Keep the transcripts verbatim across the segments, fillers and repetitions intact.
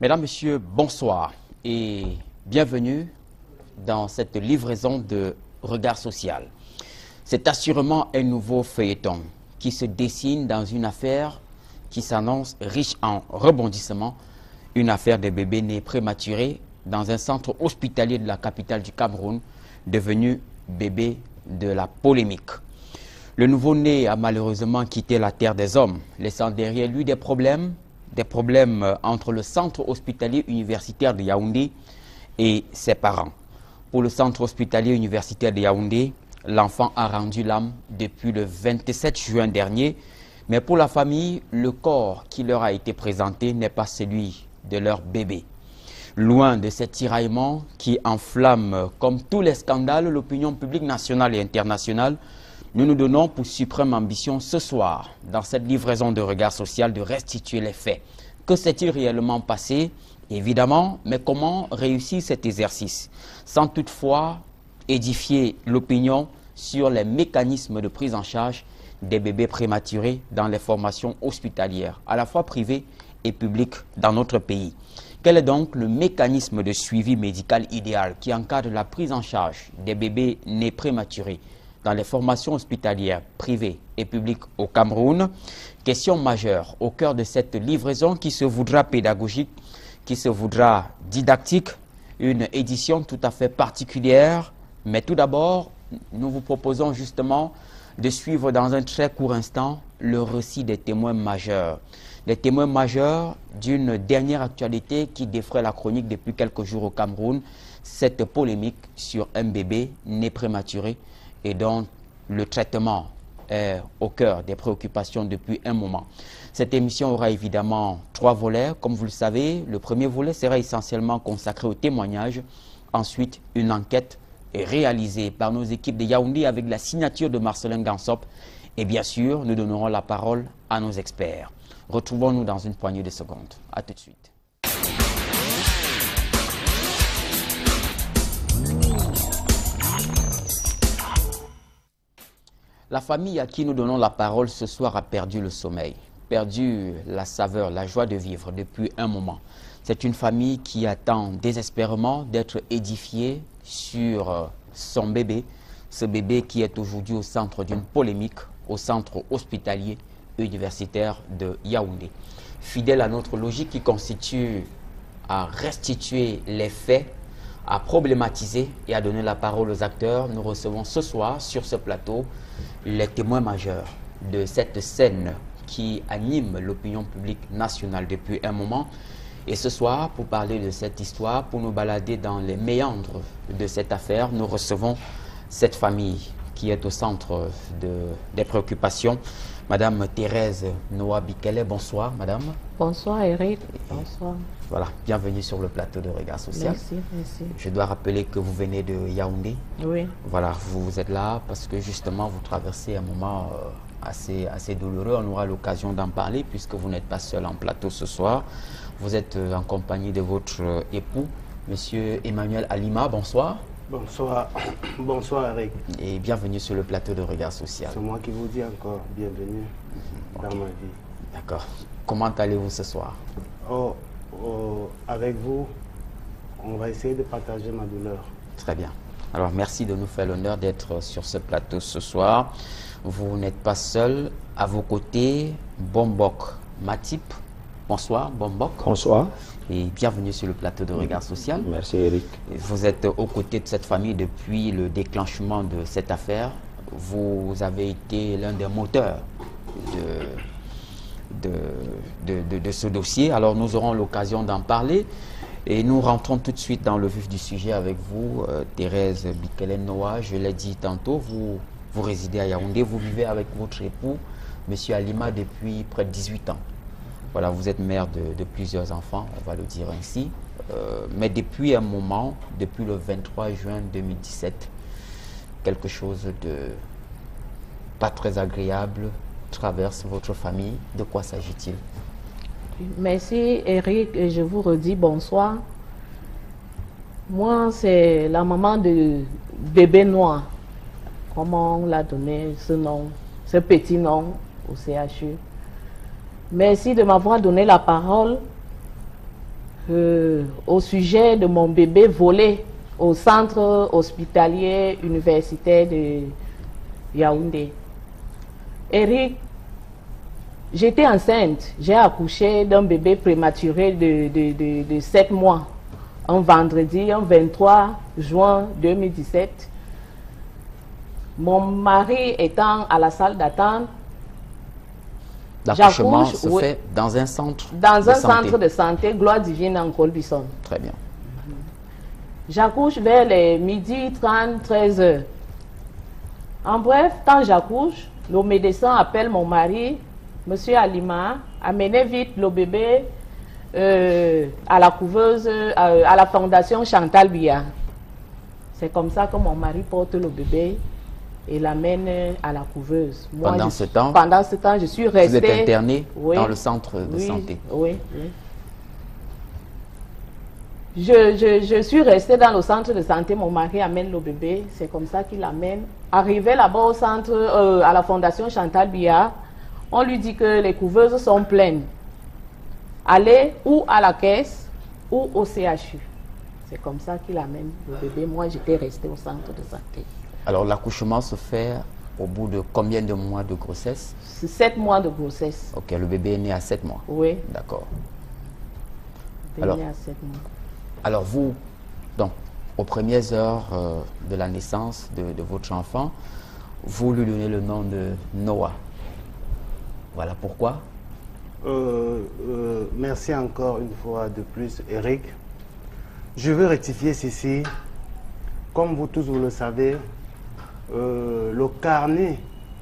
Mesdames, Messieurs, bonsoir et bienvenue dans cette livraison de Regard Social. C'est assurément un nouveau feuilleton qui se dessine dans une affaire qui s'annonce riche en rebondissements, une affaire de bébés nés prématurés dans un centre hospitalier de la capitale du Cameroun, devenu bébé de la polémique. Le nouveau-né a malheureusement quitté la terre des hommes, laissant derrière lui des problèmes, des problèmes entre le centre hospitalier universitaire de Yaoundé et ses parents. Pour le centre hospitalier universitaire de Yaoundé, l'enfant a rendu l'âme depuis le vingt-sept juin dernier, mais pour la famille, le corps qui leur a été présenté n'est pas celui de leur bébé. Loin de ces tiraillements qui enflamment, comme tous les scandales, l'opinion publique nationale et internationale, nous nous donnons pour suprême ambition ce soir, dans cette livraison de Regard Social, de restituer les faits. Que s'est-il réellement passé? Évidemment, mais comment réussir cet exercice sans toutefois édifier l'opinion sur les mécanismes de prise en charge des bébés prématurés dans les formations hospitalières, à la fois privées et publiques dans notre pays? Quel est donc le mécanisme de suivi médical idéal qui encadre la prise en charge des bébés nés prématurés dans les formations hospitalières privées et publiques au Cameroun? Question majeure au cœur de cette livraison qui se voudra pédagogique, qui se voudra didactique, une édition tout à fait particulière. Mais tout d'abord, nous vous proposons justement de suivre dans un très court instant le récit des témoins majeurs. Les témoins majeurs d'une dernière actualité qui défraie la chronique depuis quelques jours au Cameroun, cette polémique sur un bébé né prématuré et dont le traitement est au cœur des préoccupations depuis un moment. Cette émission aura évidemment trois volets. Comme vous le savez, le premier volet sera essentiellement consacré au témoignage. Ensuite, une enquête est réalisée par nos équipes de Yaoundé avec la signature de Marcelin Gansop. Et bien sûr, nous donnerons la parole à nos experts. Retrouvons-nous dans une poignée de secondes. A tout de suite. La famille à qui nous donnons la parole ce soir a perdu le sommeil, perdu la saveur, la joie de vivre depuis un moment. C'est une famille qui attend désespérément d'être édifiée sur son bébé, ce bébé qui est aujourd'hui au centre d'une polémique au centre hospitalier universitaire de Yaoundé. Fidèle à notre logique qui constitue à restituer les faits, à problématiser et à donner la parole aux acteurs, nous recevons ce soir sur ce plateau les témoins majeurs de cette scène qui anime l'opinion publique nationale depuis un moment. Et ce soir, pour parler de cette histoire, pour nous balader dans les méandres de cette affaire, nous recevons cette famille qui est au centre de, des préoccupations. Madame Thérèse Noah Bikele, bonsoir madame. Bonsoir Eric, bonsoir. Voilà, bienvenue sur le plateau de Regard Social. Merci, merci. Je dois rappeler que vous venez de Yaoundé. Oui. Voilà, vous êtes là parce que justement vous traversez un moment euh, assez, assez douloureux. On aura l'occasion d'en parler puisque vous n'êtes pas seul en plateau ce soir. Vous êtes euh, en compagnie de votre euh, époux, monsieur Emmanuel Alima, bonsoir. Bonsoir, bonsoir Eric. Et bienvenue sur le plateau de Regard Social. C'est moi qui vous dis encore bienvenue okay. dans ma vie. D'accord. Comment allez-vous ce soir? Oh, oh, avec vous, on va essayer de partager ma douleur. Très bien. Alors merci de nous faire l'honneur d'être sur ce plateau ce soir. Vous n'êtes pas seul. À vos côtés, Bombok Matip. Bonsoir Bombok. Bonsoir. Et bienvenue sur le plateau de Regard Social. Merci Eric. Vous êtes aux côtés de cette famille depuis le déclenchement de cette affaire. Vous avez été l'un des moteurs de, de, de, de, de ce dossier. Alors nous aurons l'occasion d'en parler. Et nous rentrons tout de suite dans le vif du sujet avec vous, euh, Thérèse Bikele Noah. Je l'ai dit tantôt, vous, vous résidez à Yaoundé, vous vivez avec votre époux, monsieur Alima, depuis près de dix-huit ans. Voilà, vous êtes mère de, de plusieurs enfants, on va le dire ainsi. Euh, mais depuis un moment, depuis le vingt-trois juin deux mille dix-sept, quelque chose de pas très agréable traverse votre famille. De quoi s'agit-il? Merci Eric, et je vous redis bonsoir. Moi, c'est la maman de bébé noir. Comment on l'a donné ce nom, ce petit nom au C H U. Merci de m'avoir donné la parole. euh, au sujet de mon bébé volé au centre hospitalier universitaire de Yaoundé. Eric, j'étais enceinte. J'ai accouché d'un bébé prématuré de, de, de, de sept mois. Un vendredi, un vingt-trois juin deux mille dix-sept. Mon mari étant à la salle d'attente, l'accouchement se oui, fait dans un centre dans de un santé. centre de santé, Gloire Divine en Colbisson. Très bien. J'accouche vers les midi trente, treize heures. En bref, quand j'accouche, le médecin appelle mon mari, Monsieur Alima, amenez vite le bébé euh, à la couveuse, euh, à la fondation Chantal Biya. C'est comme ça que mon mari porte le bébé et l'amène à la couveuse. Moi, Pendant je, ce temps, pendant ce temps, je suis restée. Vous êtes internée oui, dans le centre de oui, santé. Oui, oui. Je, je, je suis restée dans le centre de santé, mon mari amène le bébé, c'est comme ça qu'il l'amène. Arrivé là-bas au centre, euh, à la fondation Chantal Biya, on lui dit que les couveuses sont pleines. Allez ou à la caisse ou au C H U. C'est comme ça qu'il amène le bébé. Moi, j'étais restée au centre de santé. Alors, l'accouchement se fait au bout de combien de mois de grossesse? C'est sept mois de grossesse. Ok, le bébé est né à sept mois. Oui. D'accord. Il est Alors, né à sept mois. Alors vous, donc, aux premières heures euh, de la naissance de, de votre enfant, vous lui donnez le nom de Noah. Voilà pourquoi. Euh, euh, merci encore une fois de plus, Eric. Je veux rectifier ceci. Comme vous tous vous le savez, euh, le carnet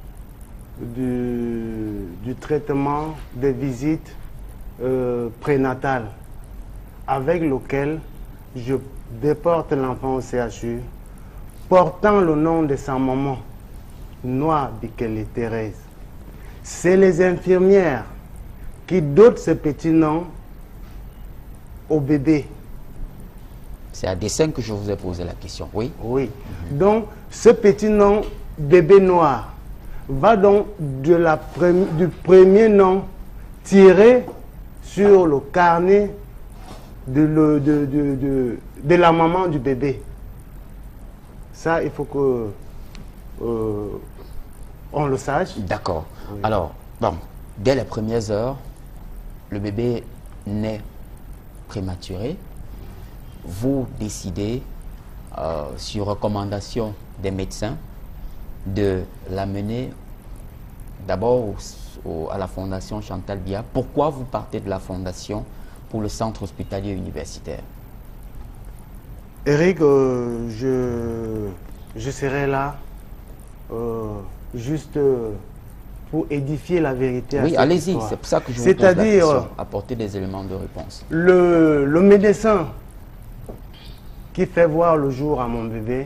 du, du traitement des visites euh, prénatales avec lequel je déporte l'enfant au C H U, portant le nom de sa maman, Noa Bikele Thérèse. C'est les infirmières qui dotent ce petit nom au bébé. C'est à dessein que je vous ai posé la question, oui? Oui. Mm-hmm. Donc, ce petit nom, bébé noir, va donc de la pre- du premier nom tiré sur le carnet de, le, de, de, de, de la maman du bébé. Ça, il faut que euh, on le sache. D'accord. Oui. Alors, bon, dès les premières heures, le bébé naît prématuré. Vous décidez, euh, sur recommandation des médecins, de l'amener d'abord au, au, à la fondation Chantal Biya. Pourquoi vous partez de la fondation pour le centre hospitalier universitaire? Eric, euh, je, je serai là euh, juste euh, pour édifier la vérité. Oui, allez-y, c'est pour ça que je vous pose la question, apporter des éléments de réponse. Le, le médecin qui fait voir le jour à mon bébé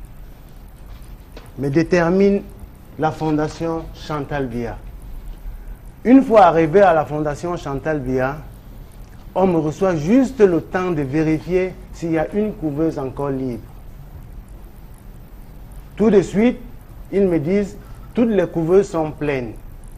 me détermine la fondation Chantal Biya. Une fois arrivé à la fondation Chantal Biya, on me reçoit juste le temps de vérifier s'il y a une couveuse encore libre. Tout de suite, ils me disent, toutes les couveuses sont pleines.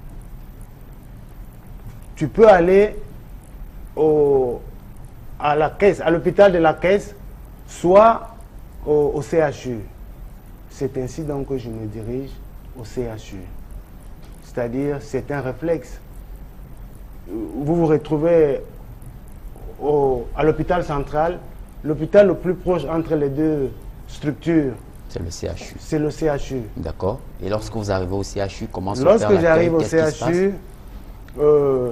Tu peux aller au, à la caisse, à l'hôpital de la caisse, soit au, au C H U. C'est ainsi donc que je me dirige au C H U. C'est-à-dire, c'est un réflexe. Vous vous retrouvez au, à l'hôpital central, l'hôpital le plus proche entre les deux structures. C'est le C H U. C'est le C H U. D'accord. Et lorsque vous arrivez au C H U, comment se fait l'accueil? Lorsque j'arrive au C H U, euh,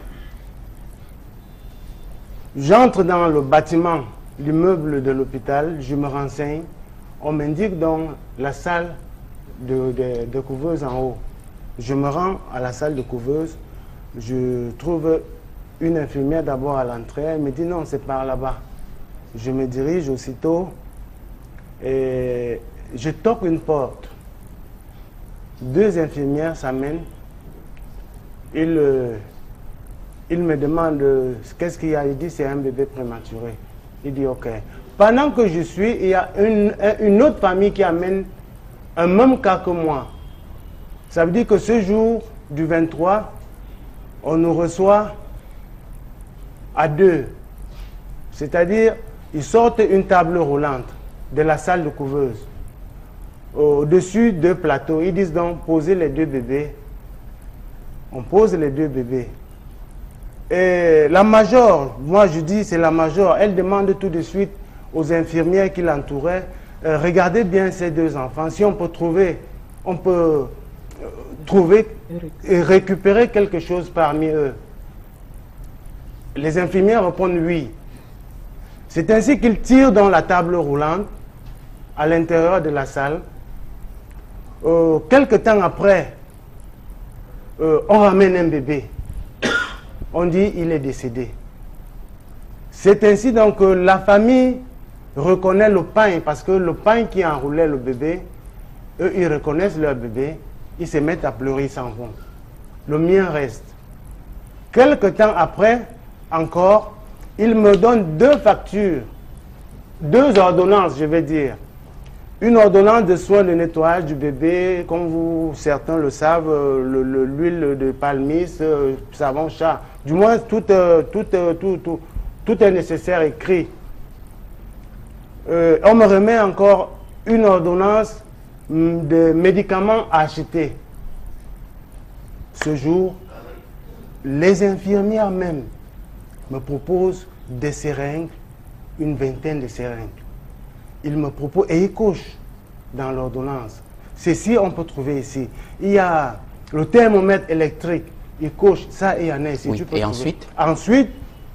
j'entre dans le bâtiment, l'immeuble de l'hôpital, je me renseigne. On m'indique donc la salle de, de, de couveuse en haut. Je me rends à la salle de couveuse. Je trouve une infirmière d'abord à l'entrée. Elle me dit non, c'est par là-bas. Je me dirige aussitôt et je toque une porte. Deux infirmières s'amènent. Ils, euh, ils me demandent euh, qu'est-ce qu'il y a. Il dit c'est un bébé prématuré. Il dit ok. Pendant que je suis, il y a une, une autre famille qui amène un même cas que moi. Ça veut dire que ce jour du vingt-trois, on nous reçoit à deux. C'est-à-dire, ils sortent une table roulante de la salle de couveuse. Au-dessus, deux plateaux. Ils disent donc, posez les deux bébés. On pose les deux bébés. Et la major, moi je dis c'est la major, elle demande tout de suite aux infirmières qui l'entouraient, euh, regardez bien ces deux enfants, si on peut trouver, on peut euh, trouver et récupérer quelque chose parmi eux. Les infirmières répondent oui. C'est ainsi qu'ils tirent dans la table roulante à l'intérieur de la salle. Euh, quelque temps après, euh, on ramène un bébé. On dit il est décédé. C'est ainsi donc que la famille reconnaît le pain, parce que le pain qui enroulait le bébé, eux ils reconnaissent leur bébé, ils se mettent à pleurer, ils s'en vont. Le mien reste. Quelque temps après, encore, ils me donnent deux factures, deux ordonnances, je vais dire. Une ordonnance de soins de nettoyage du bébé, comme vous, certains le savent, l'huile de palmiste, euh, savon chat. Du moins, tout, euh, tout, euh, tout, tout, tout est nécessaire écrit. Euh, on me remet encore une ordonnance de médicaments à acheter. Ce jour, les infirmières même me proposent des seringues, une vingtaine de seringues. Ils me proposent, et ils cochent dans l'ordonnance. Ceci, on peut trouver ici. Il y a le thermomètre électrique, ils cochent, ça, il y en a ici. Oui. Tu peux Et trouver. ensuite Ensuite,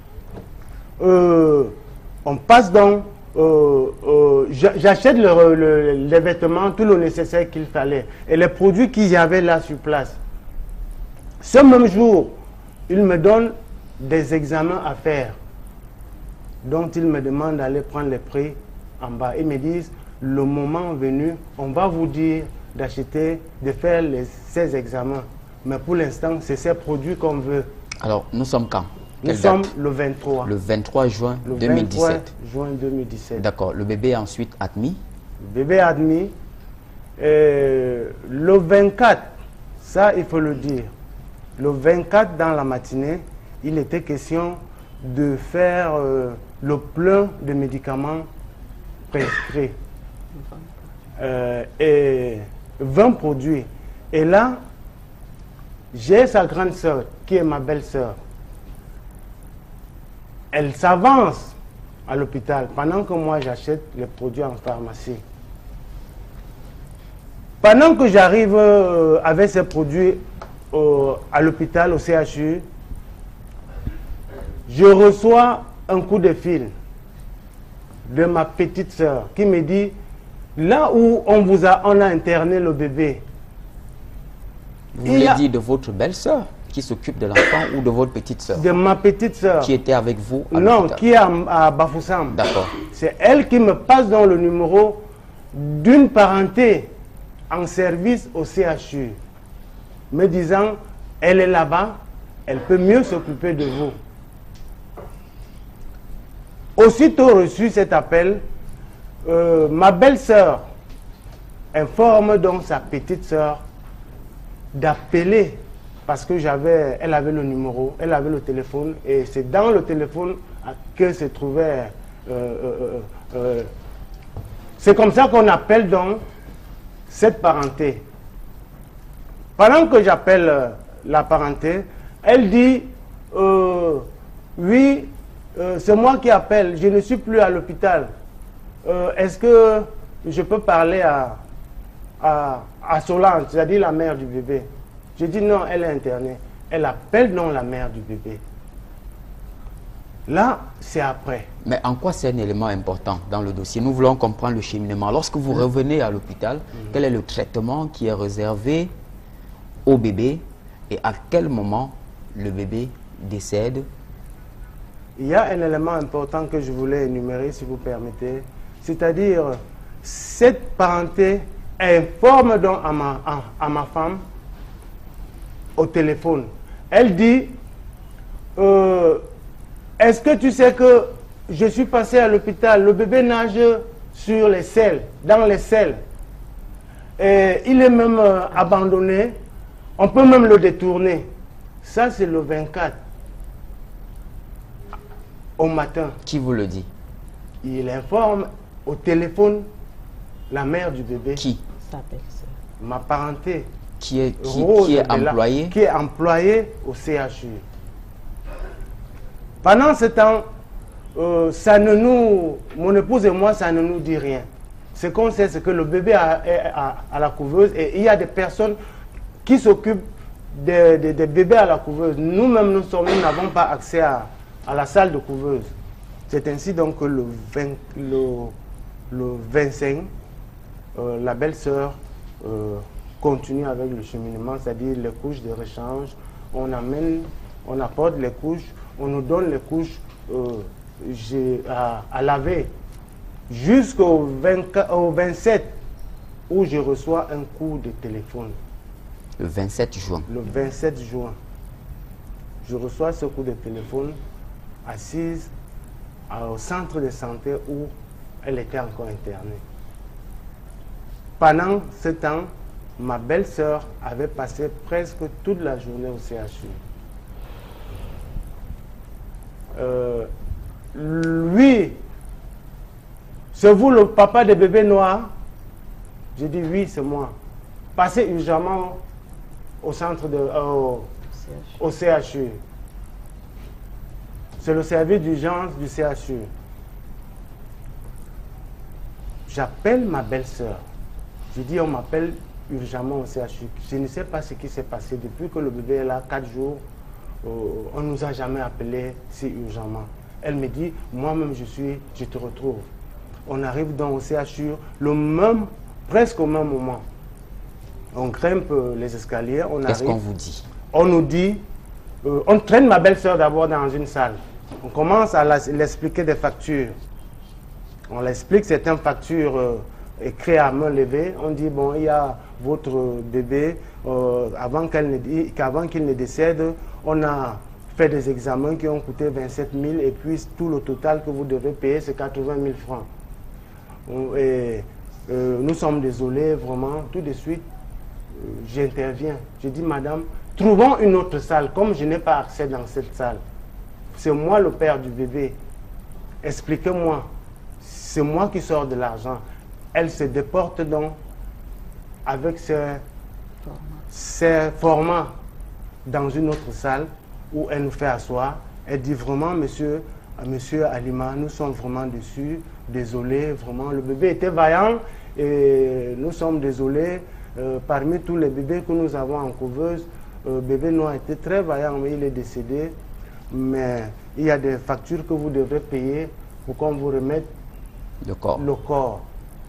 euh, on passe donc, euh, euh, j'achète le, le, les vêtements, tout le nécessaire qu'il fallait, et les produits qu'il y avait là sur place. Ce même jour, ils me donnent des examens à faire, dont ils me demandent d'aller prendre les prix en bas. Ils me disent, le moment venu, on va vous dire d'acheter, de faire les, ces examens. Mais pour l'instant, c'est ces produits qu'on veut. Alors, nous sommes quand? Nous Quelle sommes date? le vingt-trois. Le vingt-trois juin Le deux mille dix-sept. vingt-trois juin deux mille dix-sept. D'accord. Le bébé est ensuite admis. Le bébé admis. Et le vingt-quatre, ça il faut le dire. Le vingt-quatre dans la matinée, il était question de faire euh, le plein de médicaments prescrits. Euh, et vingt produits. Et là, j'ai sa grande sœur, qui est ma belle-sœur. Elle s'avance à l'hôpital pendant que moi j'achète les produits en pharmacie. Pendant que j'arrive euh, avec ces produits euh, à l'hôpital, au C H U, je reçois un coup de fil de ma petite sœur qui me dit, là où on vous a, on a interné le bébé. Vous voulez a... dire de votre belle-sœur qui s'occupe de l'enfant ou de votre petite sœur? De ma petite sœur. Qui était avec vous à Non, qui est à, à Bafoussam. D'accord. C'est elle qui me passe dans le numéro d'une parenté en service au C H U, me disant, elle est là-bas, elle peut mieux s'occuper de vous. Aussitôt reçu cet appel, euh, ma belle-sœur informe donc sa petite sœur d'appeler, parce que j'avais, elle avait le numéro, elle avait le téléphone, et c'est dans le téléphone que se trouvait... Euh, euh, euh, c'est comme ça qu'on appelle donc cette parenté. Pendant que j'appelle euh, la parenté, elle dit, euh, oui, euh, c'est moi qui appelle, je ne suis plus à l'hôpital. Euh, Est-ce que je peux parler à, à, à Solange, c'est-à-dire la mère du bébé? Je dis non, elle est internée. Elle appelle non la mère du bébé. Là, c'est après. Mais en quoi c'est un élément important dans le dossier? Nous voulons comprendre le cheminement. Lorsque vous revenez à l'hôpital, mmh. quel est le traitement qui est réservé au bébé et à quel moment le bébé décède? Il y a un élément important que je voulais énumérer, si vous permettez. C'est-à-dire, cette parenté informe donc à ma, à, à ma femme au téléphone. Elle dit, euh, est-ce que tu sais que je suis passé à l'hôpital, le bébé nage sur les selles, dans les selles. Et il est même euh, abandonné, on peut même le détourner. Ça, c'est le vingt-quatre. au matin. Qui vous le dit? Il informe au téléphone la mère du bébé. Qui? Sa belle-sœur. Ma parenté. Qui est, qui, Rose qui est Bella, employé? Qui est employé au C H U. Pendant ce temps, euh, ça ne nous, mon épouse et moi, ça ne nous dit rien. Ce qu'on sait, c'est que le bébé a- est à, à la couveuse et il y a des personnes qui s'occupent des, des- des bébés à la couveuse. Nous-mêmes, nous sommes- nous n'avons pas accès à, à la salle de couveuse. C'est ainsi donc que le, vingt, le, le vingt-cinq, euh, la belle-sœur euh, continue avec le cheminement, c'est-à-dire les couches de rechange. On amène, on apporte les couches, on nous donne les couches euh, j'ai- à, à laver jusqu'au vingt-quatre au vingt-sept où je reçois un coup de téléphone. Le vingt-sept juin. Le vingt-sept juin, je reçois ce coup de téléphone assise à- au centre de santé où elle était encore internée. Pendant ce temps, ma belle-sœur avait passé presque toute la journée au C H U. Euh, lui, c'est vous le papa de bébé noir? J'ai dit oui, c'est moi. Passez urgemment au centre de euh, au, au C H U. C'est le service d'urgence du C H U. J'appelle ma belle-sœur. Je dis on m'appelle urgemment au C H U. Je ne sais pas ce qui s'est passé depuis que le bébé est là, quatre jours. Euh, on ne nous a jamais appelé si urgemment. Elle me dit, moi-même je suis, je te retrouve. On arrive donc au C H U, le même, presque au même moment. On grimpe les escaliers, on Qu'est-ce arrive. qu'on vous dit? On nous dit, euh, on traîne ma belle-sœur d'abord dans une salle. On commence à la- l'expliquer des factures. On l'explique, c'est une facture euh, écrite à main levée. On dit, bon, il y a votre bébé, euh, avant qu'elle ne- qu'avant qu'il ne décède, on a fait des examens qui ont coûté vingt-sept mille et puis tout le total que vous devez payer, c'est quatre-vingt mille francs. On- et, euh, nous sommes désolés, vraiment, tout de suite, euh, j'interviens. Je dis, madame, trouvons une autre salle, comme je n'ai pas accès dans cette salle. C'est moi le père du bébé. Expliquez-moi. C'est moi qui sors de l'argent. Elle se déporte donc avec ses, ses formats dans une autre salle où elle nous fait asseoir. Elle dit vraiment, monsieur, monsieur Alima, nous sommes vraiment déçus, désolés, vraiment. Le bébé était vaillant et nous sommes désolés. Euh, parmi tous les bébés que nous avons en couveuse, le bébé noir était très vaillant, mais il est décédé. Mais il y a des factures que vous devrez payer pour qu'on vous remette Le corps. le corps.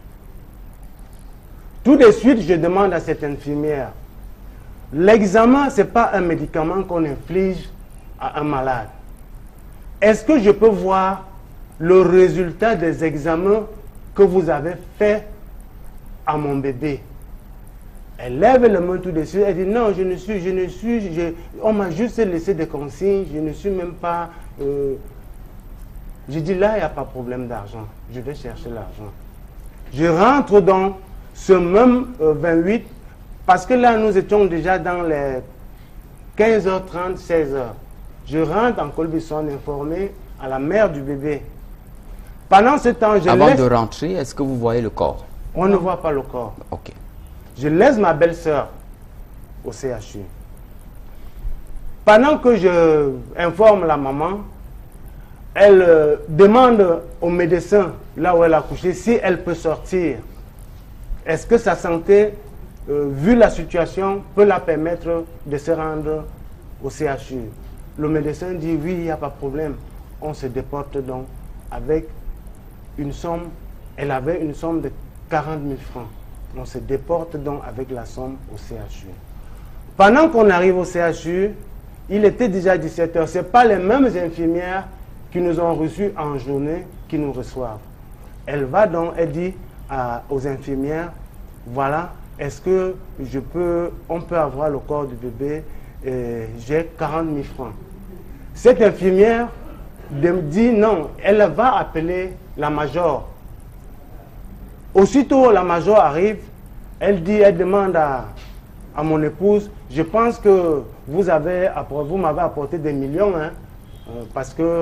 Tout de suite, je demande à cette infirmière, l'examen, ce n'est pas un médicament qu'on inflige à un malade. Est-ce que je peux voir le résultat des examens que vous avez fait à mon bébé? Elle lève le main tout de suite, elle dit non, je ne suis, je ne suis, je- on m'a juste laissé des consignes, je ne suis même pas... euh, je dis là, il n'y a pas de problème d'argent, je vais chercher l'argent. Je rentre dans ce même euh, vingt-huit, parce que là, nous étions déjà dans les quinze heures trente, seize heures. Je rentre en Colbisson informé à la mère du bébé. Pendant ce temps, je Avant laisse... de rentrer, est-ce que vous voyez le corps? On ne voit pas le corps. Ok. Je laisse ma belle-sœur au C H U. Pendant que je informe la maman, elle euh, demande au médecin, là où elle a couché, si elle peut sortir. Est-ce que sa santé, euh, vu la situation, peut la permettre de se rendre au C H U? Le médecin dit oui, il n'y a pas de problème. On se déporte donc avec une somme, elle avait une somme de quarante mille francs. On se déporte donc avec la somme au C H U. Pendant qu'on arrive au C H U, il était déjà dix-sept heures. Ce n'est pas les mêmes infirmières qui nous ont reçus en journée qui nous reçoivent. Elle va donc, elle dit à- aux infirmières, voilà, est-ce que je peux, on peut avoir le corps du bébé, et j'ai quarante mille francs. Cette infirmière de- dit non, elle va appeler la major. Aussitôt la major arrive, elle dit, elle demande à, à mon épouse, je pense que vous avez appro- vous m'avez apporté des millions, hein, euh, parce que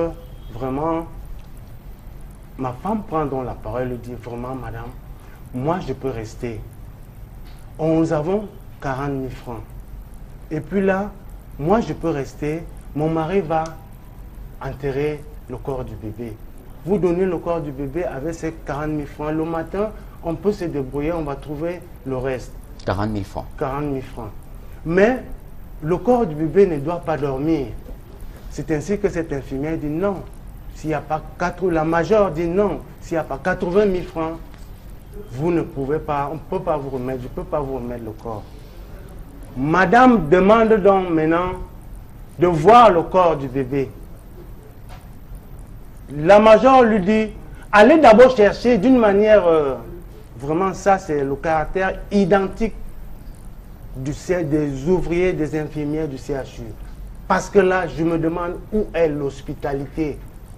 vraiment, ma femme prend donc la parole et dit, vraiment, madame, moi, je peux rester. Nous avons quarante mille francs. Et puis là, moi, je peux rester. Mon mari va enterrer le corps du bébé. Vous donnez le corps du bébé avec ces quarante mille francs. Le matin, on peut se débrouiller, on va trouver le reste. quarante mille francs. quarante mille francs. Mais le corps du bébé ne doit pas dormir. C'est ainsi que cette infirmière dit non. S'il n'y a pas quatre, la majeure dit non. S'il n'y a pas quatre-vingt mille francs, vous ne pouvez pas, on ne peut pas vous remettre, je ne peux pas vous remettre le corps. Madame demande donc maintenant de voir le corps du bébé. La majeure lui dit, allez d'abord chercher d'une manière, euh, vraiment ça c'est le caractère identique du, des ouvriers, des infirmières du C H U. Parce que là, je me demande où est l'hospitalité.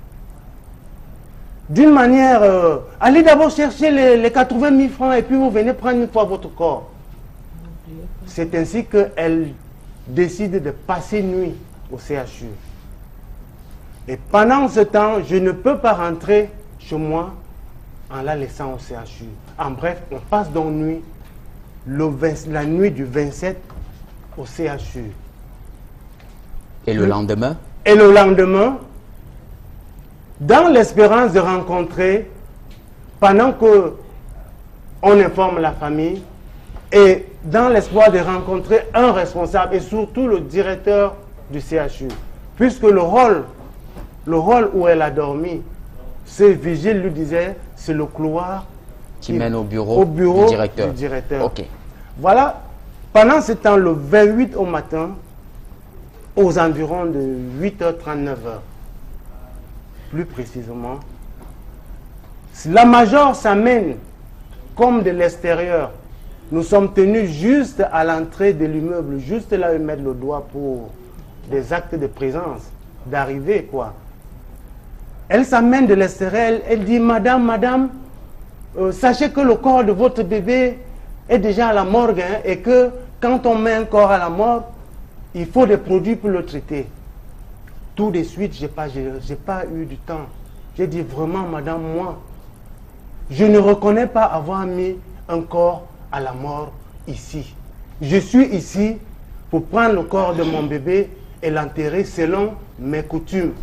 D'une manière, euh, allez d'abord chercher les, les quatre-vingt mille francs et puis vous venez prendre une fois votre corps. C'est ainsi qu'elle décide de passer nuit au C H U. Et pendant ce temps, je ne peux pas rentrer chez moi en la laissant au C H U. En bref, on passe donc nuit, le vingt, la nuit du vingt-sept au C H U. Et le lendemain? Et le lendemain, dans l'espérance de rencontrer, pendant que on informe la famille, et dans l'espoir de rencontrer un responsable et surtout le directeur du C H U, puisque le rôle, le rôle où elle a dormi, ce vigile lui disait, c'est le couloir qui mène au bureau, au bureau du directeur. Du directeur. Ok. Voilà, pendant ce temps, le vingt-huit au matin, aux environs de huit heures trente-neuf, plus précisément, la major s'amène comme de l'extérieur. Nous sommes tenus juste à l'entrée de l'immeuble, juste là où ils mettent le doigt pour des actes de présence, d'arrivée, quoi. Elle s'amène de l'extérieur, elle, elle dit, madame, madame, euh, sachez que le corps de votre bébé est déjà à la morgue, hein, et que quand on met un corps à la morgue, il faut des produits pour le traiter. Tout de suite, je n'ai pas, j'ai, j'ai pas eu du temps. J'ai dit, vraiment, madame, moi, je ne reconnais pas avoir mis un corps à la mort ici. Je suis ici pour prendre le corps de mon bébé et l'enterrer selon mes coutumes.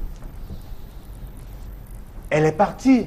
Elle est partie.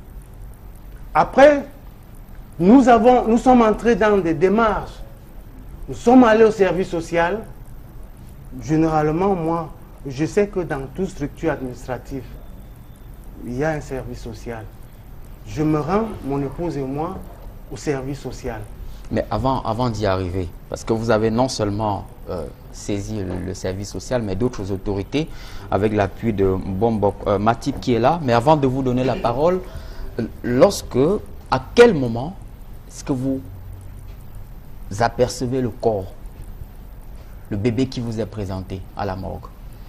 Après, nous, avons, nous sommes entrés dans des démarches. Nous sommes allés au service social. Généralement, moi, je sais que dans toute structure administrative, il y a un service social. Je me rends, mon épouse et moi, au service social. Mais avant, avant d'y arriver, parce que vous avez non seulement euh, saisi le, le service social, mais d'autres autorités, avec l'appui de Bombok euh, Matip qui est là. Mais avant de vous donner la parole, lorsque, à quel moment est-ce que vous apercevez le corps, le bébé qui vous est présenté à la morgue?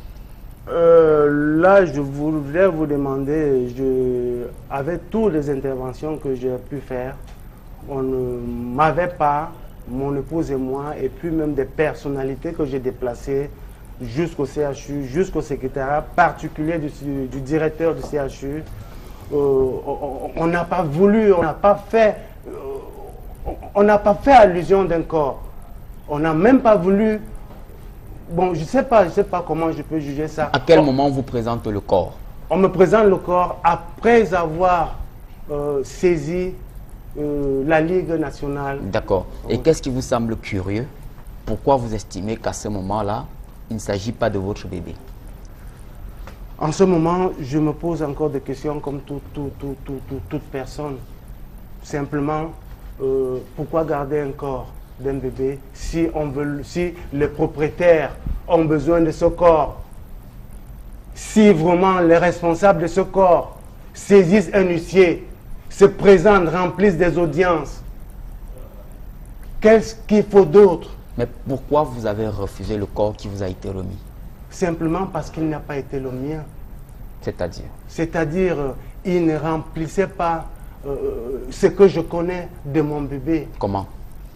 Euh, là, je voudrais vous demander, je, avec toutes les interventions que j'ai pu faire, on ne m'avait pas, mon épouse et moi, et puis même des personnalités que j'ai déplacées jusqu'au C H U, jusqu'au secrétariat particulier du, du directeur du C H U. Euh, on n'a pas voulu, on n'a pas fait, euh, on n'a pas fait allusion d'un corps. On n'a même pas voulu. Bon, je ne sais pas, je sais pas comment je peux juger ça. À quel on, moment on vous présente le corps? On me présente le corps après avoir euh, saisi euh, la Ligue nationale. D'accord. Et qu'est-ce qui vous semble curieux? Pourquoi vous estimez qu'à ce moment-là, il ne s'agit pas de votre bébé? En ce moment, je me pose encore des questions comme tout, tout, tout, tout, tout, toute personne. Simplement, euh, pourquoi garder un corps d'un bébé si, on veut, si les propriétaires ont besoin de ce corps? Si vraiment les responsables de ce corps saisissent un huissier, se présentent, remplissent des audiences, qu'est-ce qu'il faut d'autre? Mais pourquoi vous avez refusé le corps qui vous a été remis? Simplement parce qu'il n'a pas été le mien. C'est-à-dire? C'est-à-dire, euh, il ne remplissait pas euh, ce que je connais de mon bébé. Comment?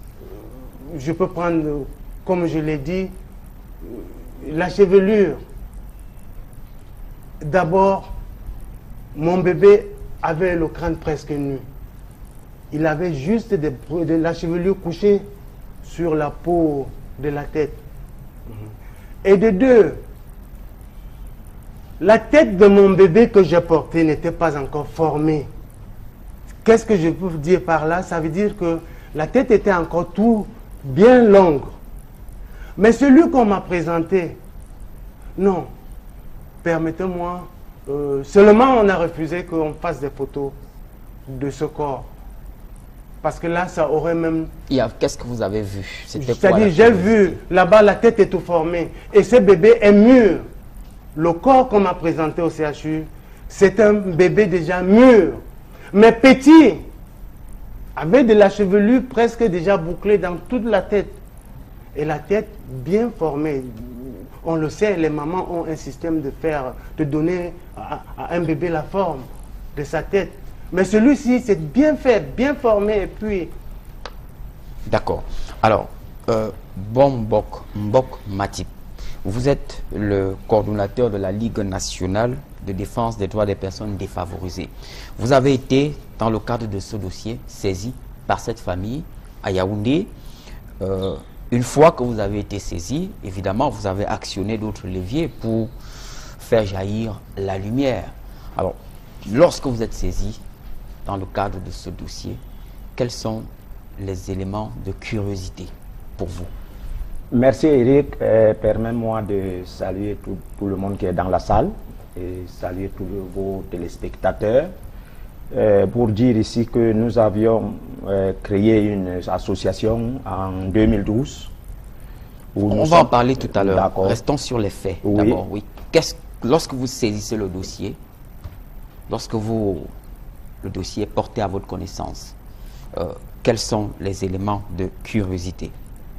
Je peux prendre, comme je l'ai dit, la chevelure. D'abord, mon bébé avait le crâne presque nu. Il avait juste des, de la chevelure couchée sur la peau de la tête. Et de deux, la tête de mon bébé que j'ai porté n'était pas encore formée. Qu'est-ce que je peux dire par là? Ça veut dire que la tête était encore tout bien longue. Mais celui qu'on m'a présenté, non. Permettez-moi, euh, seulement on a refusé qu'on fasse des photos de ce corps. Parce que là, ça aurait même... Qu'est-ce que vous avez vu? C'est-à-dire, j'ai vu, là-bas, la tête est tout formée. Et ce bébé est mûr. Le corps qu'on m'a présenté au C H U, c'est un bébé déjà mûr. Mais petit, avec de la chevelure presque déjà bouclée dans toute la tête. Et la tête bien formée. On le sait, les mamans ont un système de faire, de donner à, à un bébé la forme de sa tête. Mais celui-ci, c'est bien fait, bien formé, et puis... D'accord. Alors, euh, Bombok Mbok Matip, vous êtes le coordonnateur de la Ligue nationale de défense des droits des personnes défavorisées. Vous avez été, dans le cadre de ce dossier, saisi par cette famille à Yaoundé. Euh, une fois que vous avez été saisi, évidemment, vous avez actionné d'autres leviers pour faire jaillir la lumière. Alors, lorsque vous êtes saisi, dans le cadre de ce dossier, quels sont les éléments de curiosité pour vous? Merci Eric. Euh, Permets-moi de saluer tout, tout le monde qui est dans la salle et saluer tous vos téléspectateurs euh, pour dire ici que nous avions euh, créé une association en deux mille douze. Où On va sommes... en parler tout à l'heure. Restons sur les faits. Oui. D'abord, oui. Qu'est-ce, lorsque vous saisissez le dossier, lorsque vous... le dossier est porté à votre connaissance, euh, quels sont les éléments de curiosité?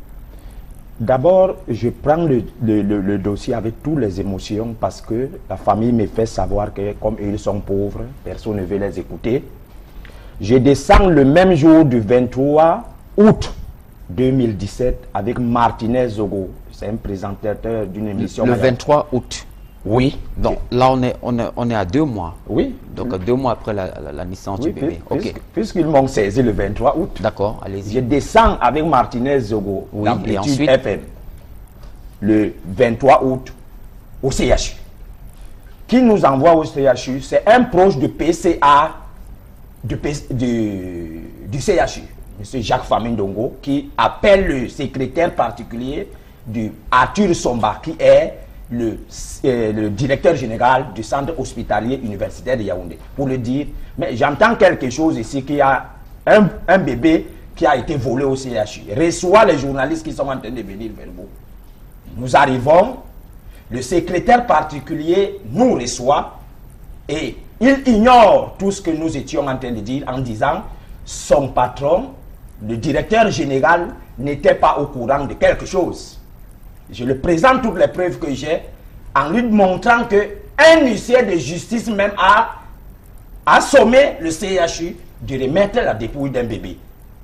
D'abord, je prends le, le, le, le dossier avec toutes les émotions parce que la famille me fait savoir que comme ils sont pauvres, personne ne veut les écouter. Je descends le même jour du vingt-trois août deux mille dix-sept avec Martinez Zogo. C'est un présentateur d'une émission. Le vingt-trois août. Oui. Donc là, on est, on est, on est à deux mois. Oui. Donc deux mois après la, la, la naissance oui, du bébé. Puisqu'ils okay. puisqu m'ont saisi le vingt-trois août. D'accord, allez-y. Je descends avec Martinez Zogo, oui, l'amplitude F M, le vingt-trois août au C H U. Qui nous envoie au C H U? C'est un proche de P C A du, du, du C H U, M. Jacques Famindongo, qui appelle le secrétaire particulier du Arthur Somba, qui est Le, euh, le directeur général du centre hospitalier universitaire de Yaoundé, pour le dire, mais j'entends quelque chose ici, qu'il y a un, un bébé qui a été volé au C H U. Reçoit les journalistes qui sont en train de venir vers vous. Nous arrivons, le secrétaire particulier nous reçoit et il ignore tout ce que nous étions en train de dire en disant son patron, le directeur général, n'était pas au courant de quelque chose. Je le présente toutes les preuves que j'ai en lui montrant qu'un huissier de justice même a assommé le C H U de remettre la dépouille d'un bébé.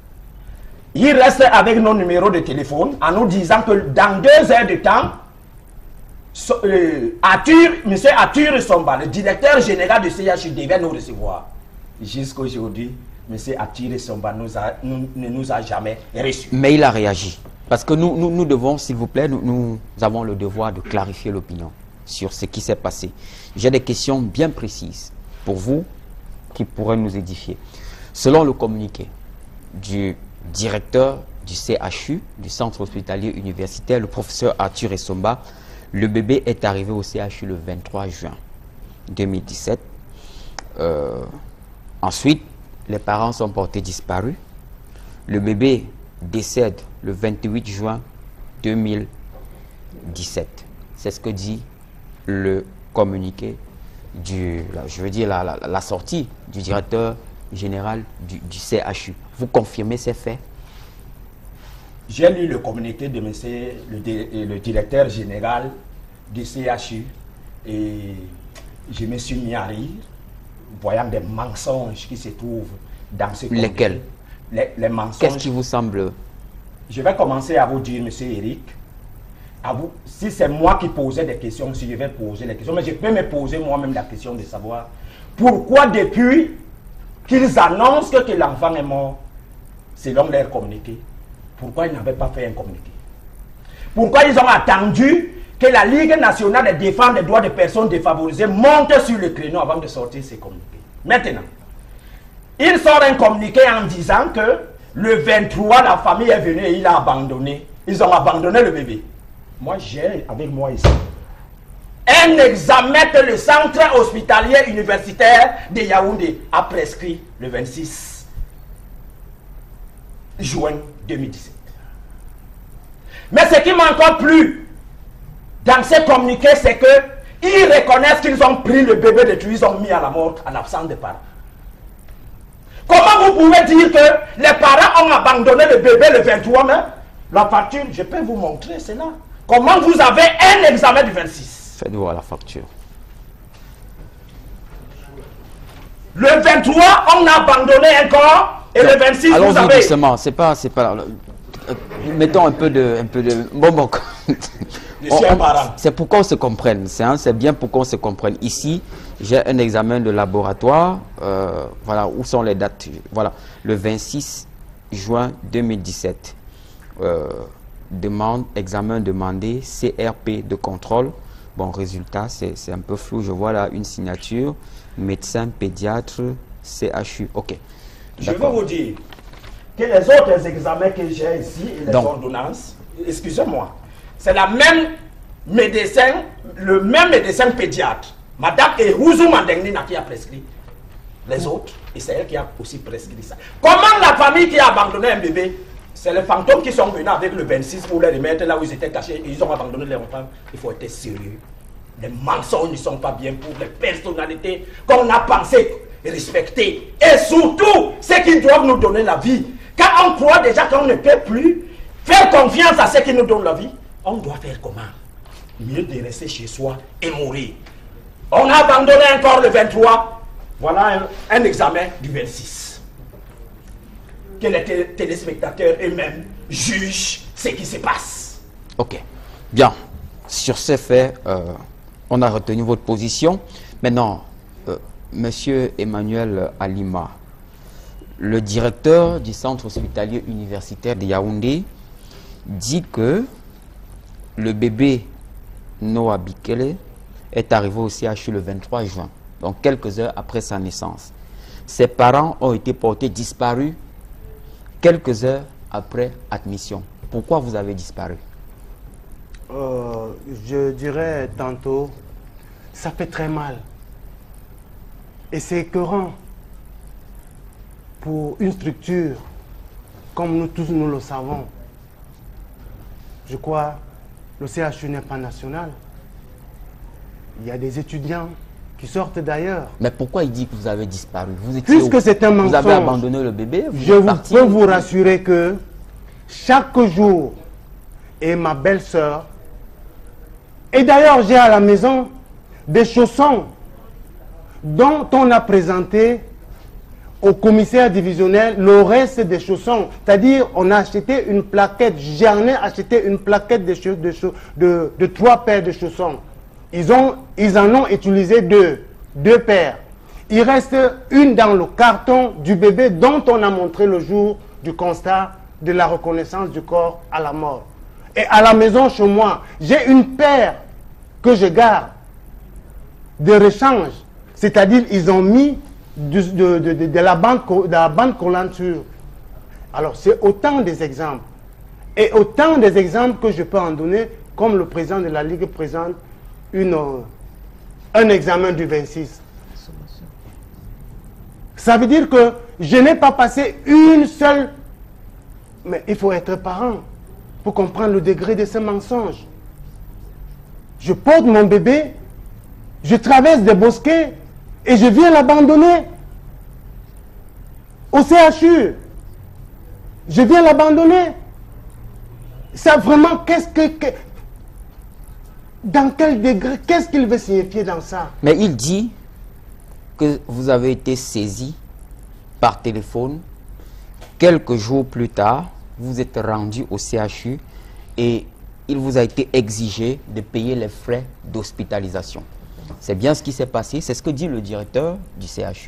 Il reste avec nos numéros de téléphone en nous disant que dans deux heures de temps, so, euh, Arthur, M. Arthur Somba, le directeur général du C H U, devait nous recevoir. Jusqu'aujourd'hui, M. Arthur Somba nous a, nous, ne nous a jamais reçus. Mais il a réagi. Parce que nous, nous, nous devons, s'il vous plaît, nous, nous avons le devoir de clarifier l'opinion sur ce qui s'est passé. J'ai des questions bien précises pour vous qui pourraient nous édifier. Selon le communiqué du directeur du C H U, du centre hospitalier universitaire, le professeur Arthur Essomba, le bébé est arrivé au C H U le vingt-trois juin deux mille dix-sept. Euh, ensuite, les parents sont portés disparus. Le bébé décède le vingt-huit juin deux mille dix-sept. C'est ce que dit le communiqué du, je veux dire, la, la, la sortie du directeur général du, du C H U. Vous confirmez ces faits? J'ai lu le communiqué de monsieur le, le directeur général du C H U et je me suis mis à rire, voyant des mensonges qui se trouvent dans ce communiqué. Lesquels? Les, les mensonges. Qu'est-ce qui vous semble? Je vais commencer à vous dire, monsieur Eric, à vous, si c'est moi qui posais des questions, si je vais poser les questions, mais je peux me poser moi-même la question de savoir pourquoi depuis qu'ils annoncent que l'enfant est mort, selon leur communiqué, pourquoi ils n'avaient pas fait un communiqué? Pourquoi ils ont attendu que la Ligue nationale de défense des droits des personnes défavorisées monte sur le créneau avant de sortir ces communiqués? Maintenant, ils sortent un communiqué en disant que le vingt-trois, la famille est venue et il a abandonné. Ils ont abandonné le bébé. Moi, j'ai avec moi ici un examen que le centre hospitalier universitaire de Yaoundé a prescrit le vingt-six juin deux mille dix-sept. Mais ce qui m'a encore plu dans ces communiqués, c'est qu'ils reconnaissent qu'ils ont pris le bébé de tuer, ils ont mis à la mort en absence de parents. Comment vous pouvez dire que les parents ont abandonné le bébé le vingt-trois mai? La facture, je peux vous montrer, c'est là. Comment vous avez un examen du vingt-six? Faites voir la facture. Le vingt-trois, on a abandonné un corps, et le vingt-six, vous allons-y avez... doucement, c'est pas... c'est pas euh, mettons un peu de... Un peu de bon, bon. Je suis un parent. C'est pour qu'on se comprenne, c'est hein, bien pour qu'on se comprenne. Ici, j'ai un examen de laboratoire, euh, voilà, où sont les dates? Voilà, le vingt-six juin deux mille dix-sept. Euh, demande, examen demandé, C R P de contrôle. Bon, résultat, c'est un peu flou. Je vois là une signature, médecin, pédiatre, C H U. Ok. Je veux vous dire que les autres examens que j'ai ici et les Donc. ordonnances, excusez-moi, c'est la même médecin, le même médecin pédiatre, Madame Ehouzou Mandengnina qui a prescrit les autres, et c'est elle qui a aussi prescrit ça. Comment la famille qui a abandonné un bébé, c'est les fantômes qui sont venus avec le vingt-six pour les remettre là où ils étaient cachés, et ils ont abandonné les enfants? Il faut être sérieux. Les mensonges ne sont pas bien pour les personnalités qu'on a pensé respecter. Et surtout, ceux qui doivent nous donner la vie. Quand on croit déjà qu'on ne peut plus faire confiance à ceux qui nous donnent la vie, on doit faire comment? Mieux de rester chez soi et mourir. On a abandonné encore le vingt-trois. Voilà un, un examen du vingt-six. Que les télé téléspectateurs eux-mêmes jugent ce qui se passe. Ok. Bien. Sur ces faits, euh, on a retenu votre position. Maintenant, euh, Monsieur Emmanuel Alima, le directeur du centre hospitalier universitaire de Yaoundé, dit que le bébé Noah Bikele est arrivé au C H U le vingt-trois juin, donc quelques heures après sa naissance. Ses parents ont été portés disparus quelques heures après admission. Pourquoi vous avez disparu? Euh, je dirais tantôt, ça fait très mal. Et c'est écœurant pour une structure, comme nous tous nous le savons. Je crois le C H U n'est pas national. Il y a des étudiants qui sortent d'ailleurs. Mais pourquoi il dit que vous avez disparu? Vous étiez Puisque c'est un mensonge. Vous avez abandonné le bébé? Vous Je vous parti, peux vous rassurer que chaque jour, et ma belle-sœur, et d'ailleurs j'ai à la maison des chaussons dont on a présenté au commissaire divisionnaire le reste des chaussons. C'est-à-dire, on a acheté une plaquette, j'en ai acheté une plaquette de, de, de, de trois paires de chaussons. Ils, ont, ils en ont utilisé deux, deux paires. Il reste une dans le carton du bébé dont on a montré le jour du constat de la reconnaissance du corps à la mort. Et à la maison chez moi, j'ai une paire que je garde de rechange. C'est-à-dire, ils ont mis de, de, de, de, la bande, de la bande collanture. Alors, c'est autant des exemples. Et autant des exemples que je peux en donner, comme le président de la Ligue présente une, un examen du vingt-six. Ça veut dire que je n'ai pas passé une seule... Mais il faut être parent pour comprendre le degré de ce mensonge. Je porte mon bébé, je traverse des bosquets et je viens l'abandonner au C H U. Je viens l'abandonner. Ça vraiment, qu'est-ce que... que dans quel degré, qu'est-ce qu'il veut signifier dans ça? Mais il dit que vous avez été saisi par téléphone. Quelques jours plus tard, vous êtes rendu au C H U et il vous a été exigé de payer les frais d'hospitalisation. C'est bien ce qui s'est passé. C'est ce que dit le directeur du C H U.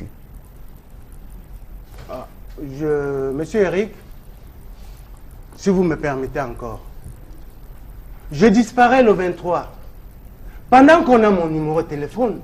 Ah, je, Monsieur Eric, si vous me permettez encore, je disparais le vingt-trois. Pendant qu'on a mon numéro de téléphone,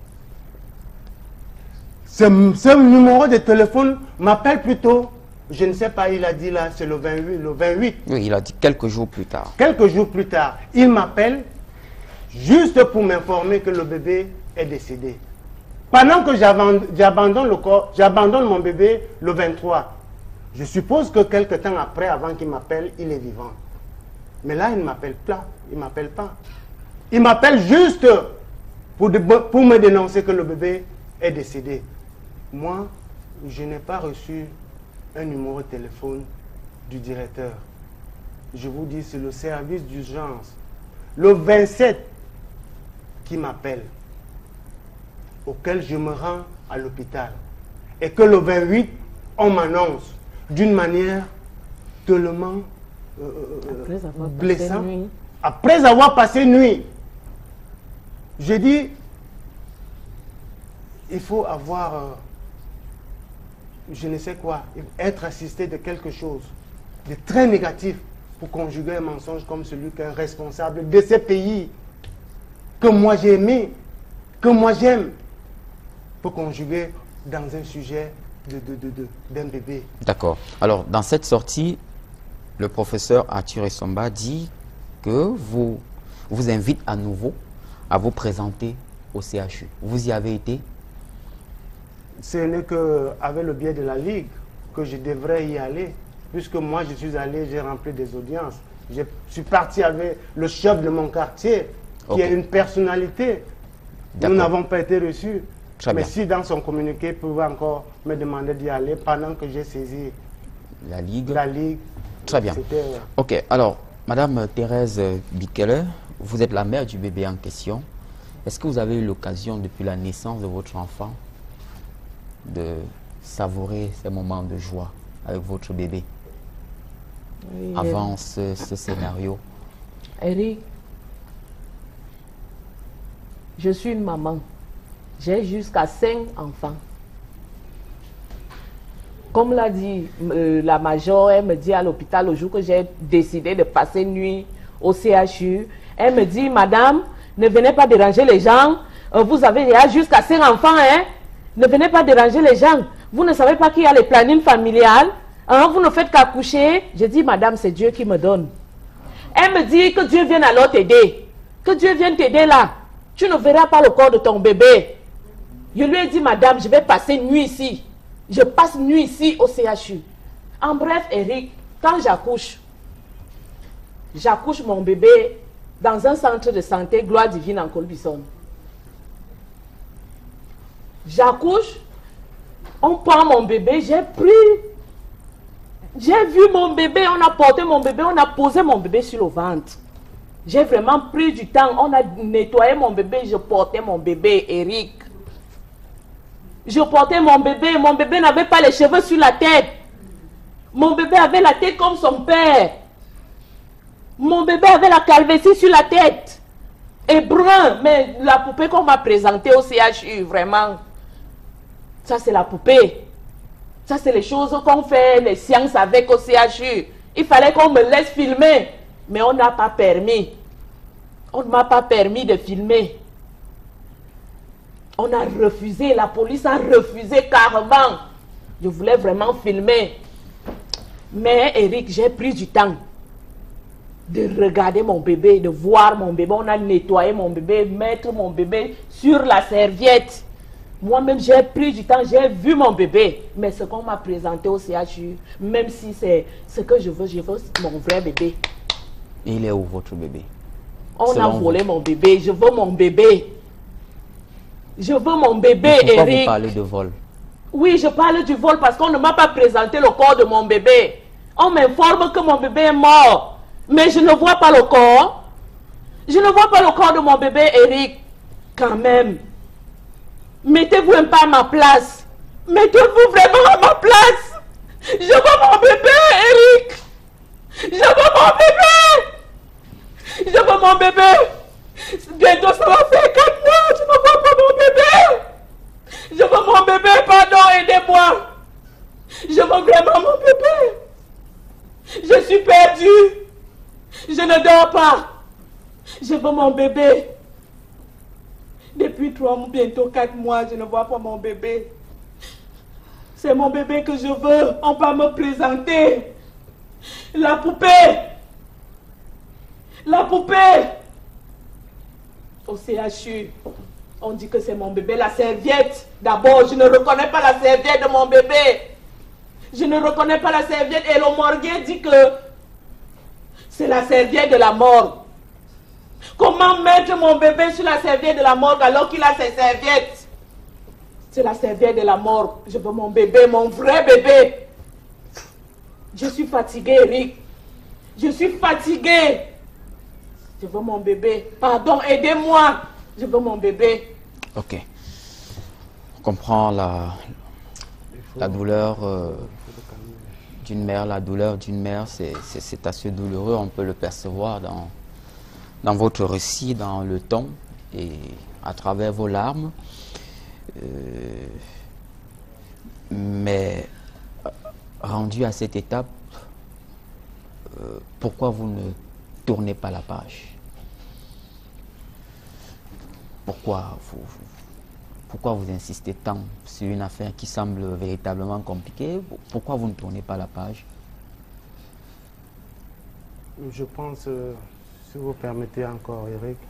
ce, ce numéro de téléphone m'appelle plutôt, je ne sais pas, il a dit là, c'est le vingt-huit, le vingt-huit. Oui, il a dit quelques jours plus tard. Quelques jours plus tard, il m'appelle juste pour m'informer que le bébé est décédé. Pendant que j'abandonne le corps, j'abandonne mon bébé le vingt-trois. Je suppose que quelque temps après, avant qu'il m'appelle, il est vivant. Mais là, il ne m'appelle pas. Il ne m'appelle pas. Il m'appelle juste pour, de, pour me dénoncer que le bébé est décédé. Moi, je n'ai pas reçu un numéro de téléphone du directeur. Je vous dis, c'est le service d'urgence, le vingt-sept, qui m'appelle, auquel je me rends à l'hôpital. Et que le vingt-huit, on m'annonce d'une manière tellement euh, Après avoir blessante. passé nuit. Après avoir passé nuit, je dis, il faut avoir, euh, je ne sais quoi, être assisté de quelque chose de très négatif pour conjuguer un mensonge comme celui qu'un responsable de ce pays, que moi j'ai aimé, que moi j'aime, pour conjuguer dans un sujet de, de, de, de, d'un bébé. D'accord. Alors, dans cette sortie, le professeur Arthur Essomba dit que vous vous invite à nouveau à vous présenter au C H U. Vous y avez été? Ce n'est qu'avec le biais de la Ligue que je devrais y aller, puisque moi je suis allé, j'ai rempli des audiences. Je suis parti avec le chef de mon quartier, qui Okay. est une personnalité. Nous n'avons pas été reçus. Très Mais bien. si dans son communiqué, il pouvait encore me demander d'y aller pendant que j'ai saisi La Ligue. la Ligue. Très bien. C'était, euh, Ok, alors, Madame Thérèse Bikeler, vous êtes la mère du bébé en question. Est-ce que vous avez eu l'occasion, depuis la naissance de votre enfant, de savourer ces moments de joie avec votre bébé Oui, avant ce, ce scénario? Eric, je suis une maman. J'ai jusqu'à cinq enfants. Comme l'a dit euh, la major, elle me dit à l'hôpital le jour que j'ai décidé de passer nuit au C H U, elle me dit, madame, ne venez pas déranger les gens. Euh, vous avez déjà jusqu'à cinq enfants, hein? Ne venez pas déranger les gens. Vous ne savez pas qu'il y a les plannings familiales. Hein? Vous ne faites qu'accoucher. Je dis, madame, c'est Dieu qui me donne. Elle me dit que Dieu vienne alors t'aider. Que Dieu vienne t'aider là. Tu ne verras pas le corps de ton bébé. Je lui ai dit, madame, je vais passer nuit ici. Je passe nuit ici au C H U. En bref, Eric, quand j'accouche, j'accouche mon bébé dans un centre de santé Gloire Divine en Colbison. J'accouche, on prend mon bébé, j'ai pris, j'ai vu mon bébé, on a porté mon bébé, on a posé mon bébé sur le ventre. J'ai vraiment pris du temps, on a nettoyé mon bébé, je portais mon bébé, Eric. Je portais mon bébé, mon bébé n'avait pas les cheveux sur la tête. Mon bébé avait la tête comme son père. Mon bébé avait la calvitie sur la tête. Et brun, mais la poupée qu'on m'a présentée au C H U, vraiment, ça c'est la poupée. Ça c'est les choses qu'on fait, les sciences avec au C H U. Il fallait qu'on me laisse filmer, mais on n'a pas permis. On ne m'a pas permis de filmer. On a refusé, la police a refusé carrément. Je voulais vraiment filmer. Mais Eric, j'ai pris du temps de regarder mon bébé, de voir mon bébé. On a nettoyé mon bébé, mettre mon bébé sur la serviette. Moi-même, j'ai pris du temps, j'ai vu mon bébé. Mais ce qu'on m'a présenté au C H U, même si c'est ce que je veux, je veux mon vrai bébé. Et il est où votre bébé? On Selon a volé vous. mon bébé, je veux mon bébé. Je veux mon bébé, Mais pourquoi Eric. vous parlez de vol? Oui, je parle du vol parce qu'on ne m'a pas présenté le corps de mon bébé. On m'informe que mon bébé est mort. Mais je ne vois pas le corps. Je ne vois pas le corps de mon bébé, Eric. Quand même. Mettez-vous un peu à ma place. Mettez-vous vraiment à ma place. Je veux mon bébé, Eric. Je veux mon bébé. Je veux mon bébé. Bientôt ça va faire quatre mois. Je ne vois aidez-moi. Je veux vraiment mon bébé. Je suis perdue. Je ne dors pas. Je veux mon bébé. Depuis trois mois, bientôt quatre mois, je ne vois pas mon bébé. C'est mon bébé que je veux. On va me présenter. La poupée. La poupée. Au C H U, on dit que c'est mon bébé. La serviette. D'abord, je ne reconnais pas la serviette de mon bébé. Je ne reconnais pas la serviette. Et le morguet dit que c'est la serviette de la morgue. Comment mettre mon bébé sur la serviette de la morgue alors qu'il a ses serviettes? C'est la serviette de la morgue. Je veux mon bébé, mon vrai bébé. Je suis fatiguée, Eric. Je suis fatiguée. Je veux mon bébé. Pardon, aidez-moi. Je veux mon bébé. Ok. On comprend la, la douleur euh, d'une mère. La douleur d'une mère, c'est assez douloureux. On peut le percevoir dans, dans votre récit, dans le ton et à travers vos larmes. Euh, mais rendu à cette étape, euh, pourquoi vous ne tournez pas la page? Pourquoi vous, pourquoi vous insistez tant sur une affaire qui semble véritablement compliquée? Pourquoi vous ne tournez pas la page? Je pense, euh, si vous permettez encore, Eric,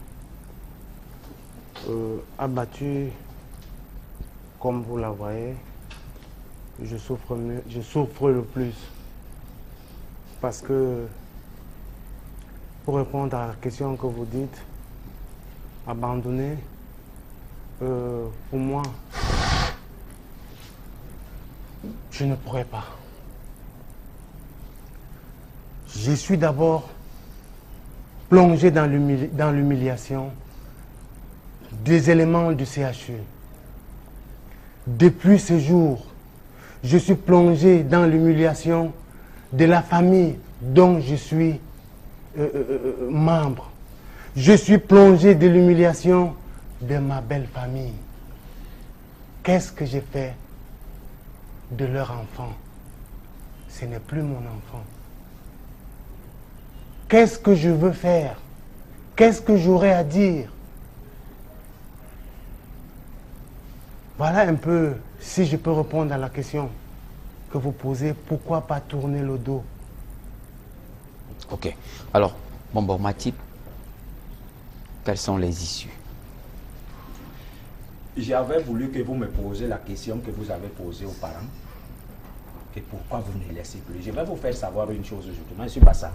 euh, abattu comme vous la voyez, je souffre mieux, je souffre le plus. Parce que, pour répondre à la question que vous dites, abandonner, euh, pour moi, je ne pourrais pas. Je suis d'abord plongé dans l'humiliation des éléments du C H U. Depuis ce jour, je suis plongé dans l'humiliation de la famille dont je suis euh, euh, membre. Je suis plongé de l'humiliation de ma belle famille. Qu'est-ce que j'ai fait de leur enfant? Ce n'est plus mon enfant. Qu'est-ce que je veux faire? Qu'est-ce que j'aurais à dire? Voilà un peu, si je peux répondre à la question que vous posez, pourquoi pas tourner le dos? Ok. Alors, Bombo Matip, quelles sont les issues? J'avais voulu que vous me posiez la question que vous avez posée aux parents. Et pourquoi vous ne laissez plus? Je vais vous faire savoir une chose aujourd'hui. Moi, je suis Bassa.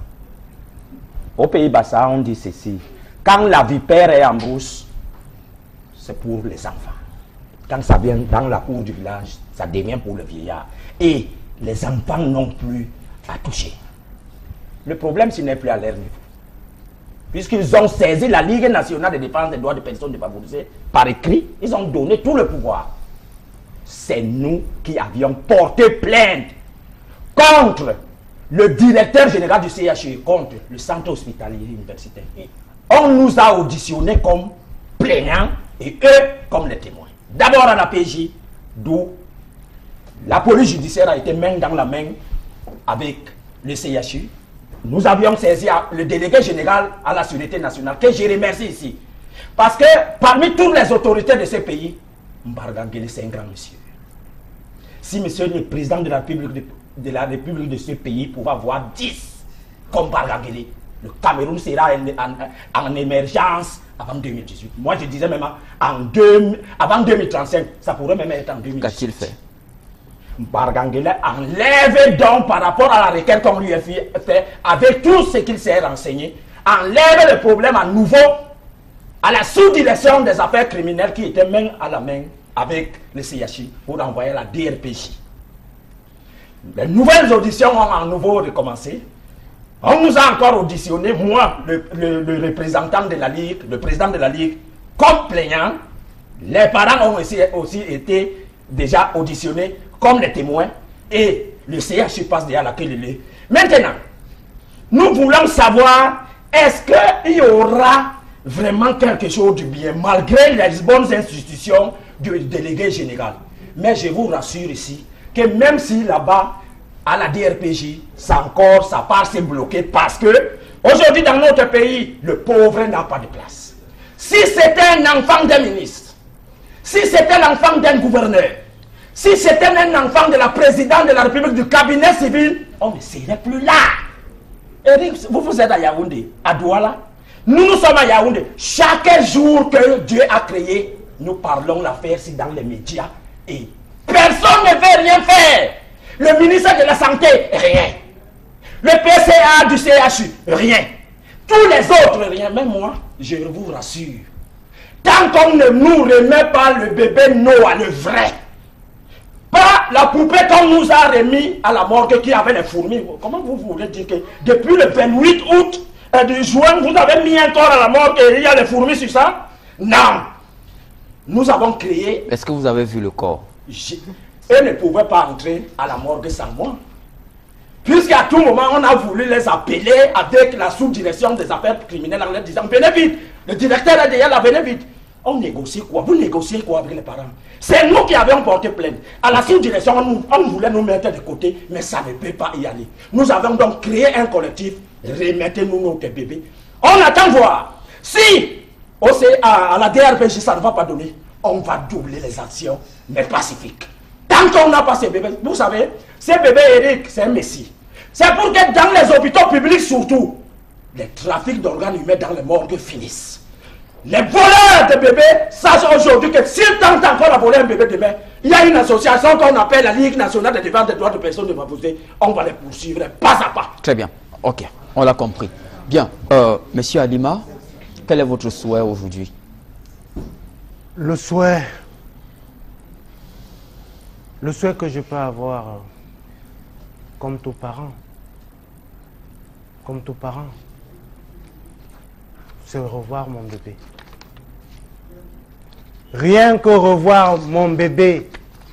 Au pays Bassa, on dit ceci. Quand la vipère est en brousse, c'est pour les enfants. Quand ça vient dans la cour du village, ça devient pour le vieillard. Et les enfants n'ont plus à toucher. Le problème, ce n'est plus à leur niveau. Puisqu'ils ont saisi la Ligue nationale de défense des droits des personnes défavorisées par écrit, ils ont donné tout le pouvoir. C'est nous qui avions porté plainte contre le directeur général du C H U, contre le centre hospitalier universitaire. On nous a auditionnés comme plaignants et eux comme les témoins. D'abord à la P J, d'où la police judiciaire a été main dans la main avec le C H U. Nous avions saisi le délégué général à la Sûreté nationale, que je remercie ici. Parce que parmi toutes les autorités de ce pays, Mbargangele, c'est un grand monsieur. Si monsieur le président de la République de, de, la République de ce pays pouvait avoir dix comme Mbargangele, le Cameroun sera en, en, en émergence avant deux mille dix-huit. Moi, je disais même en deux, avant deux mille trente-cinq, ça pourrait même être en deux mille dix-huit. Qu'a-t-il fait? Mbargangele enlève donc par rapport à la requête qu'on lui a fait, avec tout ce qu'il s'est renseigné, enlève le problème à nouveau à la sous-direction des affaires criminelles qui était main à la main avec le C H I pour envoyer la D R P J. Les nouvelles auditions ont à nouveau recommencé. On nous a encore auditionné, moi, le, le, le représentant de la Ligue, le président de la Ligue, comme plaignant. Les parents ont aussi, aussi été déjà auditionnés comme les témoins et le C H U passe derrière la queue. Maintenant, nous voulons savoir, est-ce qu'il y aura vraiment quelque chose de bien malgré les bonnes institutions du délégué général? Mais je vous rassure ici que même si là-bas, à la D R P J, ça encore, sa part s'est bloquée parce que aujourd'hui dans notre pays, le pauvre n'a pas de place. Si c'était un enfant d'un ministre, si c'était l'enfant d'un gouverneur, si c'était un enfant de la présidente de la République, du cabinet civil, on ne serait plus là. Eric, vous vous êtes à Yaoundé, à Douala. Nous, nous sommes à Yaoundé. Chaque jour que Dieu a créé, nous parlons l'affaire ici dans les médias et personne ne veut rien faire. Le ministère de la Santé, rien. Le P C A du C H U, rien. Tous les autres, rien. Même moi, je vous rassure. Tant qu'on ne nous remet pas le bébé Noah, le vrai, pas la poupée qu'on nous a remis à la morgue qui avait les fourmis. Comment vous voulez dire que depuis le vingt-huit août et du juin, vous avez mis un corps à la morgue et il y a les fourmis sur ça? Non. Nous avons créé... Est-ce que vous avez vu le corps? Eux ne pouvaient pas entrer à la morgue sans moi. Puisqu'à tout moment, on a voulu les appeler avec la sous-direction des affaires criminelles en leur disant « Venez vite, le directeur est déjà là, venez vite ». On négocie quoi? Vous négociez quoi avec les parents? C'est nous qui avions porté plainte. À la sous-direction, on, on voulait nous mettre de côté, mais ça ne peut pas y aller. Nous avons donc créé un collectif, remettez-nous notre bébé. On attend voir. Si au C A, à la D R P J, ça ne va pas donner, on va doubler les actions, mais pacifiques. Tant qu'on n'a pas ces bébés, vous savez, ces bébés, Eric, c'est un messie. C'est pour que dans les hôpitaux publics surtout, les trafics d'organes humains dans les morgues finissent. Les voleurs de bébés sachent aujourd'hui que s'ils tentent encore à voler un bébé demain, il y a une association qu'on appelle la Ligue nationale de défense des droits de personnes de Maboussé. On va les poursuivre pas à pas. Très bien. Ok, on l'a compris. Bien. Euh, Monsieur Alima, quel est votre souhait aujourd'hui? Le souhait... Le souhait que je peux avoir, euh, comme tout parent, comme tout parent, c'est revoir mon bébé. Rien que revoir mon bébé.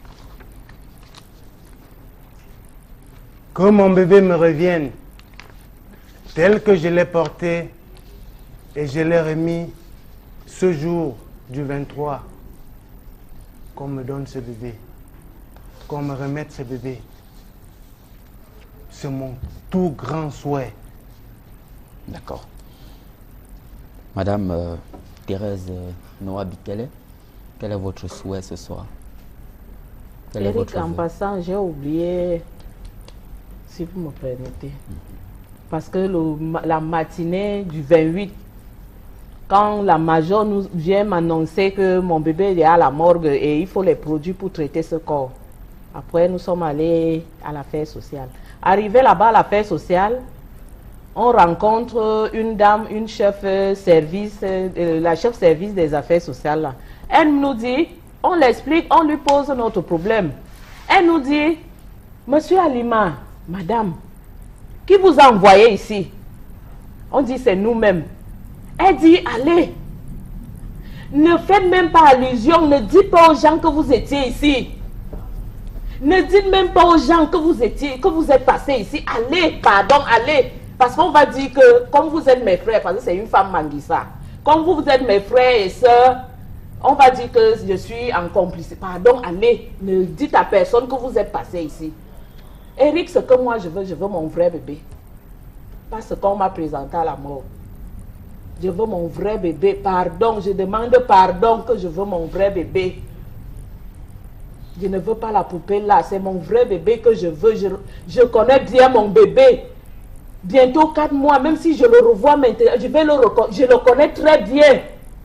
Que mon bébé me revienne tel que je l'ai porté et je l'ai remis ce jour du vingt-trois. Qu'on me donne ce bébé. Qu'on me remette ce bébé. C'est mon tout grand souhait. D'accord. Madame euh, Thérèse euh, Noah Bikele, quel est votre souhait ce soir? Quel Eric, est votre en vœu? passant, j'ai oublié, si vous me permettez, mm-hmm. parce que le, la matinée du vingt-huit, quand la major nous vient m'annoncer que mon bébé est à la morgue et il faut les produits pour traiter ce corps. Après, nous sommes allés à l'affaire sociale. Arrivé là-bas à l'affaire sociale, on rencontre une dame, une chef service, euh, la chef service des affaires sociales. Là. Elle nous dit, on l'explique, on lui pose notre problème. Elle nous dit, Monsieur Alima, Madame, qui vous a envoyé ici? On dit, c'est nous-mêmes. Elle dit, allez, ne faites même pas allusion, ne dites pas aux gens que vous étiez ici. Ne dites même pas aux gens que vous étiez, que vous êtes passé ici. Allez, pardon, allez. Parce qu'on va dire que, comme vous êtes mes frères, parce que c'est une femme Manguissa, comme vous, vous êtes mes frères et sœurs, on va dire que je suis en complicité. Pardon, allez, ne dites à personne que vous êtes passé ici. Eric, ce que moi je veux, je veux mon vrai bébé. Pas ce qu'on m'a présenté à la mort. Je veux mon vrai bébé. Pardon, je demande pardon que je veux mon vrai bébé. Je ne veux pas la poupée là, c'est mon vrai bébé que je veux. Je, je connais bien mon bébé. Bientôt quatre mois, même si je le revois maintenant, je vais le reconnaître. Je le connais très bien.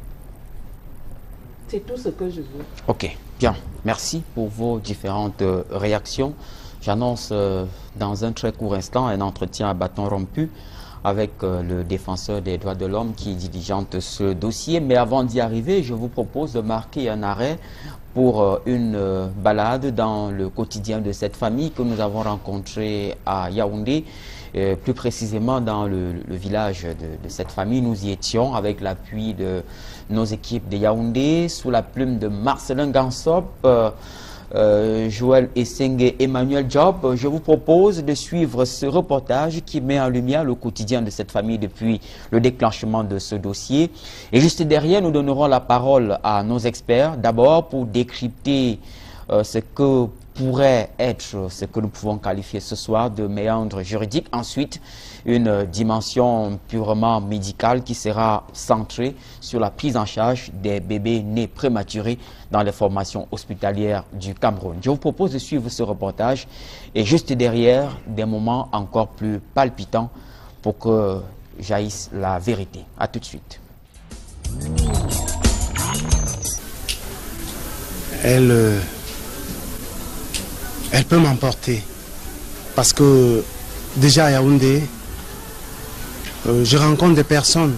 C'est tout ce que je veux. Ok, bien. Merci pour vos différentes euh, réactions. J'annonce euh, dans un très court instant un entretien à bâton rompu avec euh, le défenseur des droits de l'homme qui diligente ce dossier. Mais avant d'y arriver, je vous propose de marquer un arrêt pour euh, une euh, balade dans le quotidien de cette famille que nous avons rencontrée à Yaoundé. Euh, plus précisément dans le, le village de, de cette famille. Nous y étions avec l'appui de nos équipes de Yaoundé, sous la plume de Marcelin Gansop, euh, euh, Joël Essenge et Emmanuel Job. Je vous propose de suivre ce reportage qui met en lumière le quotidien de cette famille depuis le déclenchement de ce dossier. Et juste derrière, nous donnerons la parole à nos experts, d'abord pour décrypter euh, ce que pourrait être ce que nous pouvons qualifier ce soir de méandre juridique. Ensuite, une dimension purement médicale qui sera centrée sur la prise en charge des bébés nés prématurés dans les formations hospitalières du Cameroun. Je vous propose de suivre ce reportage et juste derrière, des moments encore plus palpitants pour que jaillisse la vérité. A tout de suite. Elle... Euh... Elle peut m'emporter parce que déjà à Yaoundé, euh, je rencontre des personnes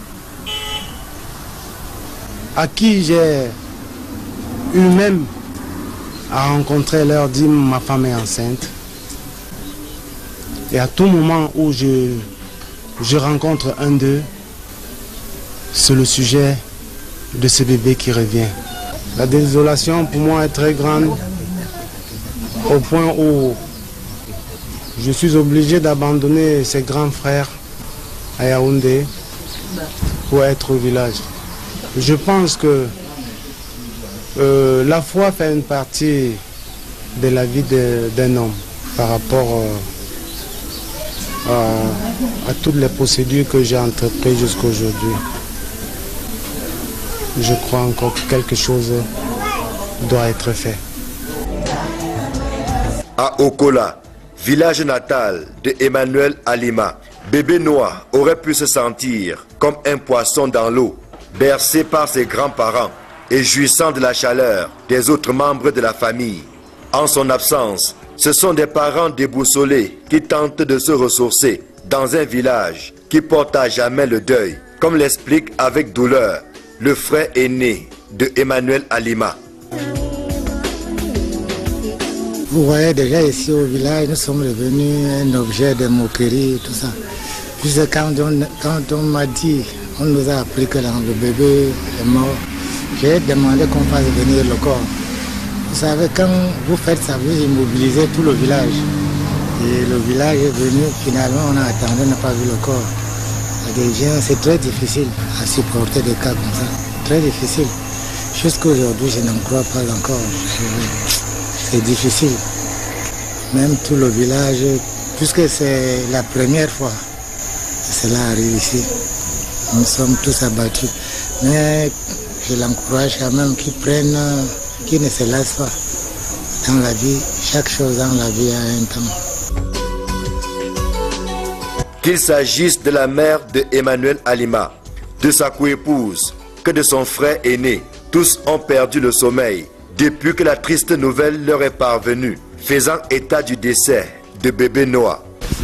à qui j'ai eu même à rencontrer, leur dire ma femme est enceinte. Et à tout moment où je, je rencontre un d'eux, c'est le sujet de ce bébé qui revient. La désolation pour moi est très grande, au point où je suis obligé d'abandonner ses grands frères à Yaoundé pour être au village. Je pense que euh, la foi fait une partie de la vie d'un homme par rapport euh, à, à toutes les procédures que j'ai entreprises jusqu'à aujourd'hui. Je crois encore que quelque chose doit être fait. À Okola, village natal de Emmanuel Alima, bébé Noah aurait pu se sentir comme un poisson dans l'eau, bercé par ses grands-parents et jouissant de la chaleur des autres membres de la famille. En son absence, ce sont des parents déboussolés qui tentent de se ressourcer dans un village qui porte à jamais le deuil, comme l'explique avec douleur le frère aîné de Emmanuel Alima. Vous voyez déjà ici au village, nous sommes devenus un objet de moquerie et tout ça. Puisque quand on, quand on m'a dit, on nous a appris que le bébé est mort, j'ai demandé qu'on fasse venir le corps. Vous savez, quand vous faites ça, vous immobilisez tout le village. Et le village est venu, finalement on a attendu, on n'a pas vu le corps. C'est très difficile à supporter des cas comme ça. Très difficile. Jusqu'à aujourd'hui, je n'en crois pas encore. C'est difficile. Même tout le village, puisque c'est la première fois que cela arrive ici. Nous sommes tous abattus. Mais je l'encourage quand même qu'ils prennent, qu'ils ne se laissent pas. Dans la vie, chaque chose dans la vie a un temps. Qu'il s'agisse de la mère de Emmanuel Alima, de sa coépouse, que de son frère aîné, tous ont perdu le sommeil depuis que la triste nouvelle leur est parvenue, faisant état du décès de bébé Noah.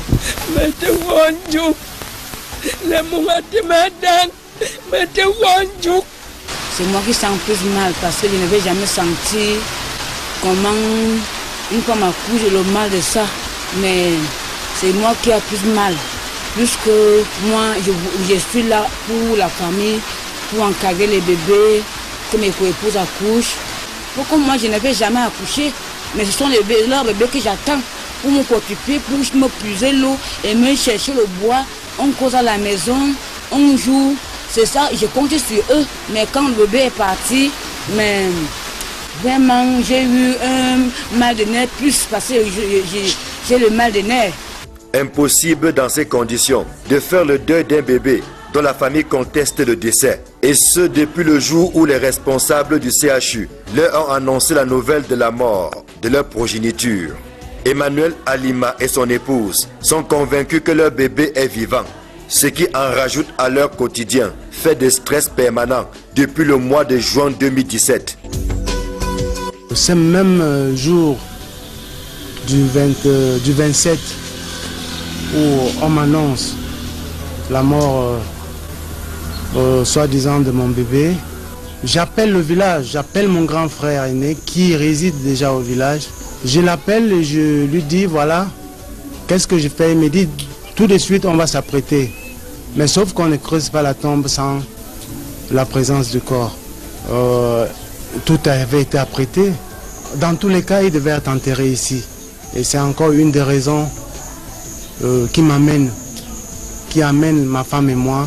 C'est moi qui sens plus mal parce que je n'avais jamais senti comment une femme accouche le mal de ça. Mais c'est moi qui ai plus mal. Puisque moi, je, je suis là pour la famille, pour encadrer les bébés, que mes co-épouses accouchent. Pourquoi moi, je n'avais jamais accouché, mais ce sont les bébés, leurs bébés que j'attends pour me occuper, pour me puiser l'eau et me chercher le bois. On cause à la maison, on joue. C'est ça, je compte sur eux. Mais quand le bébé est parti, mais vraiment, j'ai eu un mal de nerfs plus parce que j'ai le mal de nerfs. Impossible dans ces conditions de faire le deuil d'un bébé dont la famille conteste le décès. Et ce depuis le jour où les responsables du C H U leur ont annoncé la nouvelle de la mort de leur progéniture. Emmanuel Alima et son épouse sont convaincus que leur bébé est vivant, ce qui en rajoute à leur quotidien, fait de stress permanent depuis le mois de juin deux mille dix-sept. Ce même jour du, vingt, euh, du vingt-sept où on m'annonce la mort euh, euh, soi-disant de mon bébé, j'appelle le village, j'appelle mon grand frère aîné qui réside déjà au village. Je l'appelle et je lui dis voilà, qu'est-ce que je fais? Il me dit tout de suite on va s'apprêter. Mais sauf qu'on ne creuse pas la tombe sans la présence du corps. Euh, tout avait été apprêté. Dans tous les cas, il devait être enterré ici. Et c'est encore une des raisons euh, qui m'amène, qui amène ma femme et moi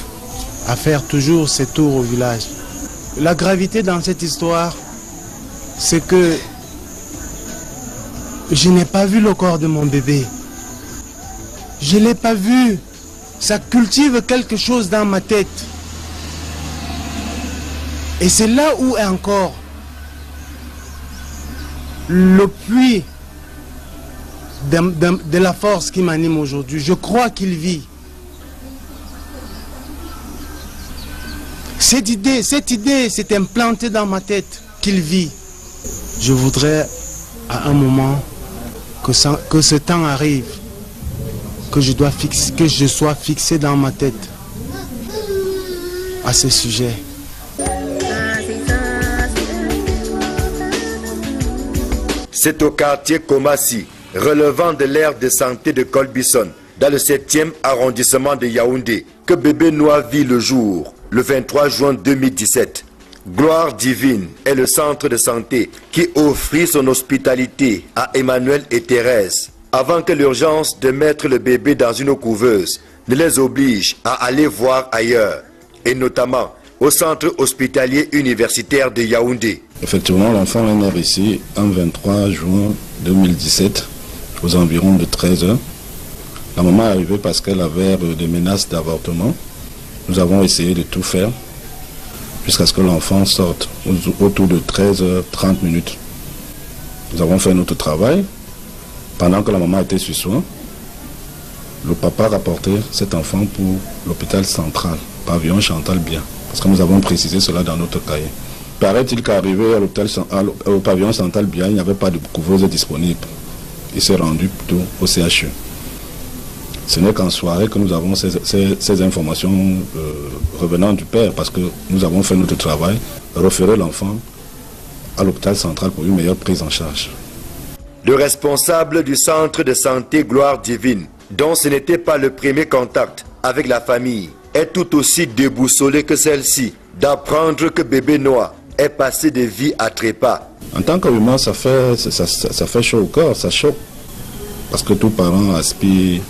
à faire toujours ces tours au village. La gravité dans cette histoire, c'est que je n'ai pas vu le corps de mon bébé. Je ne l'ai pas vu. Ça cultive quelque chose dans ma tête. Et c'est là où est encore le puits de, de, de la force qui m'anime aujourd'hui. Je crois qu'il vit. Cette idée, cette idée s'est implantée dans ma tête qu'il vit. Je voudrais à un moment que, ça, que ce temps arrive, que je, dois fixer, que je sois fixé dans ma tête à ce sujet. C'est au quartier Komassi, relevant de l'aire de santé de Colbison, dans le septième arrondissement de Yaoundé, que bébé Noah vit le jour, le vingt-trois juin deux mille dix-sept. Gloire Divine est le centre de santé qui offrit son hospitalité à Emmanuel et Thérèse, avant que l'urgence de mettre le bébé dans une couveuse ne les oblige à aller voir ailleurs, et notamment au centre hospitalier universitaire de Yaoundé. Effectivement, l'enfant est né ici en vingt-trois juin deux mille dix-sept, aux environs de treize heures. La maman est arrivée parce qu'elle avait des menaces d'avortement. Nous avons essayé de tout faire jusqu'à ce que l'enfant sorte autour de treize heures trente minutes. Nous avons fait notre travail. Pendant que la maman était sur soin, le papa rapportait cet enfant pour l'hôpital central, pavillon Chantal Bien, parce que nous avons précisé cela dans notre cahier. Paraît-il qu'arrivé à l'hôpital, au pavillon Chantal Bien, il n'y avait pas de couveuse disponible. Il s'est rendu plutôt au C H U. Ce n'est qu'en soirée que nous avons ces, ces, ces informations euh, revenant du père, parce que nous avons fait notre travail, référer l'enfant à l'hôpital central pour une meilleure prise en charge. Le responsable du centre de santé Gloire Divine, dont ce n'était pas le premier contact avec la famille, est tout aussi déboussolé que celle-ci d'apprendre que bébé Noah est passé de vie à trépas. En tant qu'humain, ça fait, ça, ça, ça fait chaud au corps, ça choque. Parce que tout parent aspire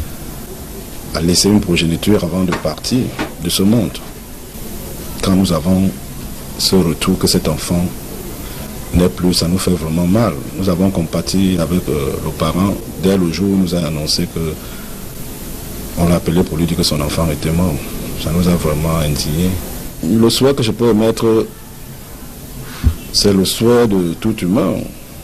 à laisser une progéniture avant de partir de ce monde. Quand nous avons ce retour que cet enfant n'est plus, ça nous fait vraiment mal. Nous avons compati avec euh, le parent dès le jour où nous a annoncé que on l'a appelé pour lui dire que son enfant était mort. Ça nous a vraiment indignés. Le souhait que je peux émettre, c'est le souhait de tout humain,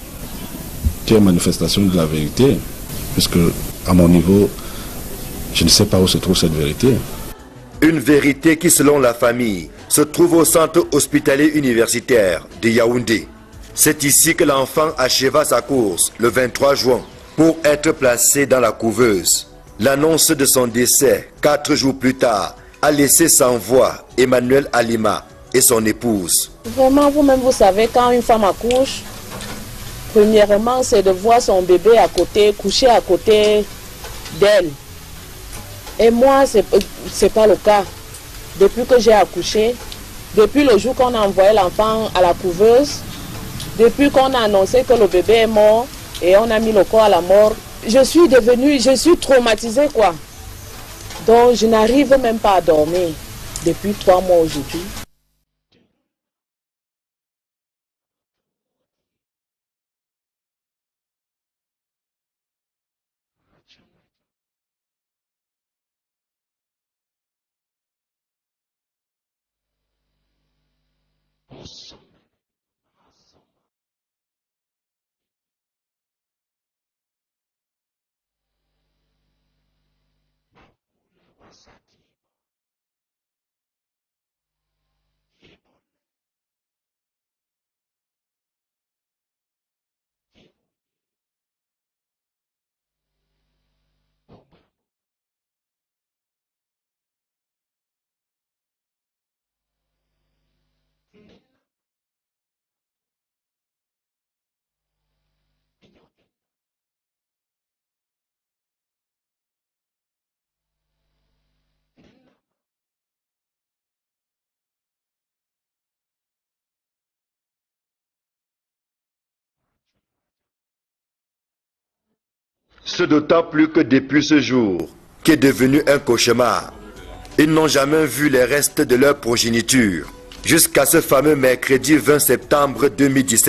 qui est manifestation de la vérité, puisque à mon niveau, je ne sais pas où se trouve cette vérité. Une vérité qui, selon la famille, se trouve au centre hospitalier universitaire de Yaoundé. C'est ici que l'enfant acheva sa course le vingt-trois juin pour être placé dans la couveuse. L'annonce de son décès, quatre jours plus tard, a laissé sans voix Emmanuel Alima et son épouse. Vraiment, vous-même, vous savez, quand une femme accouche, premièrement, c'est de voir son bébé à côté, couché à côté d'elle. Et moi, ce n'est pas le cas. Depuis que j'ai accouché, depuis le jour qu'on a envoyé l'enfant à la couveuse, depuis qu'on a annoncé que le bébé est mort et on a mis le corps à la mort, je suis devenue, je suis traumatisée quoi. Donc je n'arrive même pas à dormir depuis trois mois aujourd'hui. Ce d'autant plus que depuis ce jour, qui est devenu un cauchemar, ils n'ont jamais vu les restes de leur progéniture, jusqu'à ce fameux mercredi vingt septembre deux mille dix-sept.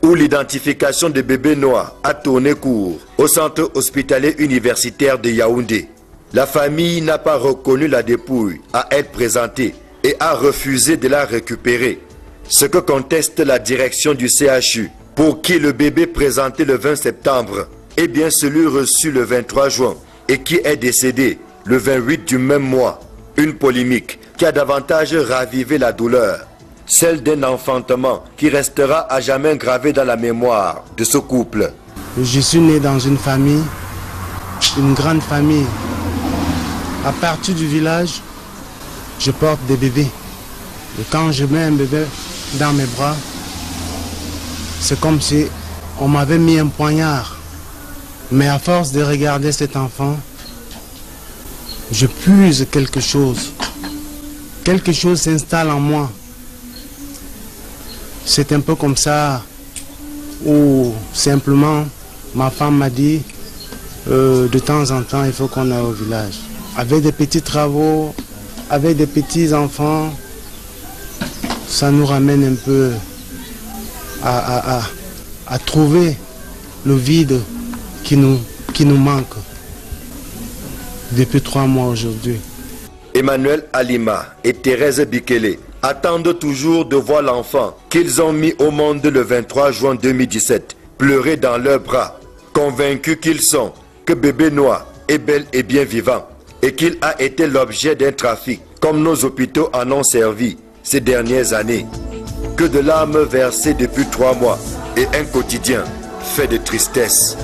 où l'identification de bébé Noah a tourné court au centre hospitalier universitaire de Yaoundé. La famille n'a pas reconnu la dépouille à elle présentée et a refusé de la récupérer. Ce que conteste la direction du C H U, pour qui le bébé présenté le vingt septembre est bien celui reçu le vingt-trois juin et qui est décédé le vingt-huit du même mois. Une polémique qui a davantage ravivé la douleur, celle d'un enfantement qui restera à jamais gravé dans la mémoire de ce couple. Je suis né dans une famille, une grande famille. À partir du village, je porte des bébés. Et quand je mets un bébé dans mes bras, c'est comme si on m'avait mis un poignard. Mais à force de regarder cet enfant, je puise quelque chose. Quelque chose s'installe en moi. C'est un peu comme ça où simplement ma femme m'a dit euh, de temps en temps il faut qu'on aille au village. Avec des petits travaux, avec des petits enfants, ça nous ramène un peu à, à, à, à trouver le vide qui nous, qui nous manque depuis trois mois aujourd'hui. Emmanuel Alima et Thérèse Bikele attendent toujours de voir l'enfant qu'ils ont mis au monde le vingt-trois juin deux mille dix-sept pleurer dans leurs bras, convaincus qu'ils sont que bébé Noah est bel et bien vivant et qu'il a été l'objet d'un trafic comme nos hôpitaux en ont servi ces dernières années. Que de larmes versées depuis trois mois et un quotidien fait de tristesse.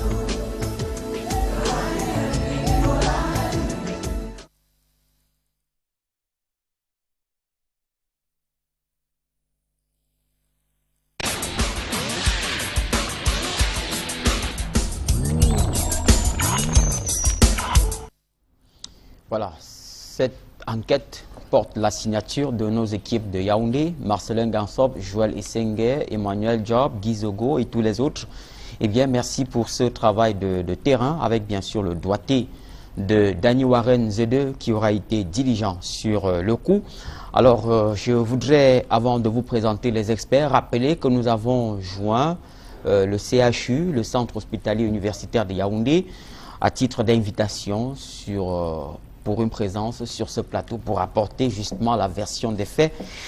Voilà, cette enquête porte la signature de nos équipes de Yaoundé, Marcelin Gansop, Joël Essengue, Emmanuel Job, Guy Zogo et tous les autres. Eh bien, merci pour ce travail de, de terrain avec bien sûr le doigté de Danny Warren Z deux qui aura été diligent sur euh, le coup. Alors, euh, je voudrais, avant de vous présenter les experts, rappeler que nous avons joint euh, le C H U, le Centre hospitalier universitaire de Yaoundé, à titre d'invitation sur... Euh, pour une présence sur ce plateau pour apporter justement la version des faits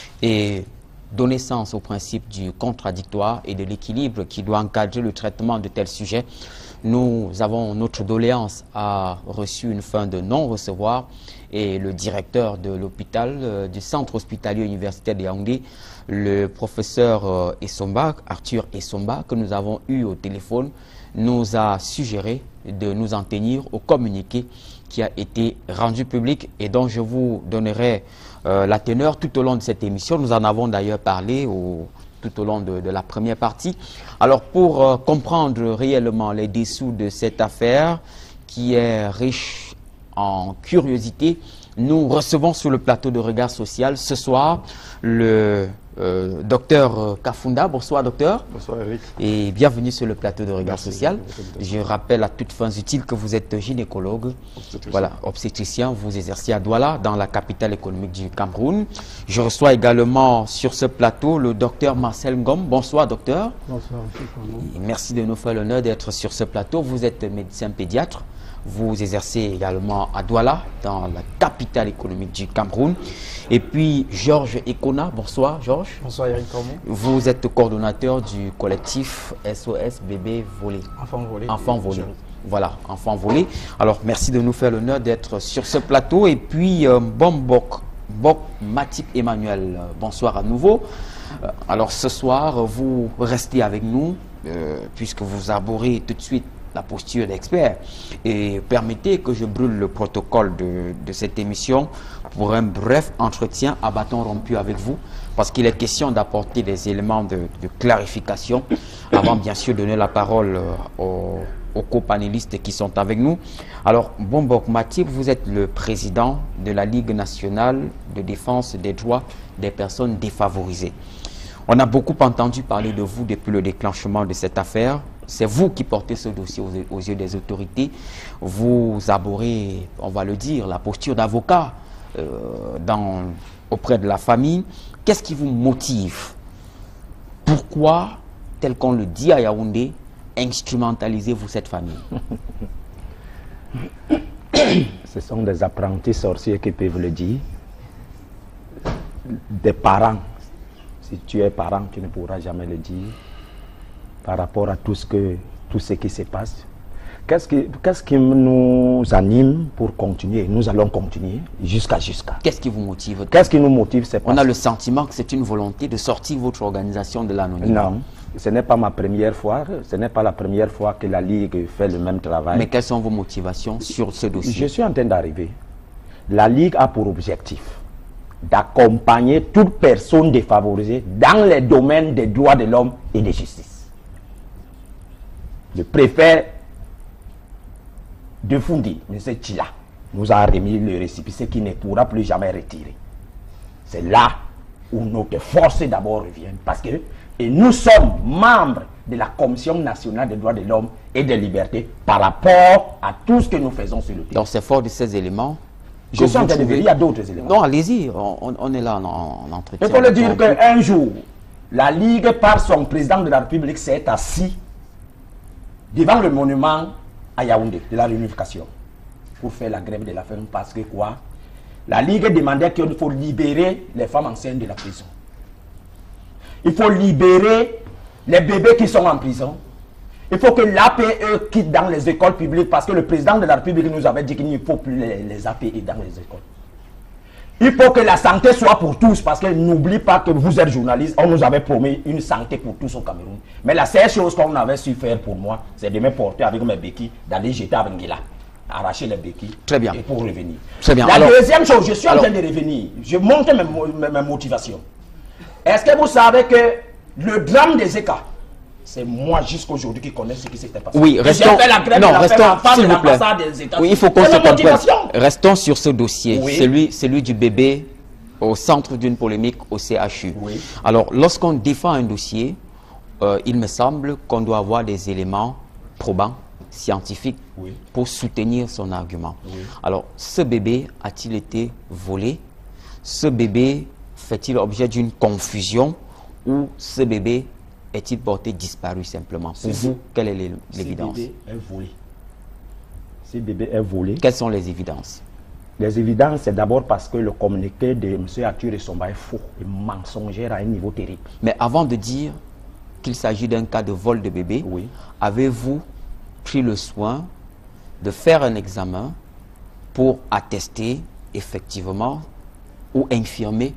et donner sens au principe du contradictoire et de l'équilibre qui doit encadrer le traitement de tels sujets. Nous avons notre doléance a reçu une fin de non-recevoir et le directeur de l'hôpital, euh, du centre hospitalier universitaire de Yaoundé, le professeur euh, Essomba, Arthur Essomba, que nous avons eu au téléphone, nous a suggéré de nous en tenir au communiqué qui a été rendu public et dont je vous donnerai euh, la teneur tout au long de cette émission. Nous en avons d'ailleurs parlé au, tout au long de, de la première partie. Alors pour euh, comprendre réellement les dessous de cette affaire qui est riche en curiosité, nous recevons sur le plateau de Regard Social ce soir le euh, docteur Kafunda. Bonsoir docteur. Bonsoir Eric. Et bienvenue sur le plateau de Regard Merci. Social. Je rappelle à toutes fins utiles que vous êtes gynécologue, obstétricien. Voilà, obstétricien. Vous exercez à Douala, dans la capitale économique du Cameroun. Je reçois également sur ce plateau le docteur Marcel Ngom. Bonsoir docteur. Bonsoir. Et merci de nous faire l'honneur d'être sur ce plateau. Vous êtes médecin pédiatre. Vous exercez également à Douala, dans la capitale économique du Cameroun. Et puis, Georges Ekona. Bonsoir, Georges. Bonsoir, Eric Cormon. Vous êtes coordonnateur du collectif S O S Bébé Volé. Enfant volé. Enfant volé. Voilà, enfant volé. Alors, merci de nous faire l'honneur d'être sur ce plateau. Et puis, euh, Bombok, Bok Matip Emmanuel. Bonsoir à nouveau. Euh, alors, ce soir, vous restez avec nous, euh, puisque vous arborez tout de suite la posture d'expert. Et permettez que je brûle le protocole de, de cette émission pour un bref entretien à bâton rompu avec vous, parce qu'il est question d'apporter des éléments de, de clarification avant bien sûr de donner la parole aux, aux copanélistes qui sont avec nous. Alors, Bombok Matip, vous êtes le président de la Ligue nationale de défense des droits des personnes défavorisées. On a beaucoup entendu parler de vous depuis le déclenchement de cette affaire. C'est vous qui portez ce dossier aux, aux yeux des autorités. Vous arborez, on va le dire, la posture d'avocat euh, auprès de la famille. Qu'est-ce qui vous motive? Pourquoi tel qu'on le dit à Yaoundé, instrumentalisez-vous cette famille? Ce sont des apprentis sorciers qui peuvent le dire. Des parents. Si tu es parent, tu ne pourras jamais le dire. Par rapport à tout ce, que, tout ce qui se passe. Qu'est-ce qui, qu'est-ce qui nous anime pour continuer? Nous allons continuer jusqu'à jusqu'à. Qu'est-ce qui vous motive? Qu'est-ce qui nous motive? On a le sentiment que c'est une volonté de sortir votre organisation de l'anonymat. Non, ce n'est pas ma première fois. Ce n'est pas la première fois que la Ligue fait le même travail. Mais quelles sont vos motivations sur ce dossier? Je suis en train d'arriver. La Ligue a pour objectif d'accompagner toute personne défavorisée dans les domaines des droits de l'homme et de justice. Le préfet de Fundi, M. Chila, nous a remis le récépissé qui ne pourra plus jamais retirer. C'est là où notre force d'abord revient. Parce que et nous sommes membres de la Commission nationale des droits de l'homme et des libertés par rapport à tout ce que nous faisons sur le terrain. Donc c'est fort de ces éléments. Je suis en train de dire, il y a d'autres éléments. Non, allez-y, on, on est là en, en entretien. Il faut le dire qu'un jour, la Ligue, par son président de la République, s'est assis devant le monument à Yaoundé, de la réunification, pour faire la grève de la faim. Parce que quoi? La Ligue demandait qu'il faut libérer les femmes enceintes de la prison. Il faut libérer les bébés qui sont en prison. Il faut que l'A P E quitte dans les écoles publiques parce que le président de la République nous avait dit qu'il ne faut plus les, les A P E dans les écoles. Il faut que la santé soit pour tous parce que n'oublie pas que vous êtes journaliste, on nous avait promis une santé pour tous au Cameroun. Mais la seule chose qu'on avait su faire pour moi, c'est de me porter avec mes béquilles, d'aller jeter avec Ngila, arracher les béquilles. Très bien. Et pour revenir. Très bien. La alors, deuxième chose, je suis alors, en train de revenir. Je montre mes, mes, mes motivations. Est-ce que vous savez que le drame des Zeka, c'est moi jusqu'aujourd'hui qui connais ce qui s'était passé. Oui, restons, fait la grève non, de la restons, s'il vous plaît. Des oui, il faut qu'on se comprenne. Restons sur ce dossier, oui. celui, celui du bébé au centre d'une polémique au C H U. Oui. Alors, lorsqu'on défend un dossier, euh, il me semble qu'on doit avoir des éléments probants, scientifiques, oui. pour soutenir son argument. Oui. Alors, ce bébé a-t-il été volé? Ce bébé fait-il objet d'une confusion ou ce bébé est-il porté disparu simplement? Pour vous, quelle est l'évidence? Ce bébé est volé. Ce bébé est volé. Quelles sont les évidences? Les évidences, c'est d'abord parce que le communiqué de M. Arthur Essomba est faux et mensongère à un niveau terrible. Mais avant de dire qu'il s'agit d'un cas de vol de bébé, oui. avez-vous pris le soin de faire un examen pour attester effectivement ou infirmer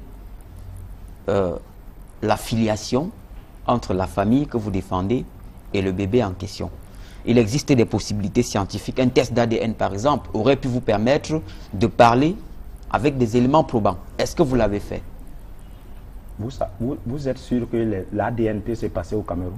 euh, la filiation entre la famille que vous défendez et le bébé en question? Il existe des possibilités scientifiques. Un test d'A D N, par exemple, aurait pu vous permettre de parler avec des éléments probants. Est-ce que vous l'avez fait? Vous, vous, vous êtes sûr que l'A D N peut se passer au Cameroun?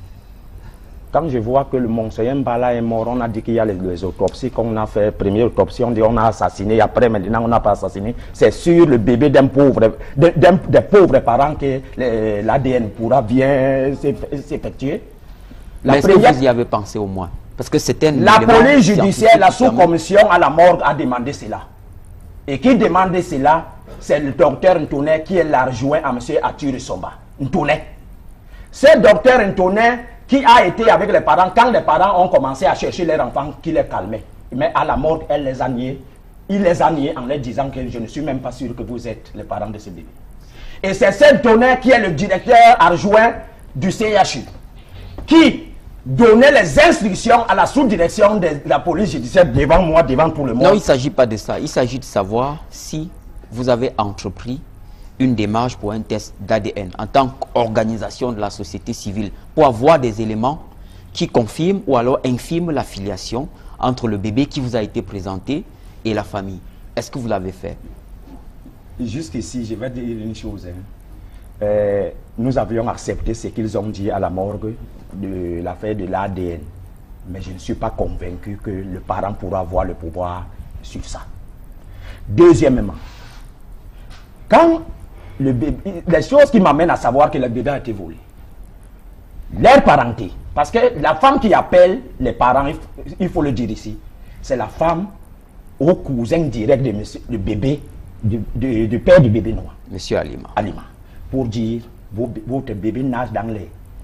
Quand je vois que le Monseigneur Mbala est mort, on a dit qu'il y a les, les autopsies qu'on a fait. Première autopsie, on dit on a assassiné. Après, maintenant, on n'a pas assassiné. C'est sur le bébé d'un pauvre, d'un des pauvres parents que l'A D N pourra bien s'effectuer. Mais est-ce première... que vous y avez pensé au moins? Parce que c'était la police judiciaire, la sous-commission à la morgue a demandé cela. Et qui demande cela? C'est le docteur Ntouné qui est l'adjoint à M. Arthur Essomba. Ntouné. C'est docteur Ntouné qui a été avec les parents quand les parents ont commencé à chercher leurs enfants qui les calmaient. Mais à la morgue, elle les a niés. Il les a niés en leur disant que je ne suis même pas sûr que vous êtes les parents de ce bébé. Et c'est ce Ntouné qui est le directeur adjoint du C H U qui donner les instructions à la sous-direction de la police judiciaire devant moi, devant tout le monde. Non, il ne s'agit pas de ça. Il s'agit de savoir si vous avez entrepris une démarche pour un test d'A D N en tant qu'organisation de la société civile pour avoir des éléments qui confirment ou alors infirment la filiation entre le bébé qui vous a été présenté et la famille. Est-ce que vous l'avez fait? Jusqu'ici, je vais dire une chose. Hein. Euh, nous avions accepté ce qu'ils ont dit à la morgue de l'affaire de l'A D N. Mais je ne suis pas convaincu que le parent pourra avoir le pouvoir sur ça. Deuxièmement, quand le bébé, les choses qui m'amènent à savoir que le bébé a été volé, leur parenté, parce que la femme qui appelle les parents, il faut le dire ici, c'est la femme au cousin direct de monsieur, le bébé, du, de, de père du bébé noir. Monsieur Alima. Alima. Pour dire, votre bébé nage dans les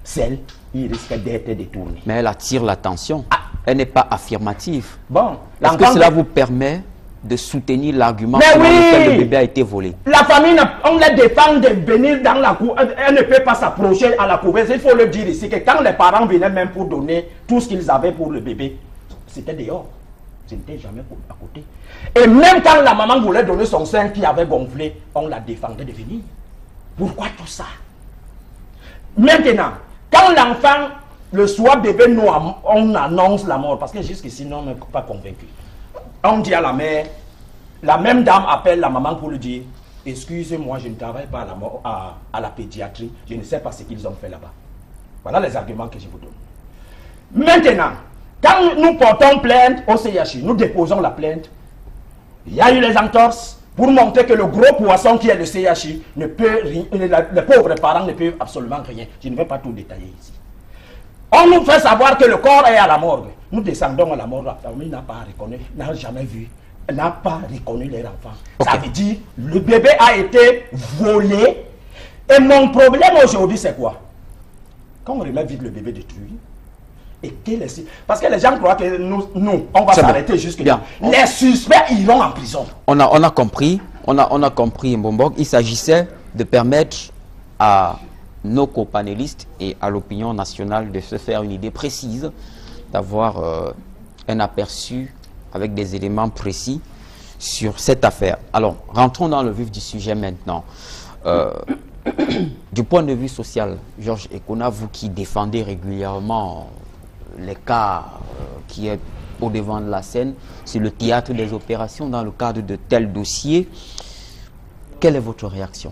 celle, il risque d'être détourné. Mais elle attire l'attention. Ah. Elle n'est pas affirmative. Bon, est-ce que cela vous permet de soutenir l'argument selon oui, lequel le bébé a été volé? La famille, on les défend de venir dans la cour. Elle ne peut pas s'approcher à la couveuse. Il faut le dire ici que quand les parents venaient même pour donner tout ce qu'ils avaient pour le bébé, c'était dehors. Ce n'était jamais à côté. Et même quand la maman voulait donner son sein qui avait gonflé, on la défendait de venir. Pourquoi tout ça? Maintenant, quand l'enfant, le soir bébé, nous, on annonce la mort, parce que jusqu'ici, nous, on n'est pas convaincus. On dit à la mère, la même dame appelle la maman pour lui dire, excusez-moi, je ne travaille pas à la, à, à la pédiatrie, je ne sais pas ce qu'ils ont fait là-bas. Voilà les arguments que je vous donne. Maintenant, quand nous portons plainte au C H U, nous déposons la plainte, il y a eu les entorses pour montrer que le gros poisson qui est le C H U ne peut rien, les pauvres parents ne peuvent absolument rien. Je ne vais pas tout détailler ici. On nous fait savoir que le corps est à la morgue. Nous descendons à la morgue, la famille n'a pas reconnu, n'a jamais vu, n'a pas reconnu les enfants. Okay. Ça veut dire le bébé a été volé. Et mon problème aujourd'hui, c'est quoi? Quand on remet vite le bébé détruit, et que les... parce que les gens croient que nous, nous on va s'arrêter jusque là. Les suspects iront en prison. On a, on a compris, on a, on a compris, Mbombog. Il s'agissait de permettre à nos copanélistes et à l'opinion nationale de se faire une idée précise, d'avoir euh, un aperçu avec des éléments précis sur cette affaire. Alors, rentrons dans le vif du sujet maintenant. Euh, du point de vue social, Georges Ekona, vous qui défendez régulièrement les cas euh, qui est au devant de la scène, c'est le théâtre des opérations dans le cadre de tels dossiers. Quelle est votre réaction?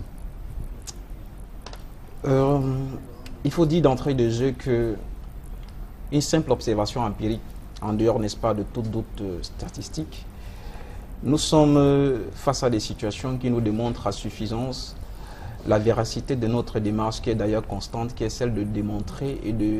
euh, Il faut dire d'entrée de jeu que une simple observation empirique, en dehors, n'est-ce pas, de toute doute euh, statistique, nous sommes euh, face à des situations qui nous démontrent à suffisance la véracité de notre démarche, qui est d'ailleurs constante, qui est celle de démontrer et de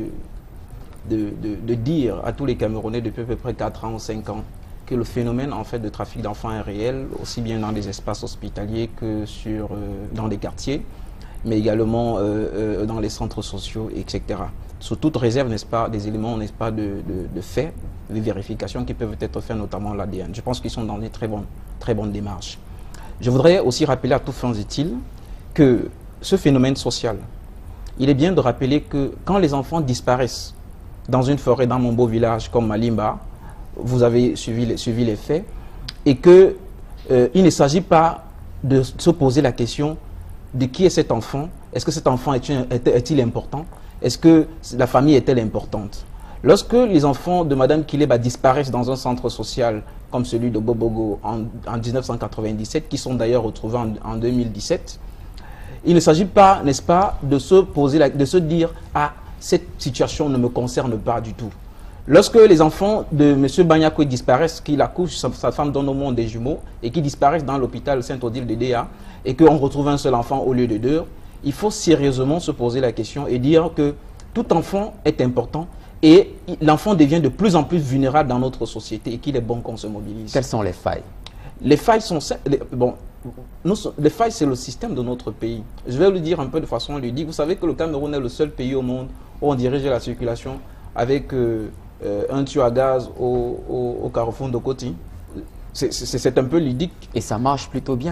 De, de, de dire à tous les Camerounais depuis à peu près quatre ans ou cinq ans que le phénomène en fait de trafic d'enfants est réel, aussi bien dans des espaces hospitaliers que sur, euh, dans des quartiers, mais également euh, euh, dans les centres sociaux, et cetera. Sous toute réserve, n'est-ce pas, des éléments, n'est-ce pas, de, de, de faits, de vérifications qui peuvent être faits, notamment l'A D N. Je pense qu'ils sont dans des très bonnes, très bonnes démarches. Je voudrais aussi rappeler à tous fins utiles que ce phénomène social, il est bien de rappeler que quand les enfants disparaissent dans une forêt, dans mon beau village comme Malimba, vous avez suivi les, suivi les faits, et qu'il euh, ne s'agit pas de se poser la question de qui est cet enfant, est-ce que cet enfant est-il est, est important, est-ce que la famille est-elle importante. Lorsque les enfants de Madame Kileba disparaissent dans un centre social comme celui de Bobogo en, en mille neuf cent quatre-vingt-dix-sept, qui sont d'ailleurs retrouvés en, en deux mille dix-sept, il ne s'agit pas, n'est-ce pas, de se poser, la, de se dire « Ah, cette situation ne me concerne pas du tout ». Lorsque les enfants de M. Banyako disparaissent, qu'il accouche, sa, sa femme donne au monde des jumeaux, et qui disparaissent dans l'hôpital Saint-Odile de Déa, et qu'on retrouve un seul enfant au lieu de deux, il faut sérieusement se poser la question et dire que tout enfant est important, et l'enfant devient de plus en plus vulnérable dans notre société, et qu'il est bon qu'on se mobilise. Quelles sont les failles? Les failles sont... Les, bon, nous, les failles, c'est le système de notre pays. Je vais le dire un peu de façon ludique. Vous savez que le Cameroun est le seul pays au monde où on dirige la circulation avec euh, euh, un tuyau à gaz au, au, au carrefour de Koti. C'est un peu ludique. Et ça marche plutôt bien.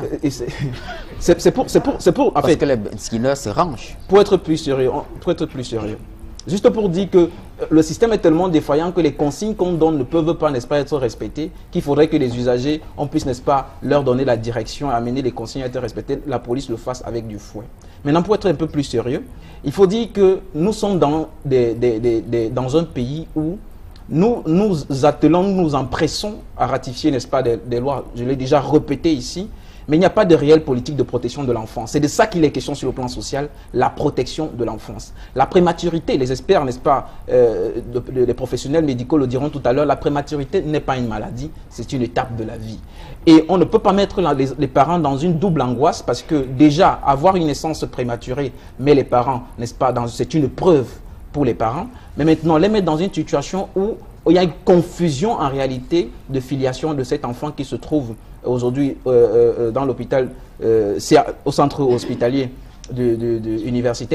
C'est pour, c'est pour, c'est pour... En Parce fait, que les skinners se rangent. Pour être plus sérieux, pour être plus sérieux. Juste pour dire que le système est tellement défaillant que les consignes qu'on donne ne peuvent pas, n'est-ce pas, être respectées, qu'il faudrait que les usagers, on puisse, n'est-ce pas, leur donner la direction, amener les consignes à être respectées, la police le fasse avec du fouet. Maintenant, pour être un peu plus sérieux, il faut dire que nous sommes dans, des, des, des, des, dans un pays où nous nous attelons, nous nous empressons à ratifier, n'est-ce pas, des, des lois, je l'ai déjà répété ici, mais il n'y a pas de réelle politique de protection de l'enfance. C'est de ça qu'il est question sur le plan social, la protection de l'enfance. La prématurité, les experts, n'est-ce pas, euh, de, de, les professionnels médicaux le diront tout à l'heure, la prématurité n'est pas une maladie, c'est une étape de la vie. Et on ne peut pas mettre la, les, les parents dans une double angoisse parce que déjà, avoir une naissance prématurée, mais les parents, n'est-ce pas, c'est une preuve pour les parents, mais maintenant, les mettre dans une situation où il y a une confusion en réalité de filiation de cet enfant qui se trouve aujourd'hui euh, euh, dans l'hôpital, euh, au centre hospitalier de, de, de, universitaire,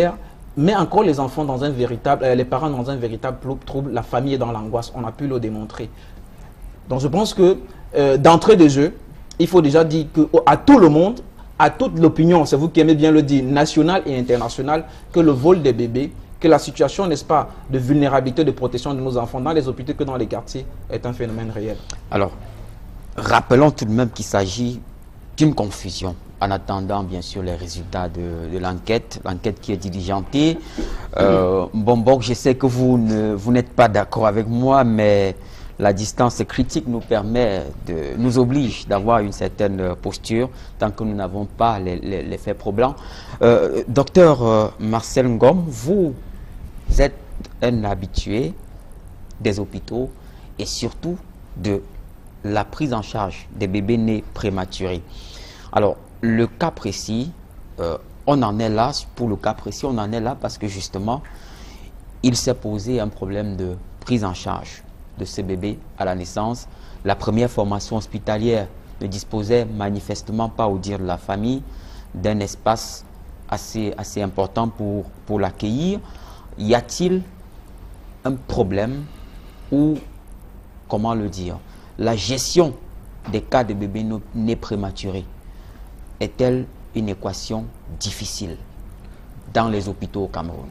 met encore les enfants dans un véritable, euh, les parents dans un véritable trouble, la famille est dans l'angoisse, on a pu le démontrer. Donc je pense que euh, d'entrée de jeu, il faut déjà dire que, à tout le monde, à toute l'opinion, c'est vous qui aimez bien le dire, nationale et internationale, que le vol des bébés, que la situation, n'est-ce pas, de vulnérabilité, de protection de nos enfants dans les hôpitaux que dans les quartiers est un phénomène réel. Alors, rappelons tout de même qu'il s'agit d'une confusion, en attendant bien sûr les résultats de, de l'enquête, l'enquête qui est diligentée. Euh, bon, bon, je sais que vous ne, vous n'êtes pas d'accord avec moi, mais la distance critique nous permet, de, nous oblige d'avoir une certaine posture tant que nous n'avons pas les, les, les faits probants. Euh, docteur euh, Marcel Ngom, vous êtes un habitué des hôpitaux et surtout de la prise en charge des bébés nés prématurés. Alors, le cas précis, euh, on en est là, pour le cas précis, on en est là parce que justement, il s'est posé un problème de prise en charge de ces bébés à la naissance. La première formation hospitalière ne disposait manifestement pas, au dire de la famille, d'un espace assez, assez important pour, pour l'accueillir. Y a-t-il un problème ou, comment le dire, la gestion des cas de bébés nés prématurés est-elle une équation difficile dans les hôpitaux au Cameroun?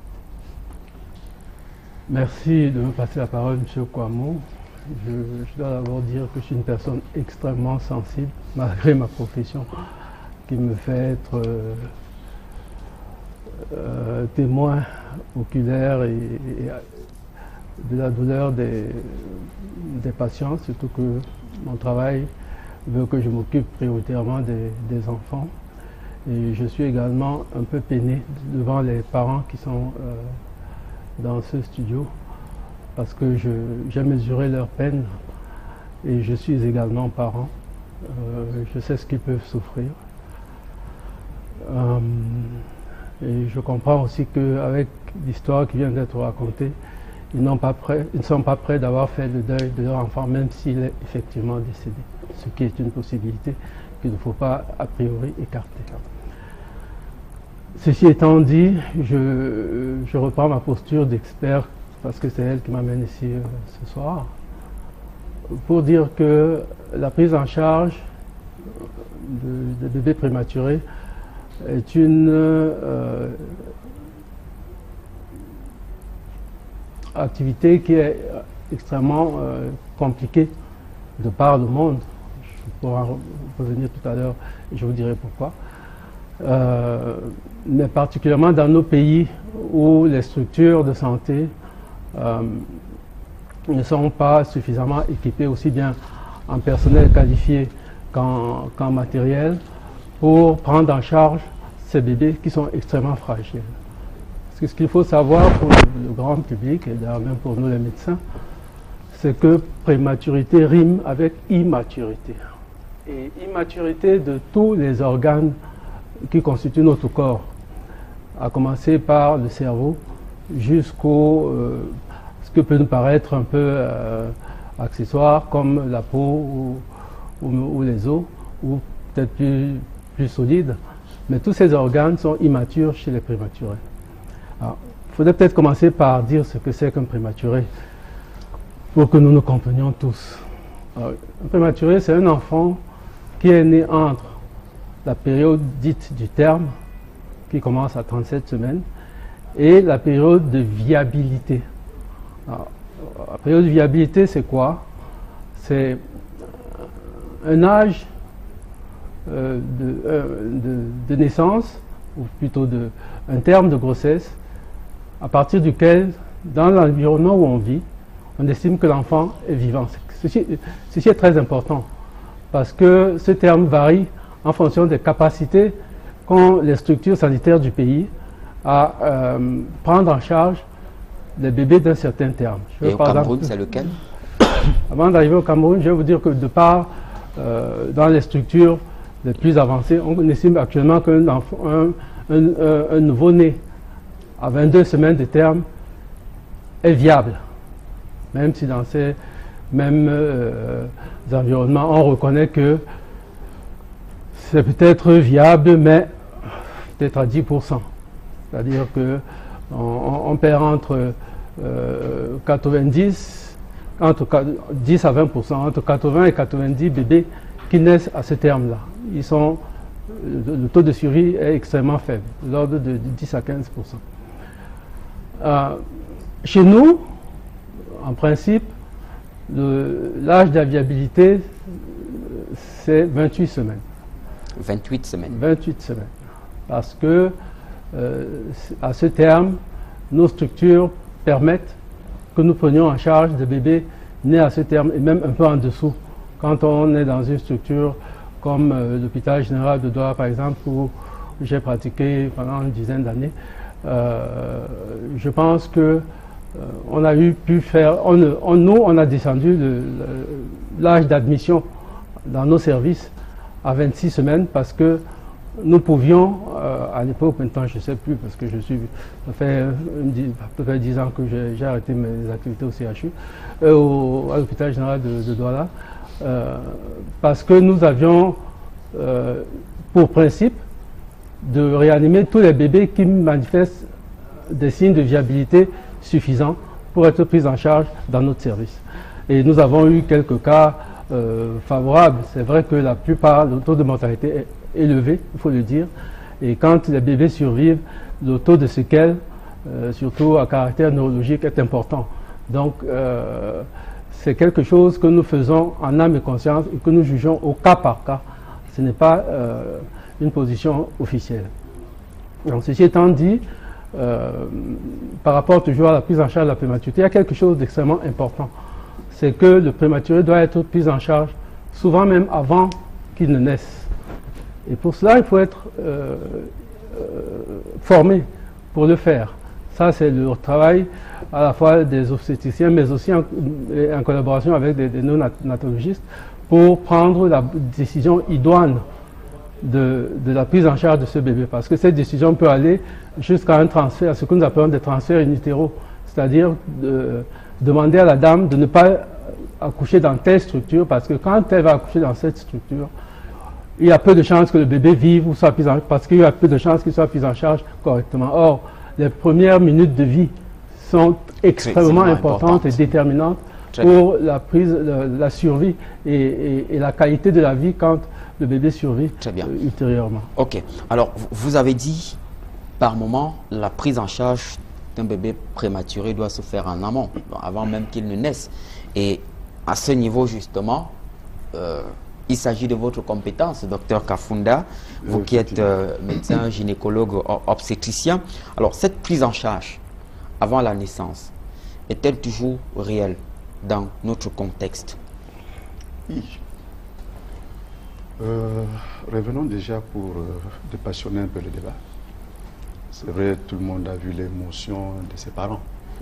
Merci de me passer la parole, M. Kouamouo. Je, je dois d'abord dire que je suis une personne extrêmement sensible, malgré ma profession, qui me fait être euh, euh, témoin oculaire et, et de la douleur des, des patients, surtout que mon travail veut que je m'occupe prioritairement des, des enfants. Et je suis également un peu peiné devant les parents qui sont euh, dans ce studio, parce que j'ai mesuré leur peine et je suis également parent. Euh, je sais ce qu'ils peuvent souffrir. Euh, et je comprends aussi qu'avec l'histoire qui vient d'être racontée, ils, n'ont pas prêt, ils ne sont pas prêts d'avoir fait le deuil de leur enfant, même s'il est effectivement décédé, ce qui est une possibilité qu'il ne faut pas a priori écarter. Ceci étant dit, je, je reprends ma posture d'expert, parce que c'est elle qui m'amène ici euh, ce soir, pour dire que la prise en charge de, de bébés prématurés est une euh, activité qui est extrêmement euh, compliquée de par le monde. Je pourrai en revenir tout à l'heure et je vous dirai pourquoi. Euh, mais particulièrement dans nos pays où les structures de santé euh, ne sont pas suffisamment équipées, aussi bien en personnel qualifié qu'en qu'en matériel, pour prendre en charge ces bébés qui sont extrêmement fragiles. Parce que ce qu'il faut savoir pour le grand public, et d'ailleurs même pour nous les médecins, c'est que prématurité rime avec immaturité. Et immaturité de tous les organes qui constituent notre corps, à commencer par le cerveau jusqu'au euh, ce que peut nous paraître un peu euh, accessoire comme la peau ou, ou, ou les os, ou peut-être plus, plus solides, mais tous ces organes sont immatures chez les prématurés. Alors, il faudrait peut-être commencer par dire ce que c'est qu'un prématuré pour que nous nous comprenions tous. Alors, un prématuré, c'est un enfant qui est né entre la période dite du terme, qui commence à trente-sept semaines, et la période de viabilité. Alors, la période de viabilité, c'est quoi? C'est un âge euh, de, euh, de, de naissance, ou plutôt de, un terme de grossesse, à partir duquel, dans l'environnement où on vit, on estime que l'enfant est vivant. Ceci, ceci est très important, parce que ce terme varie en fonction des capacités qu'ont les structures sanitaires du pays à euh, prendre en charge les bébés d'un certain terme. Je Et au Cameroun, c'est lequel? Avant d'arriver au Cameroun, je vais vous dire que de part, euh, dans les structures les plus avancées, on estime actuellement qu'un un, un, un, un nouveau-né à vingt-deux semaines de terme est viable, même si dans ces mêmes euh, environnements, on reconnaît que c'est peut-être viable, mais peut-être à dix pour cent. C'est-à-dire que on, on perd entre euh, quatre-vingt-dix, entre dix à vingt pour cent, entre quatre-vingts et quatre-vingt-dix bébés qui naissent à ce terme-là. Ils sont, le taux de survie est extrêmement faible, de l'ordre de dix à quinze pour cent. Euh, chez nous, en principe, l'âge de la viabilité, c'est vingt-huit semaines. vingt-huit semaines. vingt-huit semaines. Parce que, euh, à ce terme, nos structures permettent que nous prenions en charge des bébés nés à ce terme et même un peu en dessous. Quand on est dans une structure comme euh, l'hôpital général de Douala, par exemple, où j'ai pratiqué pendant une dizaine d'années, euh, je pense que euh, on a eu pu faire, on, on, nous on a descendu l'âge d'admission dans nos services à vingt-six semaines parce que nous pouvions, euh, à l'époque, maintenant je ne sais plus parce que je suis, ça fait une, à peu près dix ans que j'ai arrêté mes activités au C H U, euh, au, à l'hôpital général de, de Douala, euh, parce que nous avions euh, pour principe de réanimer tous les bébés qui manifestent des signes de viabilité suffisants pour être pris en charge dans notre service. Et nous avons eu quelques cas euh, favorables. C'est vrai que la plupart, le taux de mortalité est élevé, il faut le dire. Et quand les bébés survivent, le taux de séquelles, euh, surtout à caractère neurologique, est important. Donc, euh, c'est quelque chose que nous faisons en âme et conscience et que nous jugeons au cas par cas. Ce n'est pas euh, une position officielle. Donc, ceci étant dit, euh, par rapport toujours à la prise en charge de la prématurité, il y a quelque chose d'extrêmement important. C'est que le prématuré doit être pris en charge, souvent même avant qu'il ne naisse. Et pour cela, il faut être euh, euh, formé pour le faire. Ça, c'est le travail à la fois des obstétriciens, mais aussi en, en collaboration avec des, des néonatologistes pour prendre la décision idoine de, de la prise en charge de ce bébé. Parce que cette décision peut aller jusqu'à un transfert, ce que nous appelons des transferts in utero, c'est-à-dire de, demander à la dame de ne pas accoucher dans telle structure, parce que quand elle va accoucher dans cette structure, il y a peu de chances que le bébé vive ou soit pris en charge, parce qu'il y a peu de chances qu'il soit pris en charge correctement. Or, les premières minutes de vie sont extrêmement importantes importante. et déterminantes Très pour bien. la prise, la, la survie et, et, et la qualité de la vie quand le bébé survit Très bien. Euh, ultérieurement. Ok. Alors, vous avez dit, par moment, la prise en charge d'un bébé prématuré doit se faire en amont, avant même qu'il ne naisse. Et à ce niveau, justement, euh, il s'agit de votre compétence, docteur Kafunda, vous oui, qui êtes euh, médecin, gynécologue, obstétricien. Alors, cette prise en charge avant la naissance, est-elle toujours réelle dans notre contexte? Oui. Euh, revenons déjà pour euh, dépassionner un peu le débat. C'est vrai, tout le monde a vu l'émotion de ses parents.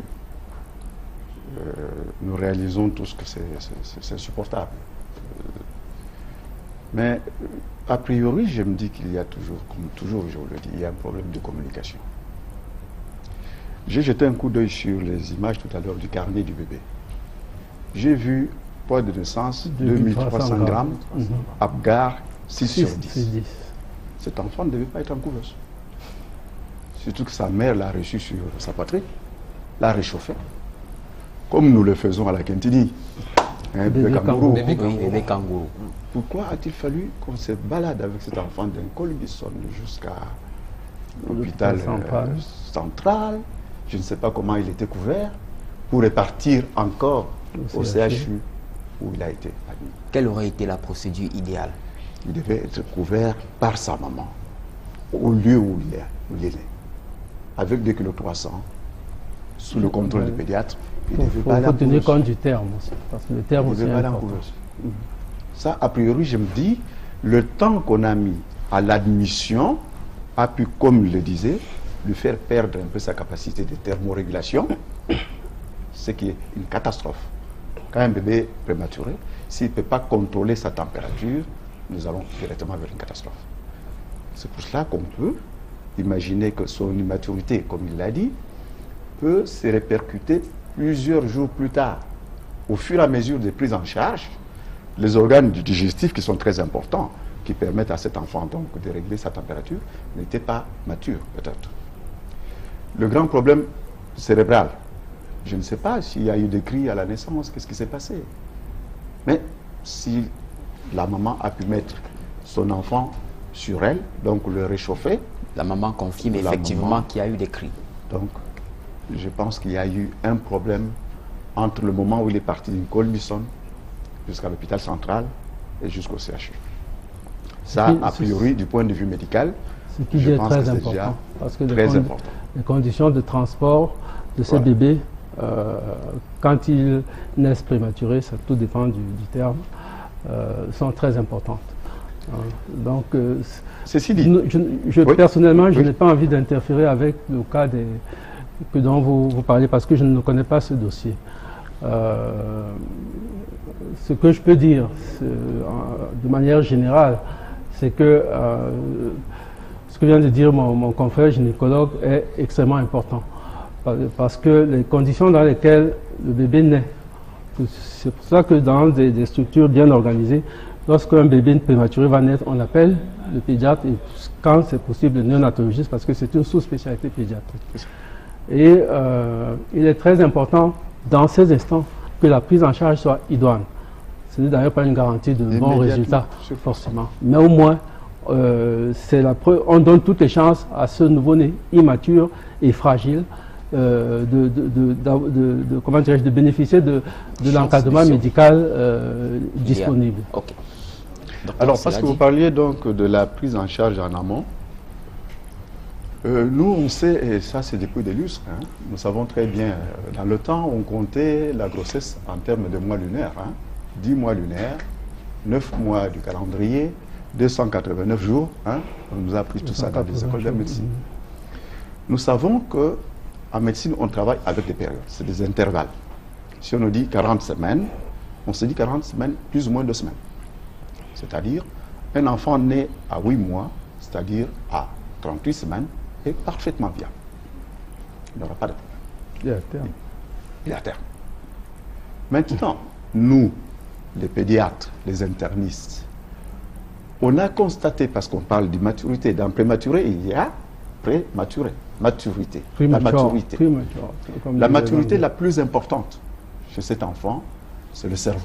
Euh, nous réalisons tous que c'est insupportable. Euh, mais a priori, je me dis qu'il y a toujours, comme toujours je vous le dis, il y a un problème de communication. J'ai jeté un coup d'œil sur les images tout à l'heure du carnet du bébé. J'ai vu poids de naissance deux mille trois cents grammes, mm-hmm. Apgar six sur dix. Cet enfant ne devait pas être en couveuse. Surtout que sa mère l'a reçu sur sa poitrine, l'a réchauffé, comme nous le faisons à la Kentini. Un bébé kangourou. Bébé, bébé kangourou. Pourquoi a-t-il fallu qu'on se balade avec cet enfant d'un Colbison jusqu'à l'hôpital central. Euh, central? Je ne sais pas comment il était couvert, pour repartir encore au C H U où il a été admis. Quelle aurait été la procédure idéale? Il devait être couvert par sa maman, au lieu où il est, où il est né, avec deux kilos trois cents, sous le contrôle du pédiatre. Il faut, faut tenir compte du terme aussi, parce que le terme aussi est important. Ça, a priori, je me dis, le temps qu'on a mis à l'admission a pu, comme il le disait, lui faire perdre un peu sa capacité de thermorégulation, ce qui est une catastrophe. Quand un bébé prématuré, s'il ne peut pas contrôler sa température, nous allons directement vers une catastrophe. C'est pour cela qu'on peut imaginer que son immaturité, comme il l'a dit, peut se répercuter plusieurs jours plus tard. Au fur et à mesure des prises en charge, les organes digestifs qui sont très importants, qui permettent à cet enfant donc de régler sa température, n'étaient pas matures peut-être. le grand problème cérébral, je ne sais pas s'il y a eu des cris à la naissance, qu'est-ce qui s'est passé. Mais si la maman a pu mettre son enfant sur elle, donc le réchauffer. La maman confirme effectivement qu'il y a eu des cris. Donc, je pense qu'il y a eu un problème entre le moment où il est parti d'une Colbison jusqu'à l'hôpital central et jusqu'au C H U. Ça, a priori, du point de vue médical, ce qui est très important. Parce que les, condi important. les conditions de transport de ces voilà. bébés, euh, quand ils naissent prématurés, ça tout dépend du, du terme, euh, sont très importantes. Euh, donc, euh, ceci dit, je, je, oui. personnellement, je oui. n'ai pas envie d'interférer avec le cas des, que dont vous, vous parlez parce que je ne connais pas ce dossier. Euh, ce que je peux dire, de manière générale, c'est que euh, ce que vient de dire mon, mon confrère gynécologue est extrêmement important. Parce que les conditions dans lesquelles le bébé naît, c'est pour ça que dans des, des structures bien organisées, lorsqu'un bébé prématuré va naître, on appelle le pédiatre et quand c'est possible le néonatologiste parce que c'est une sous-spécialité pédiatrique. Et euh, il est très important dans ces instants que la prise en charge soit idoine. Ce n'est d'ailleurs pas une garantie de bons résultats, forcément. Mais au moins, euh, c'est la preuve, on donne toutes les chances à ce nouveau-né immature et fragile euh, de, de, de, de, de, comment dirais-je, de bénéficier de, de l'encadrement médical euh, disponible. Yeah. Okay. Alors, parce que vous parliez donc de la prise en charge en amont, euh, nous on sait, et ça c'est depuis des lustres, hein, nous savons très bien, dans le temps on comptait la grossesse en termes de mois lunaires, hein, dix mois lunaires, neuf mois du calendrier, deux cent quatre-vingt-neuf jours, hein, on nous a appris tout ça dans les écoles de médecine. Nous savons qu'en médecine on travaille avec des périodes, c'est des intervalles. Si on nous dit quarante semaines, on se dit quarante semaines plus ou moins deux semaines. C'est-à-dire, un enfant né à huit mois, c'est-à-dire à trente-huit semaines, est parfaitement viable. Il n'aura pas de problème. Il est à terme. Il est à terme. Maintenant, nous, les pédiatres, les internistes, on a constaté, parce qu'on parle d'immaturité, dans prématuré, il y a prématuré, maturité. La maturité. La maturité la plus importante chez cet enfant, c'est le cerveau.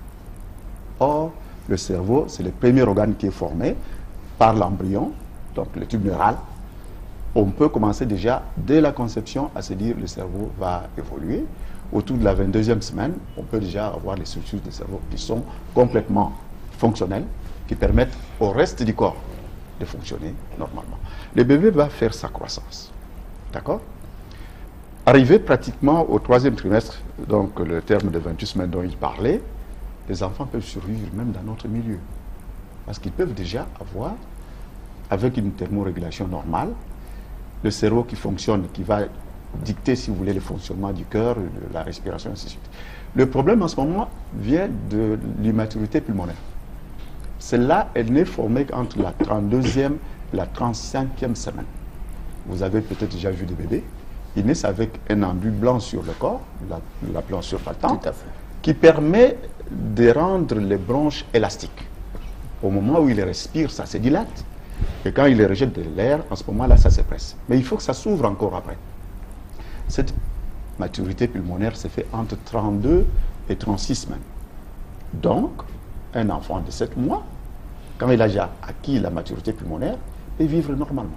Or, le cerveau, c'est le premier organe qui est formé par l'embryon, donc le tube neural. On peut commencer déjà, dès la conception, à se dire que le cerveau va évoluer. Autour de la vingt-deuxième semaine, on peut déjà avoir les structures du cerveau qui sont complètement fonctionnelles, qui permettent au reste du corps de fonctionner normalement. Le bébé va faire sa croissance. D'accord? Arrivé pratiquement au troisième trimestre, donc le terme de vingt-huit semaines dont il parlait, les enfants peuvent survivre même dans notre milieu. Parce qu'ils peuvent déjà avoir, avec une thermorégulation normale, le cerveau qui fonctionne, qui va dicter, si vous voulez, le fonctionnement du cœur, la respiration, ainsi de suite. Le problème en ce moment vient de l'immaturité pulmonaire. Celle-là, elle n'est formée entre la trente-deuxième et la trente-cinquième semaine. Vous avez peut-être déjà vu des bébés. Ils naissent avec un enduit blanc sur le corps, l'appelons surfactant, qui permet de rendre les bronches élastiques. Au moment où il respire, ça se dilate. Et quand il rejette de l'air, en ce moment-là, ça se presse. Mais il faut que ça s'ouvre encore après. Cette maturité pulmonaire se fait entre trente-deux et trente-six semaines. Donc, un enfant de sept mois, quand il a déjà acquis la maturité pulmonaire, peut vivre normalement.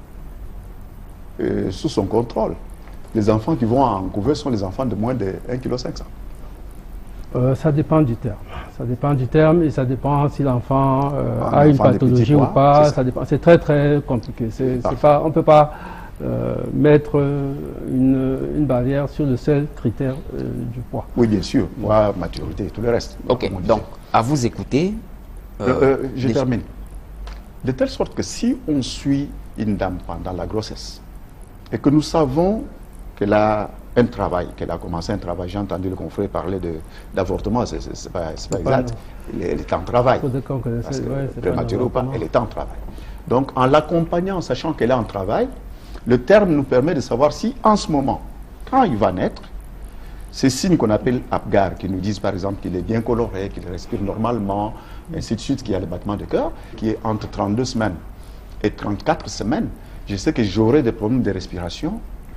Euh, sous son contrôle. Les enfants qui vont en couveuse sont les enfants de moins de un virgule cinq kilos. Euh, ça dépend du terme. Ça dépend du terme et ça dépend si l'enfant euh, a une pathologie ou pas. Ça dépend. C'est très très compliqué. C'est, c'est pas, on ne peut pas euh, mettre une, une barrière sur le seul critère euh, du poids. Oui, bien sûr. Poids, maturité et tout le reste. Ok, donc à vous écouter. Euh, euh, je déjà... termine. De telle sorte que si on suit une dame pendant la grossesse et que nous savons qu'elle a un travail, qu'elle a commencé un travail, j'ai entendu le confrère parler de, d'avortement, c'est, c'est, c'est pas, c'est pas exact, elle, elle est en travail, parce que, ouais, prématuré ou pas, elle est en travail. Donc en l'accompagnant, sachant qu'elle est en travail, le terme nous permet de savoir si en ce moment, quand il va naître, ces signes qu'on appelle Apgar, qui nous disent par exemple qu'il est bien coloré, qu'il respire normalement, ainsi de suite, qu'il y a le battement de cœur, qui est entre trente-deux semaines et trente-quatre semaines, je sais que j'aurai des problèmes de respiration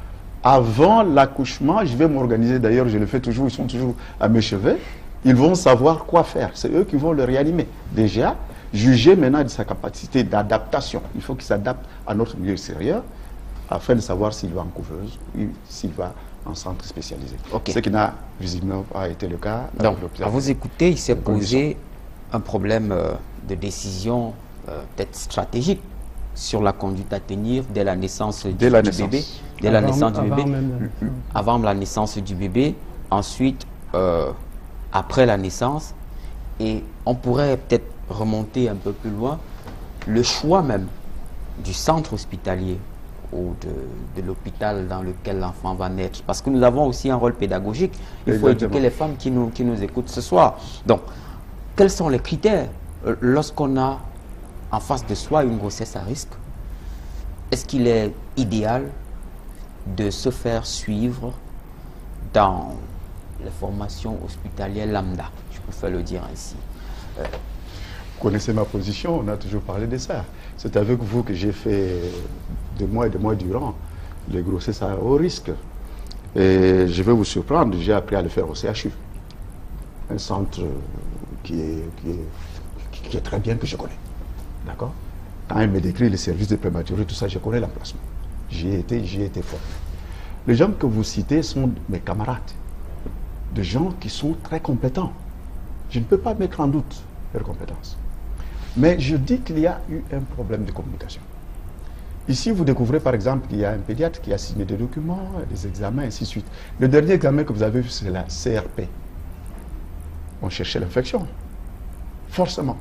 avant l'accouchement, je vais m'organiser, d'ailleurs je le fais toujours, ils sont toujours à mes cheveux, ils vont savoir quoi faire, c'est eux qui vont le réanimer. Déjà, juger maintenant de sa capacité d'adaptation, il faut qu'il s'adapte à notre milieu extérieur, afin de savoir s'il va en couveuse, ou s'il va en centre spécialisé. Okay. Ce qui n'a visiblement pas été le cas. Donc, à vous écouter, il s'est posé un problème euh, de décision euh, peut-être stratégique sur la conduite à tenir dès la naissance dès du, la du naissance. bébé. Dès avant, la naissance avant du bébé. Même, avant la naissance du bébé. Ensuite, euh, après la naissance. Et on pourrait peut-être remonter un peu plus loin. Le choix même du centre hospitalier ou de, de l'hôpital dans lequel l'enfant va naître. Parce que nous avons aussi un rôle pédagogique. Il faut Exactement. éduquer les femmes qui nous, qui nous écoutent ce soir. Donc, quels sont les critères euh, lorsqu'on a en face de soi une grossesse à risque? Est-ce qu'il est idéal de se faire suivre dans les formations hospitalières lambda? Je préfère le dire ainsi. Euh, Vous connaissez ma position, on a toujours parlé de ça. C'est avec vous que j'ai fait des mois et des mois durant les grossesses à haut risque. Et je vais vous surprendre, j'ai appris à le faire au C H U. Un centre qui est, qui est, qui est très bien, que je connais. D'accord? Quand il me décrit les services de prématurité, tout ça, je connais l'emplacement. J'y ai été, j'y ai été fort. Les gens que vous citez sont mes camarades. Des gens qui sont très compétents. Je ne peux pas mettre en doute leurs compétences. Mais je dis qu'il y a eu un problème de communication. Ici, vous découvrez par exemple qu'il y a un pédiatre qui a signé des documents, des examens, et ainsi de suite. Le dernier examen que vous avez vu, c'est la C R P. On cherchait l'infection. Forcément.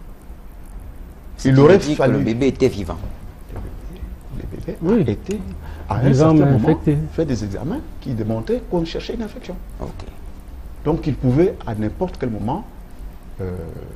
Il aurait dit fallu... que le bébé était vivant. Le bébé Oui. a été, à un Vivant, certain mais moment, infecté. fait des examens qui démontraient qu'on cherchait une infection. Ok. Donc il pouvait, à n'importe quel moment, euh,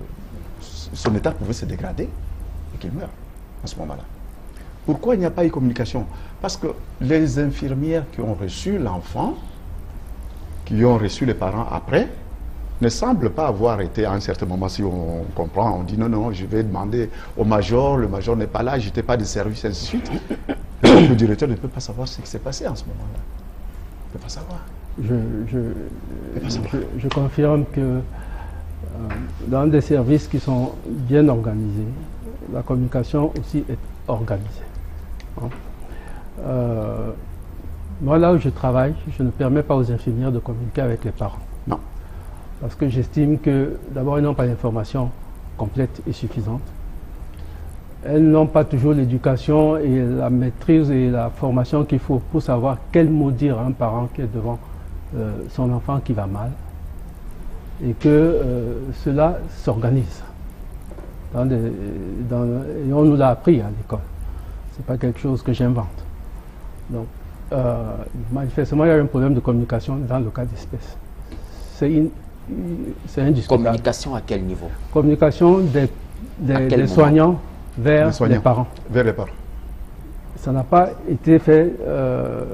son état pouvait se dégrader et qu'il meure à ce moment-là. Pourquoi il n'y a pas eu communication? Parce que les infirmières qui ont reçu l'enfant, qui ont reçu les parents après, ne semblent pas avoir été à un certain moment, si on comprend, on dit non, non, je vais demander au major, le major n'est pas là, je n'étais pas de service, ainsi de suite. Le directeur ne peut pas savoir ce qui s'est passé en ce moment-là. Il ne peut pas savoir. Je, je, je, je confirme que euh, dans des services qui sont bien organisés, la communication aussi est organisée. Hein. Euh, moi, là où je travaille, je ne permets pas aux infirmières de communiquer avec les parents. Non. Parce que j'estime que, d'abord, ils n'ont pas l'information complète et suffisante. Elles n'ont pas toujours l'éducation et la maîtrise et la formation qu'il faut pour savoir quel mot dire à un parent qui est devant euh, son enfant qui va mal. Et que euh, cela s'organise. Dans des, dans, et on nous l'a appris à l'école. Ce n'est pas quelque chose que j'invente. Donc, euh, manifestement, il y a un problème de communication dans le cas d'espèce. C'est indiscutable. Communication à quel niveau? Communication des, des, des soignants vers les, soignants, les parents. Vers les parents. Ça n'a pas été fait, euh,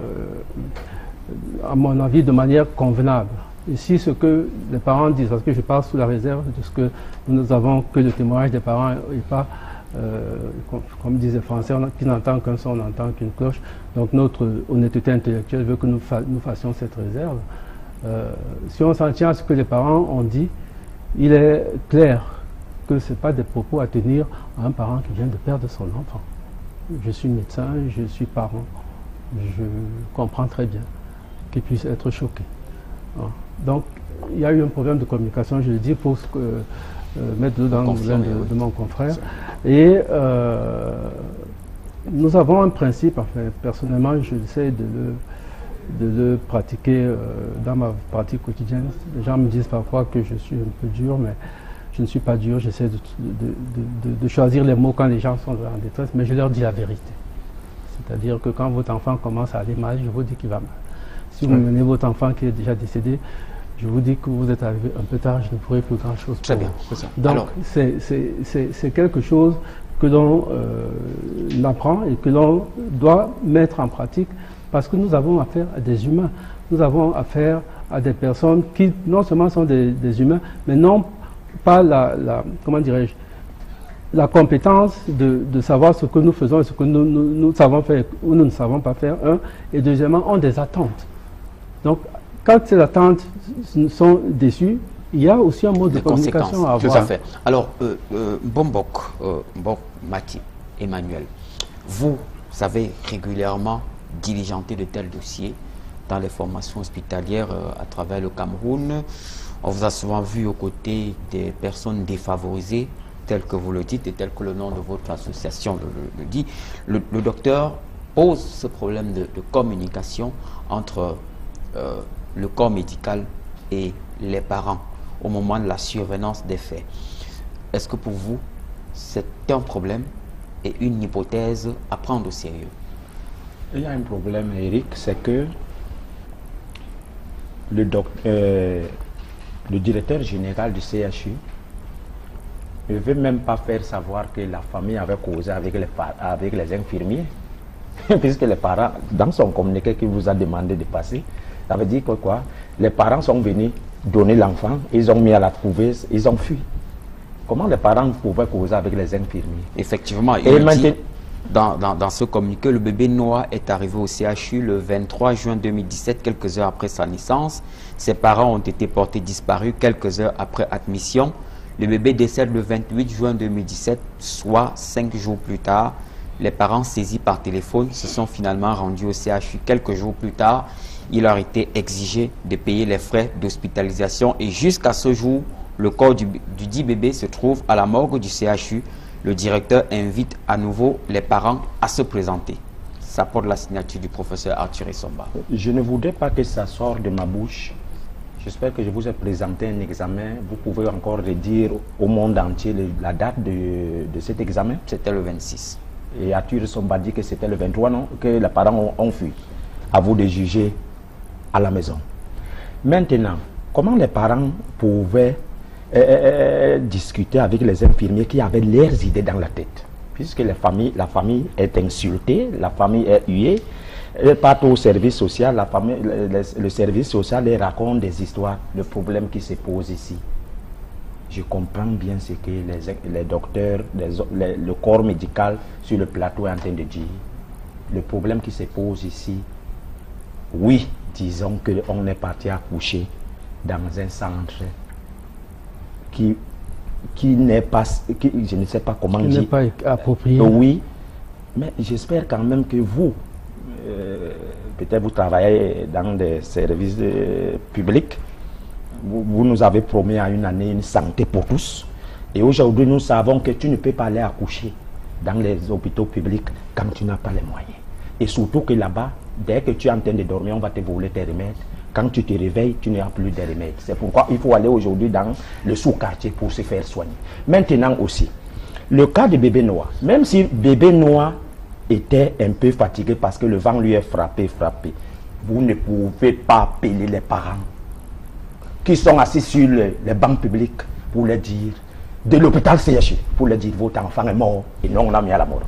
à mon avis, de manière convenable. Ici, ce que les parents disent, parce que je parle sous la réserve de ce que nous avons, que le témoignage des parents et pas, euh, comme, comme disent les Français, on, qui n'entend qu'un son, on n'entend qu'une cloche. Donc notre honnêteté intellectuelle veut que nous, fa nous fassions cette réserve. Euh, si on s'en tient à ce que les parents ont dit, il est clair que ce n'est pas des propos à tenir à un parent qui vient de perdre son enfant. Je suis médecin, je suis parent, je comprends très bien qu'il puisse être choqué. Donc, il y a eu un problème de communication, je le dis, pour ce que, euh, mettre dans le moulin de, de mon confrère. Et euh, nous avons un principe, enfin, personnellement, j'essaie de le, de le pratiquer euh, dans ma pratique quotidienne. Les gens me disent parfois que je suis un peu dur, mais je ne suis pas dur, j'essaie de, de, de, de, de choisir les mots quand les gens sont en détresse, mais je leur dis la vérité. C'est-à-dire que quand votre enfant commence à aller mal, je vous dis qu'il va mal. Si vous oui. menez votre enfant qui est déjà décédé, je vous dis que vous êtes arrivé un peu tard, je ne pourrai plus grand-chose pour bien, vous. Ça. Donc, c'est quelque chose que l'on euh, apprend et que l'on doit mettre en pratique parce que nous avons affaire à des humains. Nous avons affaire à des personnes qui non seulement sont des, des humains, mais n'ont pas la, la comment dirais-je, la compétence de, de savoir ce que nous faisons et ce que nous, nous, nous savons faire ou nous ne savons pas faire, un, et deuxièmement, ont des attentes. Donc, quand ces attentes sont déçues, il y a aussi un mode de communication à avoir. Tout à fait. Alors, euh, euh, Bombok, euh, Mbok Mati, Emmanuel, vous savez régulièrement diligenter de tels dossiers dans les formations hospitalières euh, à travers le Cameroun. On vous a souvent vu aux côtés des personnes défavorisées, tel que vous le dites et tel que le nom de votre association le, le, le dit. Le, le docteur pose ce problème de, de communication entre euh, le corps médical et les parents au moment de la survenance des faits. Est-ce que pour vous, c'est un problème et une hypothèse à prendre au sérieux? Il y a un problème, Eric, c'est que le, doc, euh, le directeur général du C H U ne veut même pas faire savoir que la famille avait causé avec les, avec les infirmiers, puisque les parents, dans son communiqué qu'il vous a demandé de passer, ça veut dire que quoi? Les parents sont venus donner l'enfant, ils ont mis à la couveuse, ils ont fui. Comment les parents pouvaient causer avec les infirmiers? Effectivement, il Et dit, dans, dans, dans ce communiqué, le bébé Noah est arrivé au C H U le vingt-trois juin deux mille dix-sept, quelques heures après sa naissance. Ses parents ont été portés disparus quelques heures après admission. Le bébé décède le vingt-huit juin deux mille dix-sept, soit cinq jours plus tard. Les parents saisis par téléphone se sont finalement rendus au C H U quelques jours plus tard. Il leur a été exigé de payer les frais d'hospitalisation et jusqu'à ce jour, le corps du, du dit bébé se trouve à la morgue du C H U. Le directeur invite à nouveau les parents à se présenter. Ça porte la signature du professeur Arthur Essomba. Je ne voudrais pas que ça sorte de ma bouche. J'espère que je vous ai présenté un examen. Vous pouvez encore redire au monde entier la date de, de cet examen? C'était le vingt-six. Et Arthur Essomba dit que c'était le vingt-trois, non? Que les parents ont, ont fui. À vous de juger à la maison. Maintenant, comment les parents pouvaient euh, discuter avec les infirmiers qui avaient leurs idées dans la tête? Puisque les familles, la famille est insultée, la famille est huée, elles partent au service social, la famille, le, le, le service social les raconte des histoires, le problème qui se pose ici. Je comprends bien ce que les, les docteurs, les, les, le corps médical sur le plateau est en train de dire. Le problème qui se pose ici, oui, disons qu'on est parti accoucher dans un centre qui, qui n'est pas, qui, je ne sais pas comment qui dire. n'est pas approprié. Oui, mais j'espère quand même que vous, euh, peut-être vous travaillez dans des services euh, publics, vous, vous nous avez promis à une année une santé pour tous. Et aujourd'hui, nous savons que tu ne peux pas aller accoucher dans les hôpitaux publics quand tu n'as pas les moyens. Et surtout que là-bas, dès que tu es en train de dormir, on va te voler tes remèdes. Quand tu te réveilles, tu n'as plus de remèdes. C'est pourquoi il faut aller aujourd'hui dans le sous-quartier pour se faire soigner. Maintenant aussi, le cas de bébé Noah, même si bébé Noah était un peu fatigué parce que le vent lui est frappé, frappé, vous ne pouvez pas appeler les parents qui sont assis sur le, les bancs publics pour leur dire, de l'hôpital C H U, pour leur dire, votre enfant est mort et non, on l'a mis à la morgue.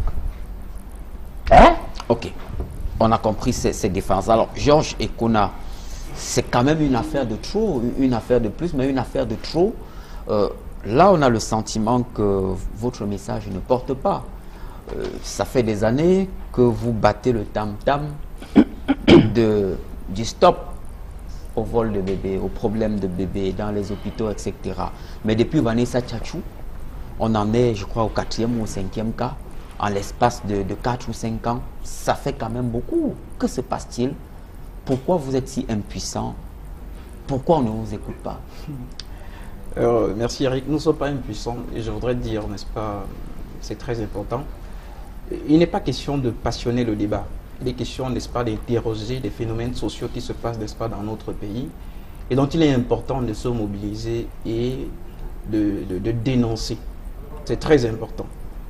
Hein? Ok. On a compris ces, ces défenses. Alors, Georges Ekona, c'est quand même une affaire de trop, une affaire de plus, mais une affaire de trop. Euh, là, on a le sentiment que votre message ne porte pas. Euh, ça fait des années que vous battez le tam-tam de, du stop au vol de bébés, au problème de bébés dans les hôpitaux, et cetera. Mais depuis Vanessa Tchatchou, on en est, je crois, au quatrième ou au cinquième cas. En l'espace de, de quatre ou cinq ans, ça fait quand même beaucoup. Que se passe-t-il? Pourquoi vous êtes si impuissant? Pourquoi on ne vous écoute pas? euh, Merci Eric, nous ne sommes pas impuissants et je voudrais dire, n'est-ce pas, c'est très important. Il n'est pas question de passionner le débat. Il est question, n'est-ce pas, d'interroger des phénomènes sociaux qui se passent, n'est-ce pas, dans notre pays et dont il est important de se mobiliser et de, de, de dénoncer. C'est très important.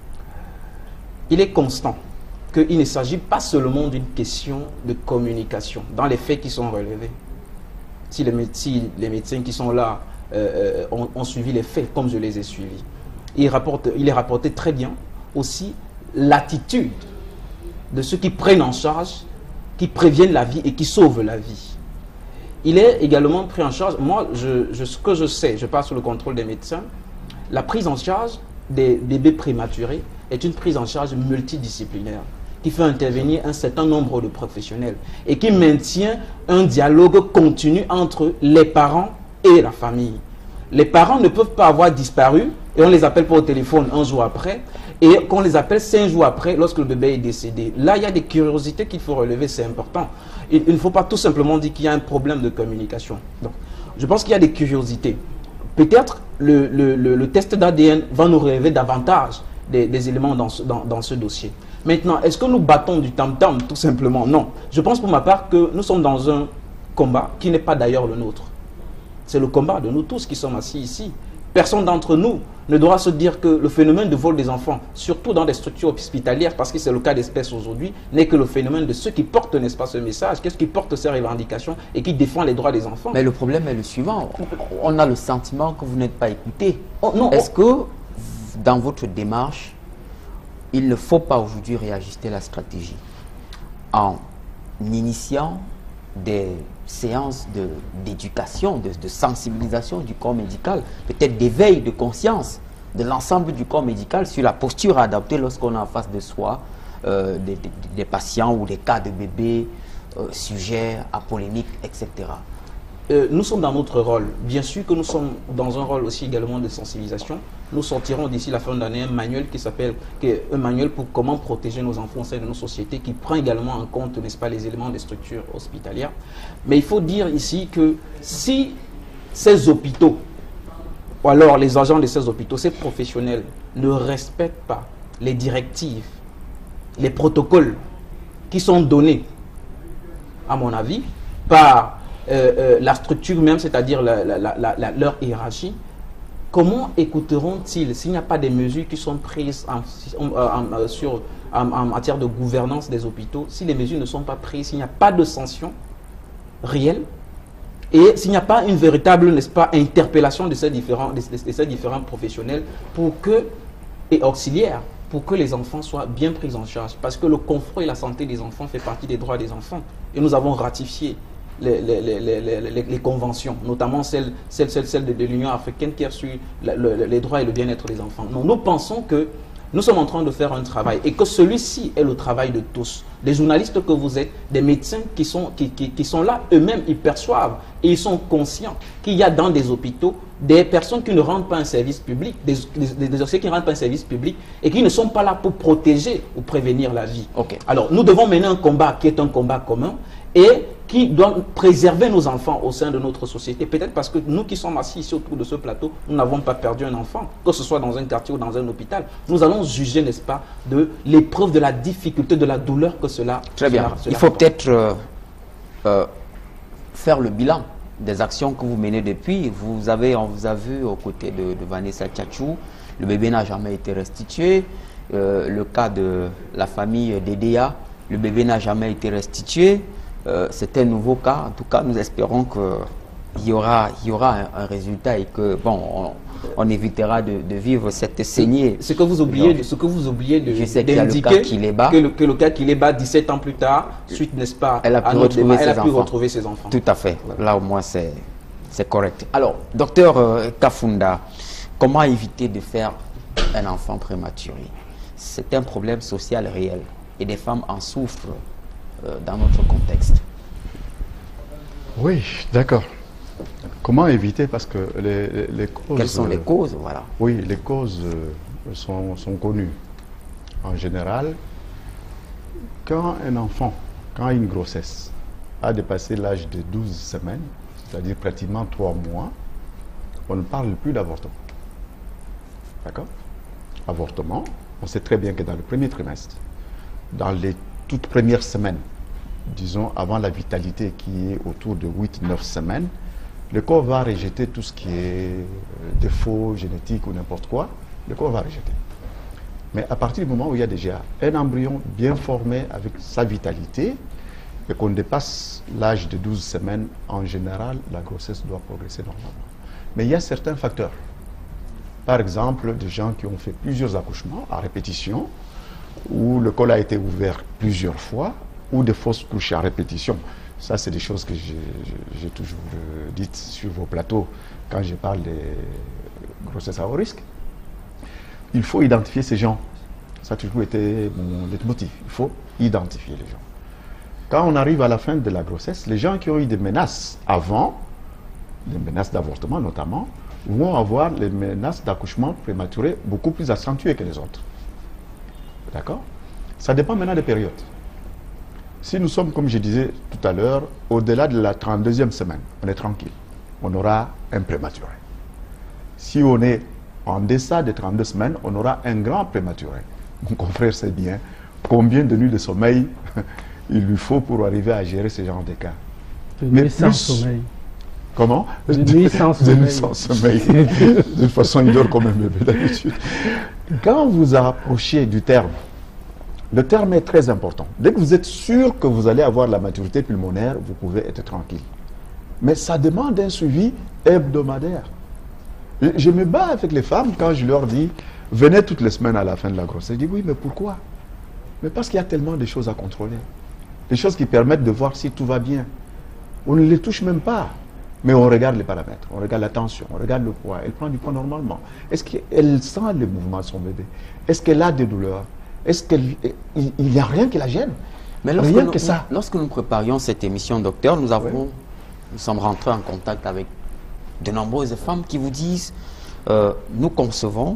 Il est constant qu'il ne s'agit pas seulement d'une question de communication dans les faits qui sont relevés. Si les, si les médecins qui sont là euh, ont, ont suivi les faits comme je les ai suivis, il, rapporte, il est rapporté très bien aussi l'attitude de ceux qui prennent en charge, qui préviennent la vie et qui sauvent la vie. Il est également pris en charge, moi, je, je, ce que je sais, je passe sous le contrôle des médecins, la prise en charge des bébés prématurés est une prise en charge multidisciplinaire qui fait intervenir un certain nombre de professionnels et qui maintient un dialogue continu entre les parents et la famille. Les parents ne peuvent pas avoir disparu et on les appelle pas au téléphone un jour après et qu'on les appelle cinq jours après lorsque le bébé est décédé. Là, il y a des curiosités qu'il faut relever, c'est important. Il, il ne faut pas tout simplement dire qu'il y a un problème de communication. Donc, je pense qu'il y a des curiosités. Peut-être le, le, le, le test d'A D N va nous révéler davantage des, des éléments dans ce, dans, dans ce dossier. Maintenant, est-ce que nous battons du tam-tam? Tout simplement, non. Je pense pour ma part que nous sommes dans un combat qui n'est pas d'ailleurs le nôtre. C'est le combat de nous tous qui sommes assis ici. Personne d'entre nous ne doit se dire que le phénomène de vol des enfants, surtout dans des structures hospitalières, parce que c'est le cas d'espèce aujourd'hui, n'est que le phénomène de ceux qui portent, n'est-ce pas, ce message, qu'est-ce qui porte ces revendications et qui défend les droits des enfants. Mais le problème est le suivant. On a le sentiment que vous n'êtes pas écouté. Oh, non, Est-ce oh. que, dans votre démarche, il ne faut pas aujourd'hui réajuster la stratégie en initiant des séances d'éducation, de, de, de sensibilisation du corps médical, peut-être d'éveil de conscience de l'ensemble du corps médical sur la posture à adopter lorsqu'on a en face de soi euh, des, des, des patients ou des cas de bébés euh, sujets à polémique, et cetera. Euh, nous sommes dans notre rôle. Bien sûr que nous sommes dans un rôle aussi également de sensibilisation. Nous sortirons d'ici la fin de l'année un manuel qui s'appelle un manuel pour comment protéger nos enfants au sein de nos sociétés, qui prend également en compte, n'est-ce pas, les éléments des structures hospitalières. Mais il faut dire ici que si ces hôpitaux, ou alors les agents de ces hôpitaux, ces professionnels, ne respectent pas les directives, les protocoles qui sont donnés, à mon avis, par Euh, euh, la structure même, c'est-à-dire la, la, la, la, leur hiérarchie, comment écouteront-ils s'il n'y a pas des mesures qui sont prises en, en, en, sur, en, en matière de gouvernance des hôpitaux, si les mesures ne sont pas prises, s'il n'y a pas de sanctions réelles et s'il n'y a pas une véritable, n'est-ce pas, interpellation de ces différents, de, de, de ces différents professionnels pour que, et auxiliaires, pour que les enfants soient bien pris en charge. Parce que le confort et la santé des enfants fait partie des droits des enfants. Et nous avons ratifié Les, les, les, les, les, les conventions, notamment celle, celle, celle, celle de, de l'Union africaine qui a su le, le, les droits et le bien-être des enfants. Donc, nous pensons que nous sommes en train de faire un travail et que celui-ci est le travail de tous. Des journalistes que vous êtes, des médecins qui sont, qui, qui, qui sont là, eux-mêmes, ils perçoivent et ils sont conscients qu'il y a dans des hôpitaux des personnes qui ne rendent pas un service public, des, des, des officiers qui ne rendent pas un service public et qui ne sont pas là pour protéger ou prévenir la vie. Okay. Alors, nous devons mener un combat qui est un combat commun et qui doit préserver nos enfants au sein de notre société. Peut-être parce que nous qui sommes assis ici autour de ce plateau, nous n'avons pas perdu un enfant, que ce soit dans un quartier ou dans un hôpital. Nous allons juger, n'est-ce pas, de l'épreuve, de la difficulté, de la douleur que cela... Très bien. Cela, cela Il faut peut-être euh, euh, faire le bilan des actions que vous menez depuis. Vous avez, on vous a vu aux côtés de, de Vanessa Tchatchou, le bébé n'a jamais été restitué. Euh, le cas de la famille d'Edea, le bébé n'a jamais été restitué. Euh, c'est un nouveau cas. En tout cas, nous espérons qu'il y aura, il y aura un, un résultat et que, bon, on, on évitera de, de vivre cette saignée. Ce que vous oubliez, de, ce que vous oubliez de d'indiquer que le, que le cas Kileba, dix-sept ans plus tard, suite, n'est-ce pas, elle a pu, à notre retrouver, débat, ses elle a pu enfants. retrouver ses enfants. Tout à fait. Voilà. Là, au moins, c'est correct. Alors, docteur euh, Kafunda, comment éviter de faire un enfant prématuré? C'est un problème social réel et des femmes en souffrent euh, dans notre contexte. Oui, d'accord. Comment éviter? Parce que les, les, les causes... Quelles sont les causes, voilà. Oui, les causes euh, sont, sont connues. En général, quand un enfant, quand une grossesse a dépassé l'âge de douze semaines, c'est-à-dire pratiquement trois mois, on ne parle plus d'avortement. D'accord? Avortement, on sait très bien que dans le premier trimestre, dans les toutes premières semaines, disons avant la vitalité qui est autour de huit neuf semaines, le corps va rejeter tout ce qui est défaut génétique ou n'importe quoi, le corps va rejeter. Mais à partir du moment où il y a déjà un embryon bien formé avec sa vitalité et qu'on dépasse l'âge de douze semaines, en général, la grossesse doit progresser normalement. Mais il y a certains facteurs. Par exemple, des gens qui ont fait plusieurs accouchements à répétition, où le col a été ouvert plusieurs fois, ou des fausses couches à répétition. Ça, c'est des choses que j'ai toujours euh, dites sur vos plateaux quand je parle des grossesses à haut risque. il faut identifier ces gens. Ça a toujours été mon leitmotiv. Il faut identifier les gens. Quand on arrive à la fin de la grossesse, les gens qui ont eu des menaces avant, des menaces d'avortement notamment, vont avoir les menaces d'accouchement prématuré beaucoup plus accentuées que les autres. D'accord? Ça dépend maintenant des périodes. Si nous sommes, comme je disais tout à l'heure, au-delà de la trente-deuxième semaine, on est tranquille. On aura un prématuré. Si on est en deçà des trente-deux semaines, on aura un grand prématuré. Mon confrère sait bien combien de nuits de sommeil il lui faut pour arriver à gérer ce genre de cas. De nuits sans sommeil. Comment? De nuits sans sommeil. De nuits sans sommeil. De toute façon, il dort comme un bébé d'habitude. Quand vous approchez du terme, le terme est très important. Dès que vous êtes sûr que vous allez avoir la maturité pulmonaire, vous pouvez être tranquille. Mais ça demande un suivi hebdomadaire. Je me bats avec les femmes quand je leur dis « Venez toutes les semaines à la fin de la grossesse ». Je dis « Oui, mais pourquoi ?» Mais parce qu'il y a tellement de choses à contrôler. Des choses qui permettent de voir si tout va bien. On ne les touche même pas. Mais on regarde les paramètres, on regarde la tension, on regarde le poids. Elle prend du poids normalement. Est-ce qu'elle sent les mouvements de son bébé? Est-ce qu'elle a des douleurs? Est-ce qu'il n'y a rien qui la gêne? Mais lorsque rien nous, que ça. Lorsque nous préparions cette émission, docteur, nous, avons, ouais. nous sommes rentrés en contact avec de nombreuses femmes qui vous disent euh, nous concevons,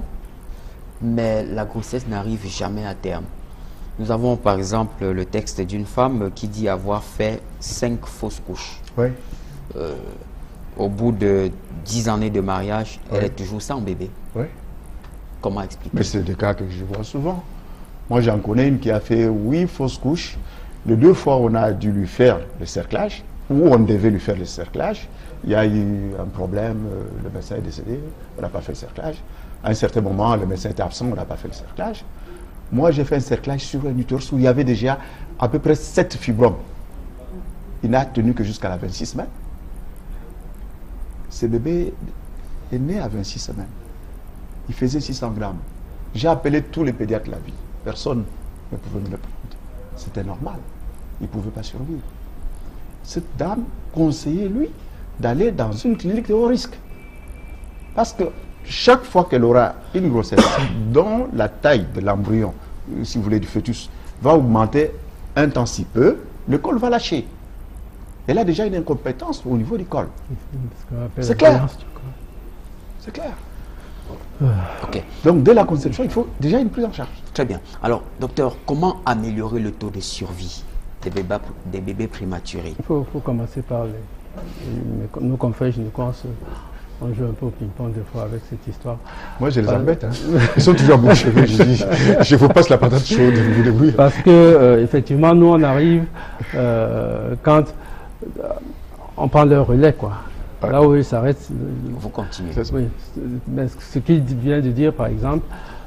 mais la grossesse n'arrive jamais à terme. Nous avons par exemple le texte d'une femme qui dit avoir fait cinq fausses couches. Oui. Euh, au bout de dix années de mariage, oui. elle est toujours sans bébé. Oui. Comment expliquer? Mais c'est des cas que je vois souvent. Moi, j'en connais une qui a fait huit fausses couches. Les deux fois, on a dû lui faire le cerclage, ou on devait lui faire le cerclage. Il y a eu un problème, le médecin est décédé, on n'a pas fait le cerclage. À un certain moment, le médecin était absent, on n'a pas fait le cerclage. Moi, j'ai fait un cerclage sur un utérus où il y avait déjà à peu près sept fibromes. Il n'a tenu que jusqu'à la vingt-six semaines. Ce bébé est né à vingt-six semaines. Il faisait six cents grammes. J'ai appelé tous les pédiatres de la ville. Personne ne pouvait me répondre. C'était normal. Il ne pouvait pas survivre. Cette dame conseillait, lui, d'aller dans une clinique de haut risque. Parce que chaque fois qu'elle aura une grossesse dont la taille de l'embryon, si vous voulez du fœtus, va augmenter un temps si peu, le col va lâcher. Elle a déjà une incompétence au niveau du col. C'est clair. C'est clair. Okay. Donc, dès la conception, il faut déjà une prise en charge. Très bien. Alors, docteur, comment améliorer le taux de survie des bébés, des bébés prématurés? Il faut, faut commencer par les, nos confrères gynécologues. On joue un peu au ping-pong des fois avec cette histoire. Moi, je les embête. Hein. Ils sont toujours à bout de cheveux. Je dis, je vous passe la patate chaude. Vous débrouillez. Parce que, euh, effectivement, nous, on arrive euh, quand euh, on prend le relais, quoi. Ouais. Là où ils s'arrêtent. Vous continuez. Oui. Mais ce qu'il vient de dire, par exemple,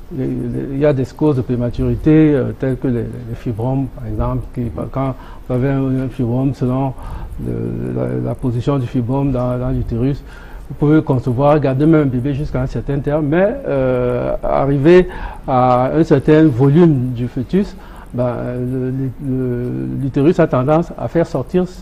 il y a des causes de prématurité euh, telles que les, les fibromes, par exemple. Qui, quand vous avez un, un fibrome, selon le, la, la position du fibrome dans, dans l'utérus, vous pouvez concevoir, garder même un bébé jusqu'à un certain terme, mais euh, arriver à un certain volume du fœtus, ben, l'utérus a tendance à faire sortir ce,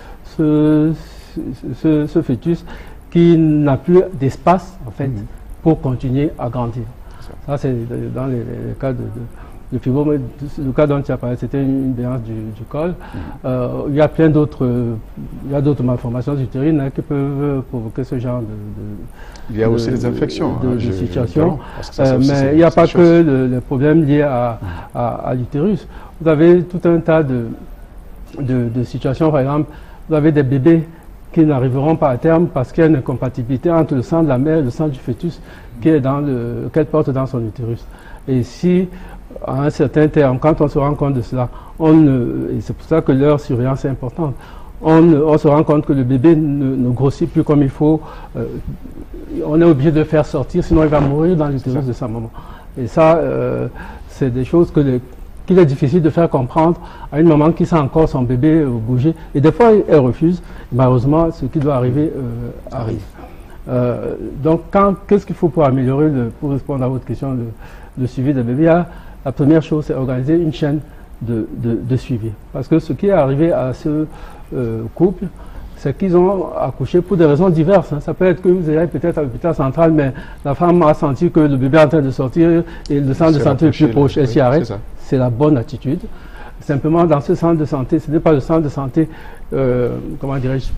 ce, ce, ce fœtus qui n'a plus d'espace, en fait, mmh. pour continuer à grandir. Ça, c'est dans les, les cas de, de, de fibrome. Le cas dont tu as parlé, c'était une béance du, du col. Mmh. Euh, il y a plein d'autres il y a d'autres malformations utérines hein, qui peuvent provoquer ce genre de, de il y a de, aussi des infections de, de, hein, de situation. Ça, euh, mais il n'y a pas que le, les problèmes liés à, mmh. à, à l'utérus. Vous avez tout un tas de, de, de situations. Par exemple, vous avez des bébés qui n'arriveront pas à terme parce qu'il y a une incompatibilité entre le sang de la mère et le sang du fœtus qui est dans le, qu'elle porte dans son utérus. Et si, à un certain terme, quand on se rend compte de cela, on ne, et c'est pour ça que leur surveillance est importante, on, on se rend compte que le bébé ne, ne grossit plus comme il faut, euh, on est obligé de le faire sortir, sinon il va mourir dans l'utérus de sa maman. Et ça, euh, c'est des choses que les, qu'il est difficile de faire comprendre à une maman qui sent encore son bébé euh, bouger. Et des fois, elle refuse. Malheureusement, ce qui doit arriver euh, arrive. Euh, donc, qu'est-ce qu'il faut pour améliorer, le, pour répondre à votre question, le, le suivi des bébés? La première chose, c'est organiser une chaîne de, de, de suivi. Parce que ce qui est arrivé à ce euh, couple, c'est qu'ils ont accouché pour des raisons diverses. Hein. Ça peut être que vous ayez peut-être à l'hôpital central, mais la femme a senti que le bébé est en train de sortir et le centre de santé est plus proche, elle s'y arrête. C'est la bonne attitude. Simplement, dans ce centre de santé, ce n'est pas le centre de santé, euh, comment dirais-je,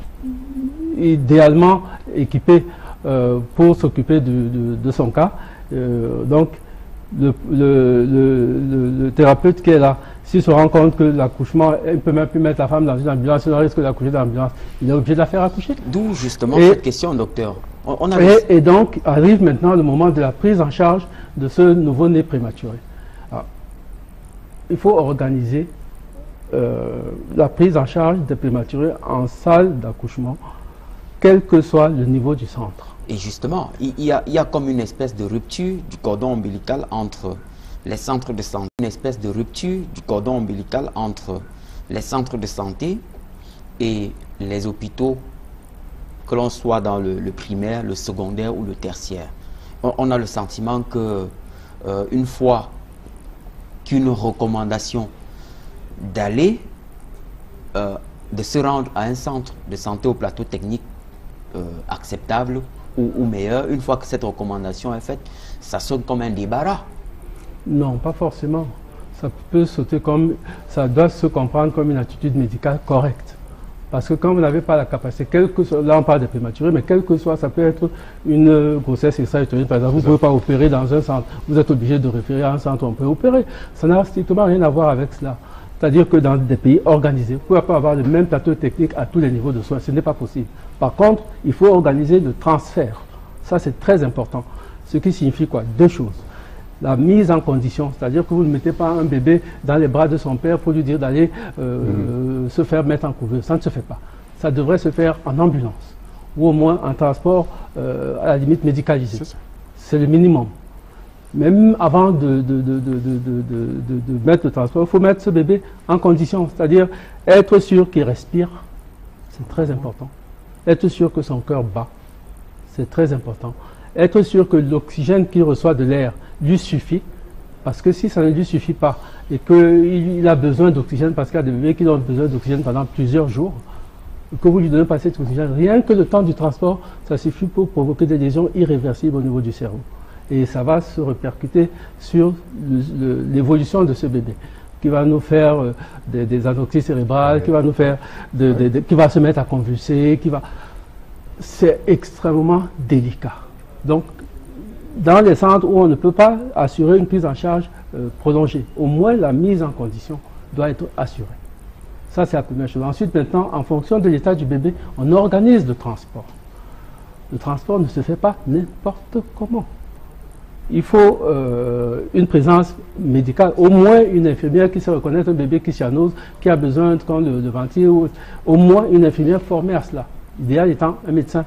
idéalement équipé euh, pour s'occuper de, de, de son cas. Euh, donc, le, le, le, le thérapeute qui est là, s'il se rend compte que l'accouchement, il peut même plus mettre la femme dans une ambulance, il risque d'accoucher dans l'ambulance, il est obligé de la faire accoucher. D'où justement et, cette question, docteur. On, on a et, et donc, arrive maintenant le moment de la prise en charge de ce nouveau-né prématuré. Alors, il faut organiser euh, la prise en charge des prématurés en salle d'accouchement, quel que soit le niveau du centre. Et justement, il y a, il y a comme une espèce de rupture du cordon ombilical entre les centres de santé, une espèce de rupture du cordon ombilical entre les centres de santé et les hôpitaux, que l'on soit dans le, le primaire, le secondaire ou le tertiaire. On, on a le sentiment que euh, une fois qu'une recommandation d'aller, euh, de se rendre à un centre de santé au plateau technique euh, acceptable ou, ou meilleur, une fois que cette recommandation est faite, ça sonne comme un débarras. Non, pas forcément. Ça peut sauter comme, ça doit se comprendre comme une attitude médicale correcte. Parce que quand vous n'avez pas la capacité, quel que soit, là on parle des prématurés, mais quel que soit, ça peut être une grossesse extra-utérine. Par exemple, vous ne pouvez pas opérer dans un centre, vous êtes obligé de référer à un centre où on peut opérer. Ça n'a strictement rien à voir avec cela. C'est-à-dire que dans des pays organisés, vous ne pouvez pas avoir le même plateau technique à tous les niveaux de soins. Ce n'est pas possible. Par contre, il faut organiser le transfert. Ça, c'est très important. Ce qui signifie quoi? Deux choses. La mise en condition, c'est-à-dire que vous ne mettez pas un bébé dans les bras de son père pour lui dire d'aller euh, mmh. se faire mettre en couveuse. Ça ne se fait pas. Ça devrait se faire en ambulance ou au moins en transport euh, à la limite médicalisé. C'est le minimum. Même avant de, de, de, de, de, de, de, de mettre le transport, il faut mettre ce bébé en condition, c'est-à-dire être sûr qu'il respire, c'est très important. Être sûr que son cœur bat, c'est très important. Être sûr que l'oxygène qu'il reçoit de l'air lui suffit, parce que si ça ne lui suffit pas et qu'il a besoin d'oxygène, parce qu'il y a des bébés qui ont besoin d'oxygène pendant plusieurs jours, que vous lui donnez pas cet oxygène, rien que le temps du transport, ça suffit pour provoquer des lésions irréversibles au niveau du cerveau. Et ça va se répercuter sur l'évolution de ce bébé, qui va nous faire euh, des, des anoxies cérébrales, qui va nous faire, de, de, de, qui va se mettre à convulser, qui va... C'est extrêmement délicat. Donc, dans les centres où on ne peut pas assurer une prise en charge euh, prolongée, au moins la mise en condition doit être assurée. Ça, c'est la première chose. Ensuite, maintenant, en fonction de l'état du bébé, on organise le transport. Le transport ne se fait pas n'importe comment. Il faut euh, une présence médicale, au moins une infirmière qui sait reconnaître un bébé qui cyanose, qui a besoin de le, le ventiler, ou, au moins une infirmière formée à cela. L'idéal étant un médecin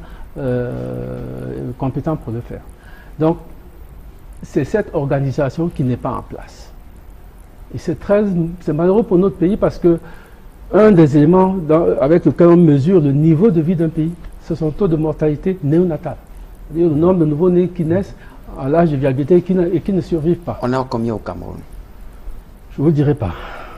euh, compétent pour le faire. Donc, c'est cette organisation qui n'est pas en place. Et c'est très, c'est malheureux pour notre pays parce que un des éléments dans, avec lequel on mesure le niveau de vie d'un pays, c'est son taux de mortalité néonatale. C'est-à-dire le nombre de nouveaux-nés qui naissent à l'âge de viabilité et qui, ne, et qui ne survivent pas. On est à combien au Cameroun? Je ne vous dirai pas.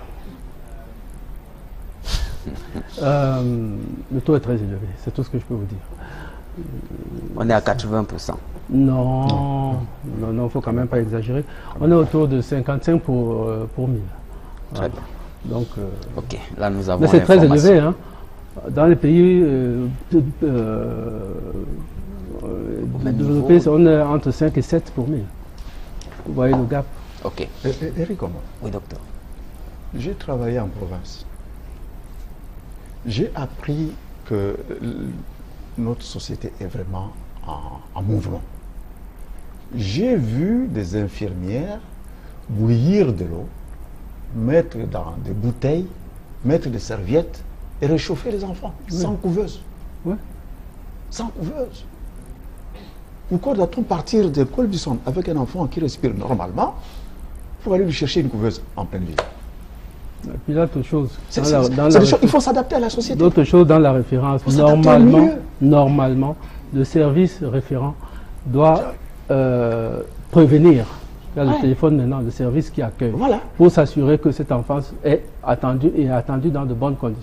euh, le taux est très élevé, c'est tout ce que je peux vous dire. On est à quatre-vingts pour cent. Non, non, non, il ne faut quand même pas exagérer. On est autour de cinquante-cinq pour, euh, pour mille. Très voilà. bien. Donc, euh, ok, là nous avons. Mais c'est très élevé. Hein. Dans les pays euh, euh, développés, on est entre cinq et sept pour mille. Vous voyez le gap. Ok. Eric, comment? Oui, docteur. J'ai travaillé en province. J'ai appris que notre société est vraiment en, en mouvement. J'ai vu des infirmières bouillir de l'eau, mettre dans des bouteilles, mettre des serviettes et réchauffer les enfants, oui. sans couveuse. Oui. Sans couveuse. Pourquoi doit-on partir de l'école du centre avec un enfant qui respire normalement pour aller lui chercher une couveuse en pleine ville? Et puis là, autre chose. C est, c est, c est choses, il faut s'adapter à la société. D'autres choses dans la référence. Normalement, normalement, le service référent doit euh, prévenir. Il y a le ouais. téléphone maintenant, le service qui accueille, voilà. pour s'assurer que cette enfance est attendue et attendue dans de bonnes conditions.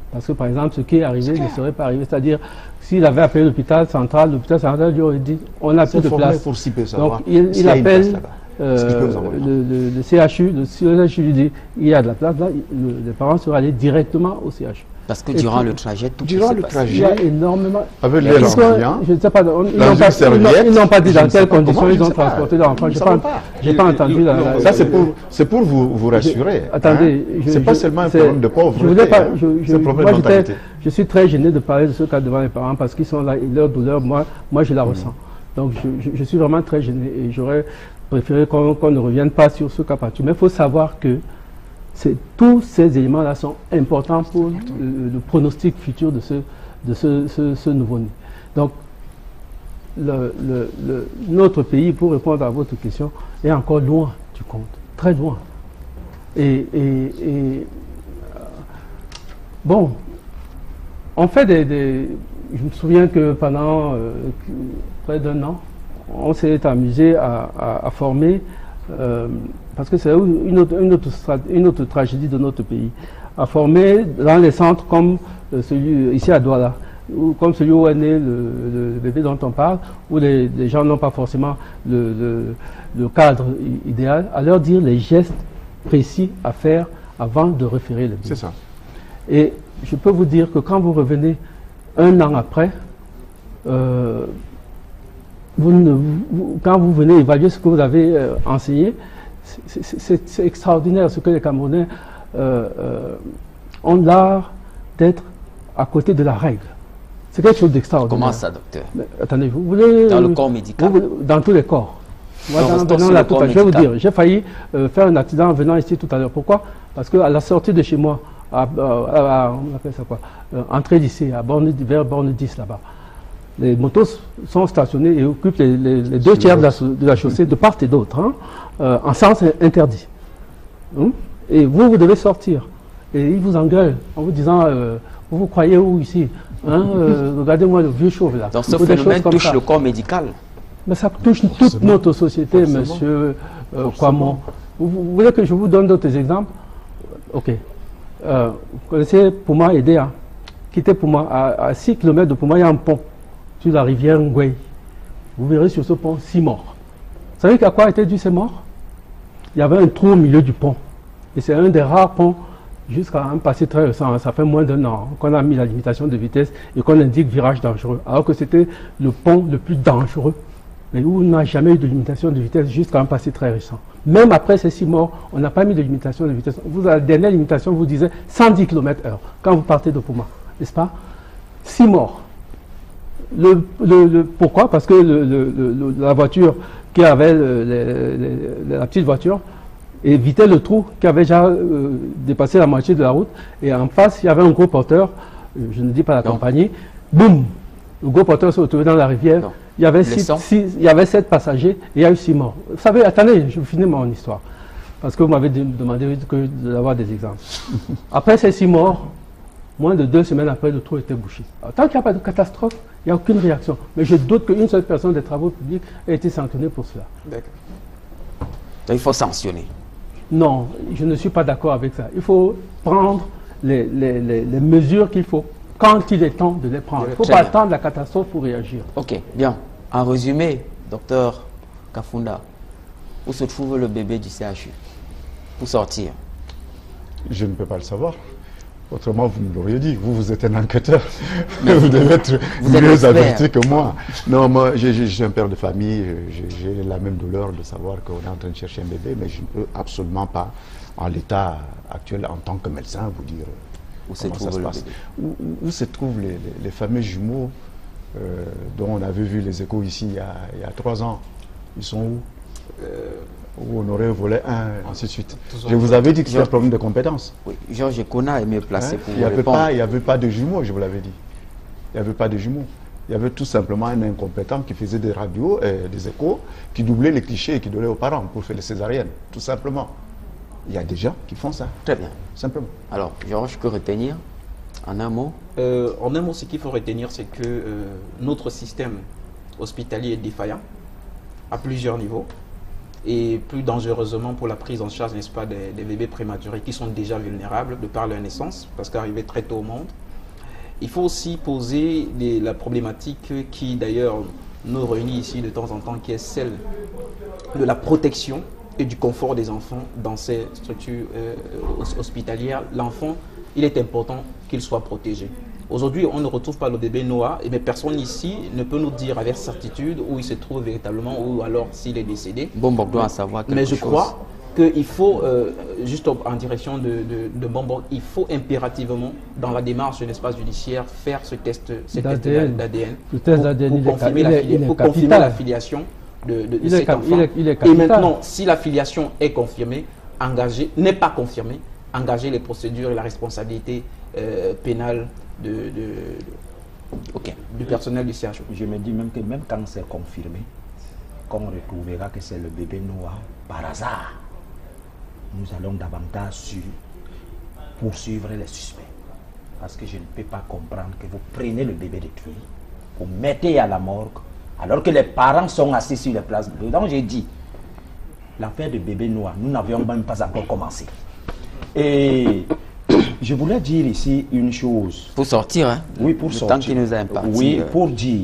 Parce que par exemple, ce qui est arrivé ne serait pas arrivé. C'est-à-dire, s'il avait appelé l'hôpital central, l'hôpital central lui aurait dit on n'a plus de place. Pour s'y peut Donc savoir il, s'il il y a une appelle place là-bas. euh, le, le, le C H U, le C H U lui dit il y a de la place là, le, les parents seraient allés directement au C H U. Parce que Et durant tout, le trajet, tout durant s'est le passé. trajet, il y a énormément. avec Ils les sont- enfants, je ne sais pas, on- ils dans n'ont une pas, ils n'ont- serviette, ils n'ont pas dit je dans ne sais quelles pas conditions comment, ils je ont ne sais pas. transporté leur enfant. Nous Je ne savons n'ai pas. pas, j'ai pas entendu la. la- Ça, c'est pour, c'est pour vous, vous rassurer. Attendez, hein. je- C'est pas je- seulement un c'est- problème de pauvreté. Je voulais pas, hein. je, je, C'est un problème moi, de j'étais- mentalité. je suis très gêné de parler de ce cas devant les parents parce qu'ils sont là et leur douleur, moi, moi je la ressens. Donc je, je, je suis vraiment très gêné et j'aurais préféré qu'on qu'on ne revienne pas sur ce cas particulier. Mais il faut savoir que c'est- tous ces éléments-là sont importants pour le, le pronostic futur de ce, de ce, ce, ce nouveau-né. Donc, le, le, le- notre pays, pour répondre à votre question, est encore loin du compte, très loin. Et, et, et, euh, bon, on fait des, des- je me souviens que pendant euh, près d'un an, on s'est amusé à, à- à former, euh, parce que c'est une autre, une, autre, strat- une autre tragédie de notre pays, à former dans les centres comme euh, celui ici à Douala, ou comme celui où est né le, le- le bébé dont on parle, où les, les gens n'ont pas forcément le, le- le cadre i- idéal, à leur dire les gestes précis à faire avant de référer le bébé. C'est ça. Et je peux vous dire que quand vous revenez un an après, euh, vous ne- vous- quand vous venez évaluer ce que vous avez euh, enseigné, c'est- c'est c'est- c'est extraordinaire ce que les Camerounais euh, euh, ont l'art d'être à côté de la règle. C'est quelque chose d'extraordinaire. Comment ça, docteur? Mais, attendez, vous voulez... Dans le corps médical? vous- dans tous les corps. Moi, Non, dans- restons venant sur là le tout à corps l'heure, je vais vous médical. dire, j'ai failli euh, faire un accident en venant ici tout à l'heure. Pourquoi? Parce qu'à la sortie de chez moi, à, à- à- on appelle ça quoi, euh, entrée d'ici, à Borne, vers Borne dix là-bas, les motos sont stationnées et occupent les, les- les deux tiers de la, de la chaussée de part et d'autre, hein, euh, en sens interdit. Hein? Et vous, vous devez sortir. Et ils vous engueulent en vous disant, euh, vous vous croyez où ici, hein, euh, regardez-moi le vieux chauve là. Donc ce Ou des choses phénomène comme touche ça. le corps médical. Mais ça touche toute notre société, Forcément. monsieur euh, Kwamo. Vous, vous voulez que je vous donne d'autres exemples? Ok. Euh, vous connaissez Pouma Edea, qui était Pouma, à, à six kilomètres de Pouma, il y a un pont sur la rivière Ngwei. Vous verrez sur ce pont six morts. Vous savez qu'à quoi étaient dus ces morts? Il y avait un trou au milieu du pont. Et c'est un des rares ponts jusqu'à un passé très récent, ça fait moins d'un an, qu'on a mis la limitation de vitesse et qu'on indique virage dangereux, alors que c'était le pont le plus dangereux, mais où on n'a jamais eu de limitation de vitesse jusqu'à un passé très récent. Même après ces six morts, on n'a pas mis de limitation de vitesse. Vous, la dernière limitation vous disait cent dix kilomètres heure quand vous partez de Pouma, n'est-ce pas? Six morts. Le, le- le- pourquoi? Parce que le- le- le- la voiture qui avait le- le- le- la petite voiture évitait le trou qui avait déjà euh, dépassé la moitié de la route. Et en face, il y avait un gros porteur, euh, je ne dis pas la Non. compagnie, boum, le gros porteur s'est retrouvé dans la rivière. Non. Il y, avait six, Laissons. six- il y avait sept passagers et il y a eu six morts. Vous savez, attendez, je finis mon histoire. Parce que vous m'avez de- demandé que d'avoir des exemples. Après ces six morts, moins de deux semaines après, le trou était bouché. Alors, tant qu'il n'y a pas de catastrophe, il n'y a aucune réaction. Mais je doute qu'une seule personne des travaux publics ait été sanctionnée pour cela. Donc il faut sanctionner. Non, je ne suis pas d'accord avec ça. Il faut prendre les, les- les- les mesures qu'il faut quand il est temps de les prendre. Il ne faut Très pas bien. attendre la catastrophe pour réagir. Ok, bien. En résumé, docteur Kafunda, où se trouve le bébé du C H U pour sortir? Je ne peux pas le savoir. Autrement, vous me l'auriez dit. Vous, vous êtes un enquêteur. vous devez être vous êtes mieux expert. averti que moi. Non, moi, j'ai- j'ai- je suis un père de famille. J'ai j'ai la même douleur de savoir qu'on est en train de chercher un bébé, mais je ne peux absolument pas, en l'état actuel, en tant que médecin, vous dire Où se comment ça trouve se le passe. bébé? Où, où- où se trouvent les, les- les fameux jumeaux euh, dont on avait vu les échos ici il y a, il y a trois ans? Ils sont où? Où on aurait volé un, ainsi de suite. Je vous avais dit que c'était un problème de compétence. Oui, Georges Kona est mieux placé Hein? pour Il n'y vous avait, répondre. pas- il y avait pas de jumeaux, je vous l'avais dit. Il n'y avait pas de jumeaux. Il y avait tout simplement un incompétent qui faisait des radios, et des échos, qui doublait les clichés et qui donnait aux parents pour faire les césariennes. Tout simplement. Il y a des gens qui font ça. Très bien. Simplement. Alors, Georges, que retenir en un mot? Euh, en un mot, ce qu'il faut retenir, c'est que euh, notre système hospitalier est défaillant à plusieurs niveaux. et plus dangereusement pour la prise en charge, n'est-ce pas, des, des bébés prématurés qui sont déjà vulnérables de par leur naissance, parce qu'arrivés très tôt au monde. Il faut aussi poser des, la problématique qui d'ailleurs nous réunit ici de temps en temps, qui est celle de la protection et du confort des enfants dans ces structures euh, hospitalières. L'enfant, il est important qu'il soit protégé. Aujourd'hui, on ne retrouve pas le bébé Noah, mais personne ici ne peut nous dire avec certitude où il se trouve véritablement ou alors s'il est décédé. Bombok doit en savoir quelque Mais je chose. crois qu'il faut, euh, juste en direction de, de, de Bombok, il faut impérativement, dans la démarche, n'est-ce pas, judiciaire, faire ce test d'A D N Le test d'A D N, pour, pour confirmer, la, filia, pour confirmer la filiation de, de, de cet est, enfant. Il est, il est Et maintenant, si la filiation est confirmée, engager, n'est pas confirmée, engager les procédures et la responsabilité euh, pénale de, de, de, okay. du personnel du C H O. Je me dis même que même quand c'est confirmé, qu'on retrouvera que c'est le bébé Noah par hasard, nous allons davantage sur poursuivre les suspects. Parce que je ne peux pas comprendre que vous prenez le bébé de tuer, vous mettez à la morgue, alors que les parents sont assis sur les places. Donc j'ai dit, l'affaire de bébé Noah, nous n'avions même pas encore commencé. Et je voulais dire ici une chose. Pour sortir, hein? Oui, pour le sortir. temps qui nous a imparti. Oui, euh... pour dire.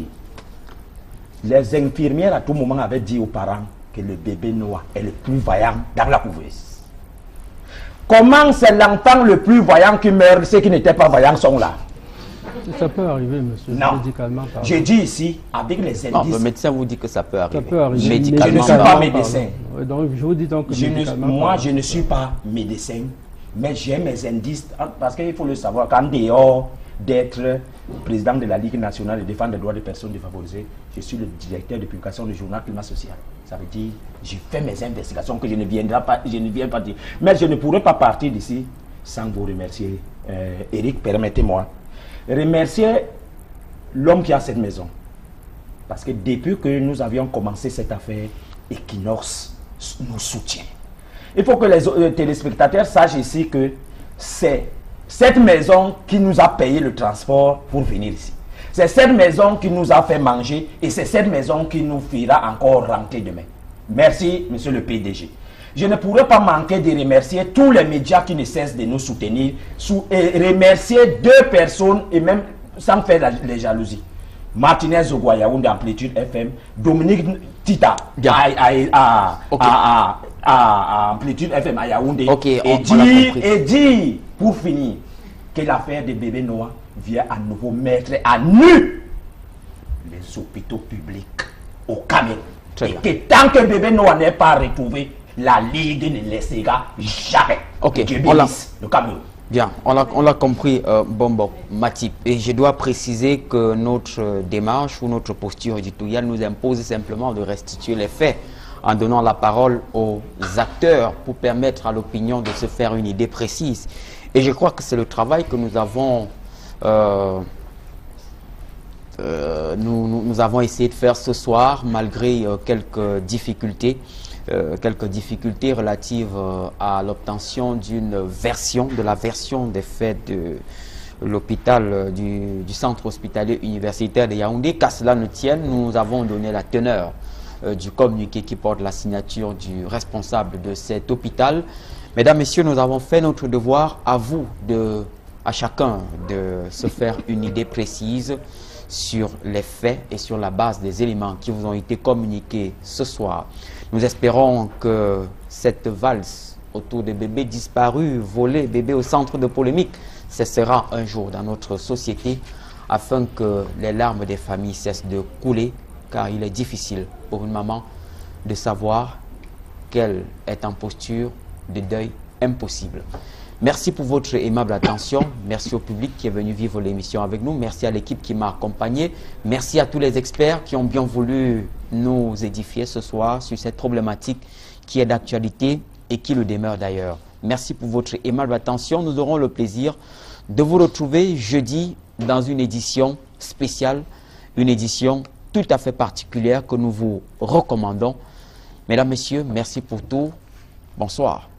Les infirmières à tout moment avaient dit aux parents que le bébé Noah est le plus vaillant dans la couveuse. Comment c'est l'enfant le plus vaillant qui meurt, ceux qui n'étaient pas vaillants sont là? Ça peut arriver, monsieur. Non. Médicalement parlant. Je dis ici, avec les indices. Non, le médecin vous dit que ça peut arriver. Ça peut arriver. Médicalement, je ne suis pas médecin. Donc, je vous dis donc que je ne, moi, parlant. je ne suis pas médecin, mais j'ai mes indices. Parce qu'il faut le savoir, qu'en dehors d'être président de la Ligue nationale de défense des droits des personnes défavorisées, je suis le directeur de publication du journal Climat Social. Ça veut dire, j'ai fait mes investigations que je ne viendrai pas, je ne viens pas dire. Mais je ne pourrais pas partir d'ici sans vous remercier. Euh, Eric, permettez-moi. Remercier l'homme qui a cette maison. Parce que depuis que nous avions commencé cette affaire, Equinox nous soutient. Il faut que les euh, téléspectateurs sachent ici que c'est cette maison qui nous a payé le transport pour venir ici. C'est cette maison qui nous a fait manger et c'est cette maison qui nous fera encore rentrer demain. Merci, monsieur le P D G. Je ne pourrais pas manquer de remercier tous les médias qui ne cessent de nous soutenir et remercier deux personnes et même sans faire la, les jalousies. Martinez Zogoyaoun d'Amplitude F M, Dominique Tita à, à, à, okay. à, à, à Amplitude F M à Yaoundé. Okay, et, on, dire, on et dire, pour finir, que l'affaire de bébé Noah vient à nouveau mettre à nu les hôpitaux publics au Cameroun. Et bien. Que tant que bébé Noah n'est pas retrouvé, la Ligue ne laissera jamais. Ok, Dieu on bénisse le Cameroun. Bien, on l'a compris, euh, Bombok Matip. Et je dois préciser que notre démarche ou notre posture éditoriale nous impose simplement de restituer les faits en donnant la parole aux acteurs pour permettre à l'opinion de se faire une idée précise. Et je crois que c'est le travail que nous avons, euh, euh, nous, nous, nous avons essayé de faire ce soir, malgré euh, quelques difficultés. Euh, quelques difficultés relatives euh, à l'obtention d'une version, de la version des faits de l'hôpital, euh, du, du centre hospitalier universitaire de Yaoundé. Qu'à cela ne tienne, nous avons donné la teneur euh, du communiqué qui porte la signature du responsable de cet hôpital. Mesdames, Messieurs, nous avons fait notre devoir. À vous, de, à chacun, de se faire une idée précise sur les faits et sur la base des éléments qui vous ont été communiqués ce soir. Nous espérons que cette valse autour des bébés disparus, volés, bébés au centre de polémique, cessera un jour dans notre société afin que les larmes des familles cessent de couler, car il est difficile pour une maman de savoir qu'elle est en posture de deuil impossible. Merci pour votre aimable attention. Merci au public qui est venu vivre l'émission avec nous. Merci à l'équipe qui m'a accompagné. Merci à tous les experts qui ont bien voulu nous édifier ce soir sur cette problématique qui est d'actualité et qui le demeure d'ailleurs. Merci pour votre aimable attention. Nous aurons le plaisir de vous retrouver jeudi dans une édition spéciale, une édition tout à fait particulière que nous vous recommandons. Mesdames, Messieurs, merci pour tout. Bonsoir.